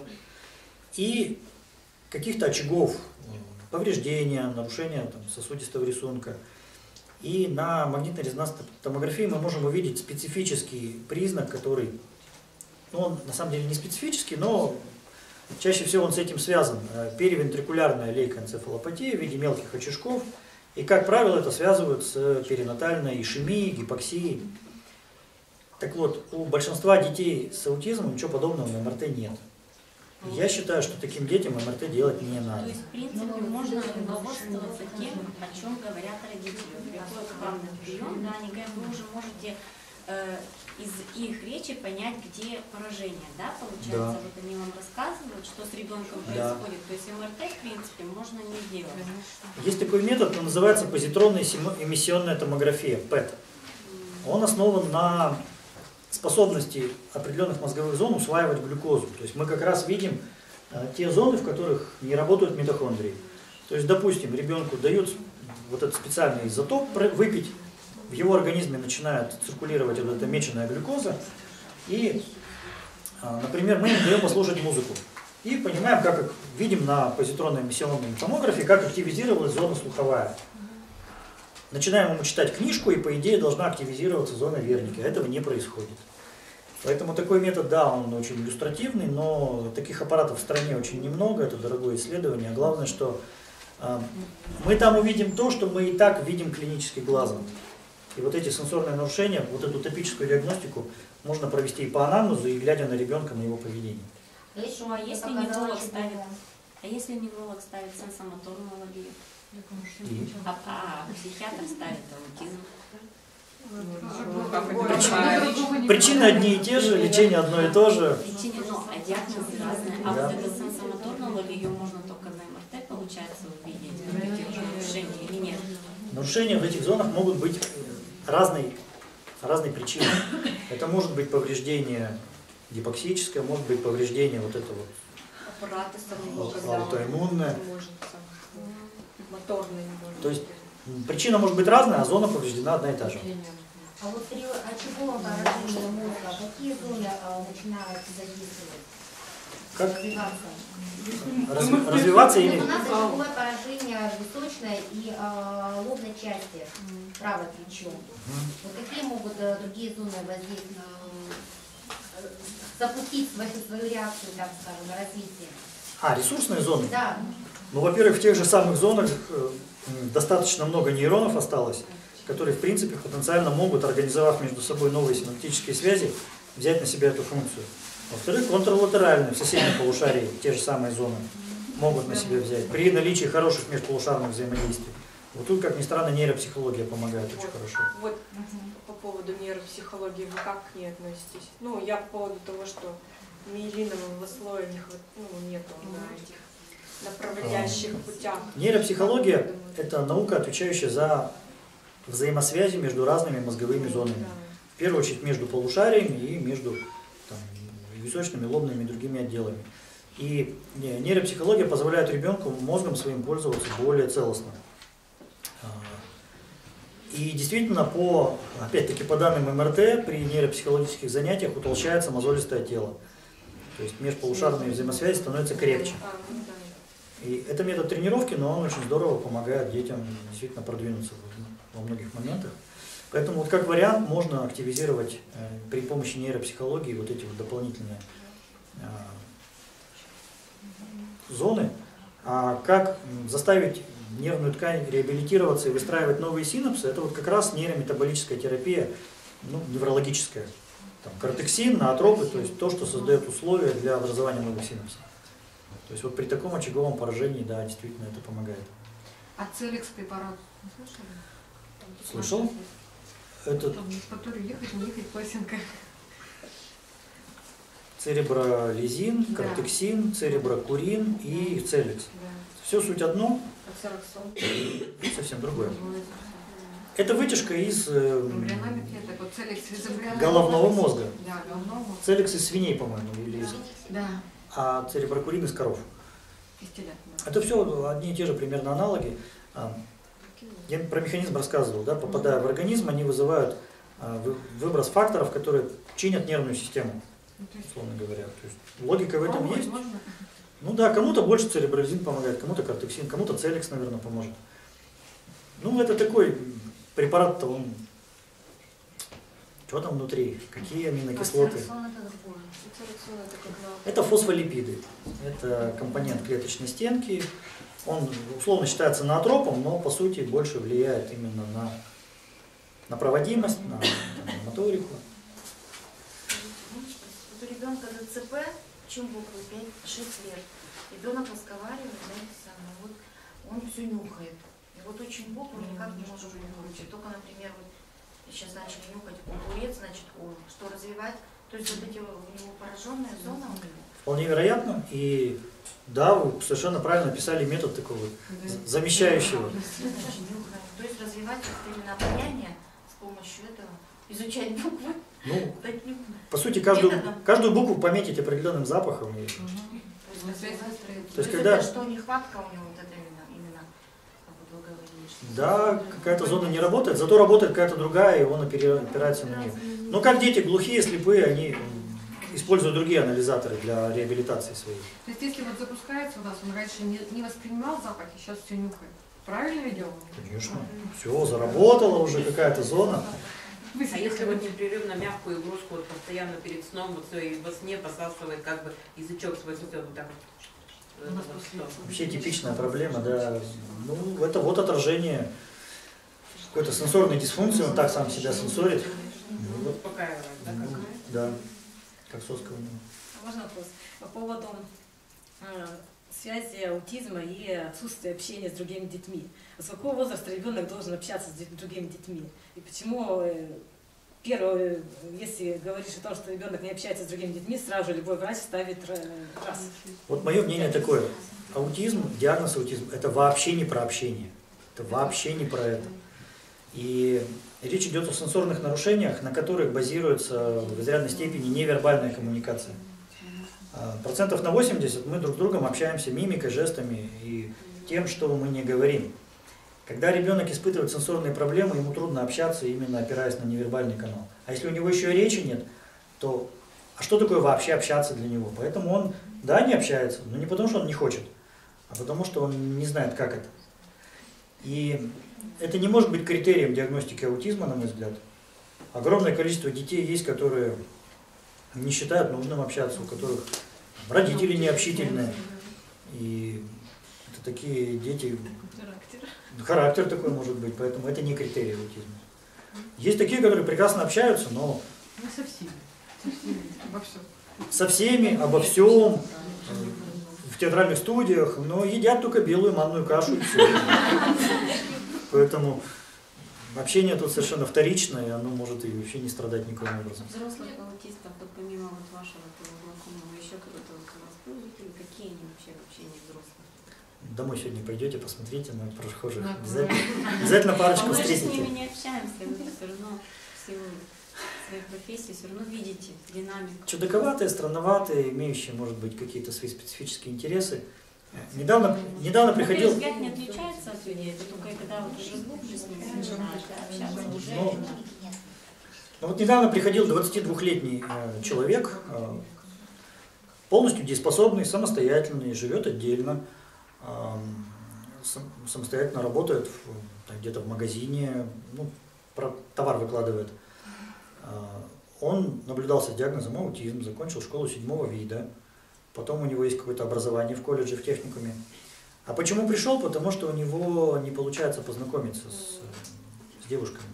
и каких-то очагов повреждения, нарушения там, сосудистого рисунка. И на магнитно-резонансной томографии мы можем увидеть специфический признак, который, ну, он на самом деле не специфический, но чаще всего он с этим связан. Перевентрикулярная лейкоэнцефалопатия в виде мелких очажков. И, как правило, это связывают с перинатальной ишемией, гипоксией. Так вот, у большинства детей с аутизмом ничего подобного на МРТ нет. Я считаю, что таким детям МРТ делать не надо.
То есть, в принципе, можно руководствоваться тем, о чем говорят родители. Приходит к вам на прием, да, они говорят, вы уже можете э, из их речи понять, где поражение, да, получается,
Да.
вот они вам рассказывают, что с ребенком
Да.
происходит. То есть МРТ, в принципе, можно не делать.
Есть такой метод, он называется позитронная эмиссионная томография, ПЭТ. Он основан на способности определенных мозговых зон усваивать глюкозу. То есть мы как раз видим э, те зоны, в которых не работают митохондрии. То есть, допустим, ребенку дают вот этот специальный изотоп выпить, в его организме начинает циркулировать вот эта меченая глюкоза, и, э, например, мы им даем послушать музыку. И понимаем, как видим на позитронной эмиссионной томографии, как активизировалась зона слуховая. Начинаем ему читать книжку, и по идее должна активизироваться зона Верника. Этого не происходит. Поэтому такой метод, да, он очень иллюстративный, но таких аппаратов в стране очень немного, это дорогое исследование. А главное, что э, мы там увидим то, что мы и так видим клинически глазом. И вот эти сенсорные нарушения, вот эту топическую диагностику можно провести и по анамнезу, и глядя на ребенка, на его поведение.
Хорошо, а если невролог ставит, а если невролог ставит сенсомоторную аллергию? А, а психиатр ставит аутизм.
Причины, причины одни и те же, лечение одно и то же.
Причины, ну, а диагнозы разные. А
Да.
вот эту сенсомоторную аллергию можно только на МРТ, получается, увидеть, вот эти уже нарушения или нет?
Нарушения в этих зонах могут быть разной, разной причины. Это может быть повреждение гипоксическое, может быть повреждение вот этого
Аппараты
вот, аутоиммунное.
Моторные.
То есть причина может быть разная, а зона повреждена одна и та же.
А вот при очаговом поражении мозга какие зоны а, начинают задействовать?
Как
Развиваться?
раз- развиваться или...
У нас очаговое поражение височной и а, лобной части, правой плечом. Вот какие могут а, другие зоны воздействовать, а, запустить свою, свою реакцию, так скажем, на развитие?
А, ресурсные зоны?
Да.
Ну, во-первых, в тех же самых зонах э, достаточно много нейронов осталось, которые, в принципе, потенциально могут, организовав между собой новые синаптические связи, взять на себя эту функцию. Во-вторых, контрлатеральные в соседнем полушарии, те же самые зоны, могут на себя взять, при наличии хороших межполушарных взаимодействий. Вот тут, как ни странно, нейропсихология помогает очень хорошо.
Вот по поводу нейропсихологии вы как к ней относитесь? Ну, я по поводу того, что миелинового слоя не хват... ну, нету на этих направляющих путях.
Нейропсихология – это наука, отвечающая за взаимосвязи между разными мозговыми зонами. В первую очередь между полушариями и между там, височными, лобными и другими отделами. И нейропсихология позволяет ребенку мозгом своим пользоваться более целостно. И действительно, по, опять-таки, по данным эм эр тэ, при нейропсихологических занятиях утолщается мозолистое тело. То есть межполушарные взаимосвязи становятся крепче. И это метод тренировки, но он очень здорово помогает детям действительно продвинуться во многих моментах. Поэтому вот как вариант можно активизировать э, при помощи нейропсихологии вот эти вот дополнительные э, зоны. А как заставить нервную ткань реабилитироваться и выстраивать новые синапсы, это вот как раз нейрометаболическая терапия, ну, неврологическая. Там, кортексин, наотропы, то есть то, что создает условия для образования новых синапсов. То есть вот при таком очаговом поражении, да, действительно это помогает.
А целикс препарат слышали?
Слышал? Это...
Который ехать, не ехать, пластинка.
Церебролизин,
Да.
кортексин, цереброкурин и целикс.
Да.
Все суть одно,
А
совсем другое. Это вытяжка из э,
Эмбриональных клеток. Вот целикс из эмбриональных
головного мозга.
Да, головного мозга.
Целикс из свиней, по-моему, или из...
Да.
а цереброкурин из коров.
Из телят, да.
Это все одни и те же примерно аналоги. Я про механизм рассказывал, да, попадая в организм, они вызывают а, вы- выброс факторов, которые чинят нервную систему, условно говоря. То есть логика в этом
Пробовать
есть.
можно?
Ну да, кому-то больше церебролизин помогает, кому-то кортексин, кому-то целикс, наверное, поможет. Ну, это такой препарат-то, он... Что там внутри? Какие аминокислоты? Это фосфолипиды. Это компонент клеточной стенки. Он условно считается ноотропом, но по сути больше влияет именно на, на проводимость, на, на моторику.
Вот у ребенка ДЦП, чем буквы пять-шесть лет. Ребенок разговаривает, да, это самое, вот он все нюхает. И вот очень букву никак не может выучить. Только, например, вот сейчас начали нюхать огурец, значит, о, что развивать. То есть вот эти у него пораженная зона у него.
Вполне вероятно. И да, вы совершенно правильно описали метод такого замещающего.
То есть развивать вот именно обоняние с помощью этого, изучать буквы.
Ну, по сути, каждую, каждую букву пометить определенным запахом. И...
То есть,
когда...
это что нехватка у него вот это именно, именно как вы говорили, что...
Да, какая-то зона не работает, зато работает какая-то другая, и он опирается на нее. Но как дети глухие, слепые, они используют другие анализаторы для реабилитации своей.
То есть если вот запускается у нас, он раньше не, не воспринимал запахи, сейчас все нюхает. Правильно ведем?
Конечно. Все, заработала уже какая-то зона.
А если вот непрерывно мягкую игрушку вот постоянно перед сном, вот все, и во сне посасывает как бы язычок свой, все вот так вот.
Вообще типичная проблема, да. Ну, это вот отражение какой-то сенсорной дисфункции, он так сам себя сенсорит. Ну, вот.
Успокаивает, да?
Ну,
Как?
да, как соска у него.
Можно вопрос? По поводу э, связи аутизма и отсутствия общения с другими детьми. С какого возраста ребенок должен общаться с другими детьми? И почему, э, первое, если говоришь о том, что ребенок не общается с другими детьми, сразу же любой врач ставит э, раз?
Вот мое мнение такое. Аутизм, диагноз аутизм, это вообще не про общение. Это вообще не про это. И речь идет о сенсорных нарушениях, на которых базируется в изрядной степени невербальная коммуникация. Процентов на восемьдесят мы друг с другом общаемся мимикой, жестами и тем, что мы не говорим. Когда ребенок испытывает сенсорные проблемы, ему трудно общаться, именно опираясь на невербальный канал. А если у него еще и речи нет, то а что такое вообще общаться для него? Поэтому он, да, не общается, но не потому, что он не хочет, а потому, что он не знает, как это. И это не может быть критерием диагностики аутизма, на мой взгляд. Огромное количество детей есть, которые не считают нужным общаться, у которых родители необщительные. И это такие дети...
Характер.
Характер такой может быть, поэтому это не критерий аутизма. Есть такие, которые прекрасно общаются, но...
Не со всеми. Со всеми, обо всем.
Со всеми, обо всем, в театральных студиях, но едят только белую манную кашу и все. Поэтому общение тут совершенно вторичное, и оно может и вообще не страдать никаким образом.
Взрослых аутистов, вот помимо вот вашего знакомого, еще кто-то вот у вас был, или какие они вообще в общении взрослых?
Домой сегодня пойдете, посмотрите на прохожих. Обязательно, обязательно парочку
Мы же с
встретите.
ними не общаемся, вы все равно в силу своей профессии все равно видите динамику.
Чудаковатые, странноватые, имеющие, может быть, какие-то свои специфические интересы. Недавно, недавно приходил...
На взгляд не отличается от людей, это только когда вот уже глубже с ними начинаешь общаться, уже...
Ну, ну вот недавно приходил двадцатидвухлетний э, человек, э, полностью дееспособный, самостоятельный, живет отдельно, э, сам, самостоятельно работает где-то в магазине, ну, про, товар выкладывает. Э, он наблюдался с диагнозом аутизм, закончил школу седьмого вида. Потом у него есть какое-то образование в колледже, в техникуме. А почему пришел? Потому что у него не получается познакомиться с, с девушками.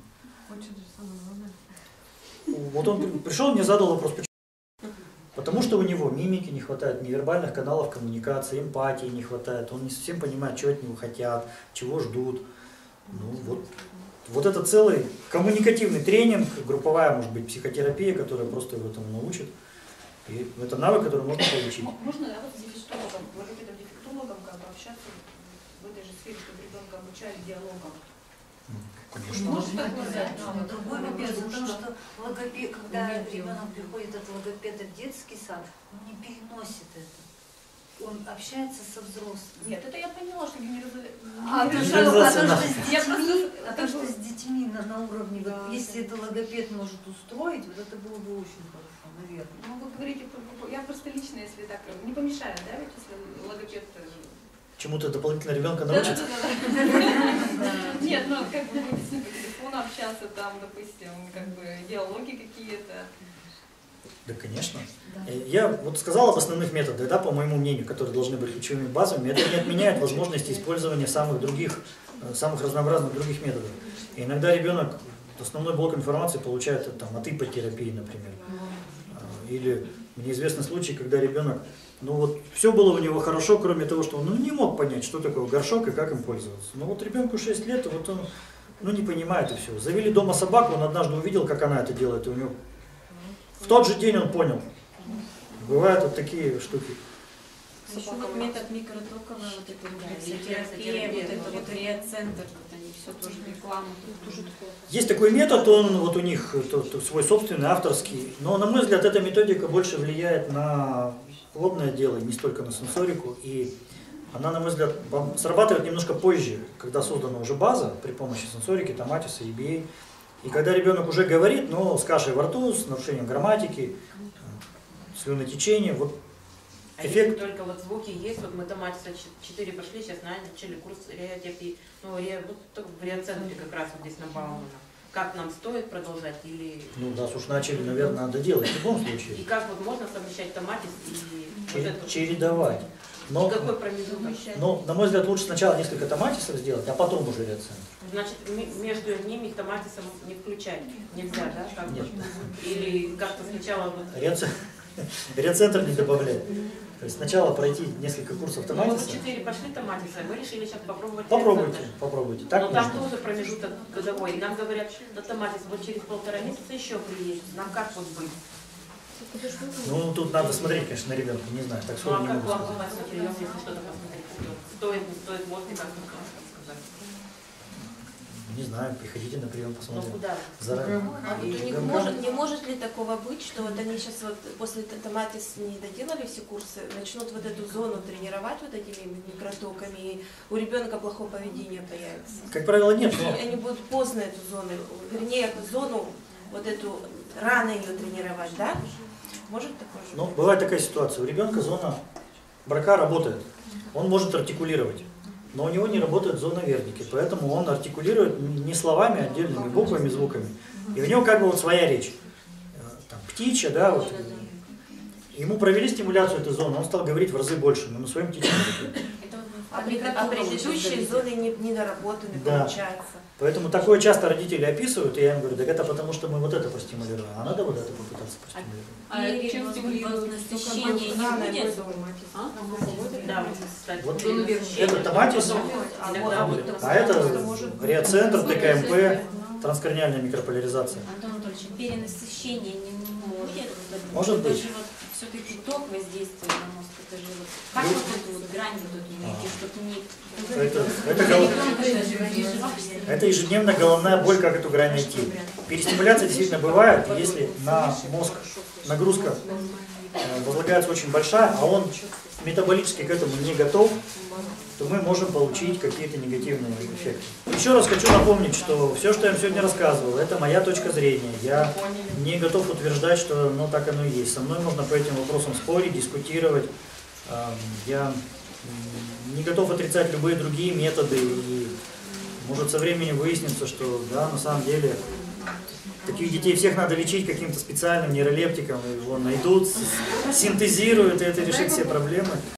Вот он пришел, мне задал вопрос, почему? Потому что у него мимики не хватает, невербальных каналов коммуникации, эмпатии не хватает. Он не совсем понимает, чего от него хотят, чего ждут. Ну, вот, вот это целый коммуникативный тренинг, групповая, может быть, психотерапия, которая просто его этому научит. И это навык, который можно получить.
Можно, да, вот с дефектологом, логопедом-дефектологом как бы общаться в этой же сфере, чтобы ребенка обучали диалогам?
Конечно.
Может такое, да. Но другой вопрос, потому что логопед, когда ребенок приходит от логопеда в детский сад, он не переносит это. Он общается со взрослыми.
Нет, это я поняла, что генерализация...
А, то, что, а, то, что с детьми, а то, что с детьми на, на уровне, вот, да, если это логопед может устроить, вот это было бы очень хорошо, наверное.
Ну, вы говорите, я просто лично, если так, не помешает, да, ведь если логопед...
Чему-то дополнительно ребенка научит?
Нет, ну, как бы по телефону общаться, там, допустим, как бы диалоги какие-то.
Да, конечно. Я вот сказал об основных методах, да, по моему мнению, которые должны быть ключевыми базовыми. Это не отменяет возможности использования самых других, самых разнообразных других методов. И иногда ребенок основной блок информации получает там, от ипотерапии, например. Или мне известны случаи, когда ребенок, ну вот все было у него хорошо, кроме того, что он ну, не мог понять, что такое горшок и как им пользоваться. Но вот ребенку шесть лет, и вот он ну, не понимает и все. Завели дома собаку, он однажды увидел, как она это делает, и у него в тот же день он понял. Бывают вот такие штуки.
Еще вот метод микротоковая, вот эта терапия, вот это вот реацентр, вот они все тоже рекламу.
Есть такой метод, он вот у них то, то, свой собственный, авторский, но на мой взгляд эта методика больше влияет на лобное дело, не столько на сенсорику, и она, на мой взгляд, срабатывает немножко позже, когда создана уже база при помощи сенсорики, томатиса, и би эй. И когда ребенок уже говорит, но с кашей во рту, с нарушением грамматики, слюнотечения, вот
а
эффект...
если только вот звуки есть, вот мы томатиса четыре пошли, сейчас начали курс реотерапии, ну, ре, вот только в реоцентре как раз вот здесь на Баумана. Как нам стоит продолжать или...
Ну, раз уж начали, наверное, надо делать в любом случае.
И как вот можно совмещать томатис и...
Чер-
вот это...
Чередовать. Но,
и какой промежуток?
но, на мой взгляд, лучше сначала несколько томатисов сделать, а потом уже реоцентр.
Значит, между ними томатисом не включать нельзя, да? Как
Нет.
Или как-то сначала... Вот...
Реоцентр, реоцентр не добавлять. То есть сначала пройти несколько курсов
Ну,
томатиса.
вот четыре пошли томатиса, мы решили сейчас попробовать
Попробуйте,
реоцентр.
попробуйте. Так
Но там
можно.
тоже промежуток годовой. И нам говорят, что томатис вот через полтора месяца еще приедет. Нам как вот быть?
Ну, тут надо смотреть, конечно, на ребенка, не знаю, так
Ну,
сходу
а
не
как
могу
вам
сказать.
попасть на прием, если что-то посмотреть? Стоит, не стоит, можно как-то сказать?
Не знаю, приходите на прием,
Ну,
посмотрим.
куда?
Заранее.
А вот у них может, не может ли такого быть, что вот они сейчас вот после томатис не доделали все курсы, начнут вот эту зону тренировать вот этими микротоками, и у ребенка плохое поведение появится?
Как правило, нет, но...
Они будут поздно эту зону, вернее, зону, вот эту, рано ее тренировать, да? Может такое же?
Ну, бывает такая ситуация. У ребенка зона брака работает. Он может артикулировать. Но у него не работает зона верники. Поэтому он артикулирует не словами, а отдельными буквами, звуками. И у него как бы вот своя речь. Там, птичья, да, вот. Ему провели стимуляцию этой зоны, он стал говорить в разы больше, но на своем птичьем языке.
А, пред- а предыдущие зоны не, не доработаны,
Да.
получается.
Поэтому такое часто родители описывают, и я им говорю, так это потому, что мы вот это простимулируем, а надо вот это попытаться простимулировать.
А чем стимулируют насыщение не будет?
А? Да, кстати.
Вот
зону
это томатис,
А,
Иногда
вот,
вот
а это реоцентр, тэ ка эм пэ, транскраниальная микрополяризация.
Антон Анатольевич, перенасыщение не может?
Может быть.
Это же вот все-таки ток воздействует на мозг. Это же вот как вот эту вот грань питание тут имеете, чтобы не...
Это, это, гол- это ежедневная головная боль, как эту грань найти. Перестимуляция действительно бывает, если на мозг нагрузка возлагается очень большая, а он метаболически к этому не готов, то мы можем получить какие-то негативные эффекты. Еще раз хочу напомнить, что все, что я вам сегодня рассказывал, это моя точка зрения. Я не готов утверждать, что ну, так оно и есть. Со мной можно по этим вопросам спорить, дискутировать. Я не готов отрицать любые другие методы. И может со временем выяснится, что да, на самом деле таких детей всех надо лечить каким-то специальным нейролептиком. Его найдут, синтезируют, и это решит все проблемы.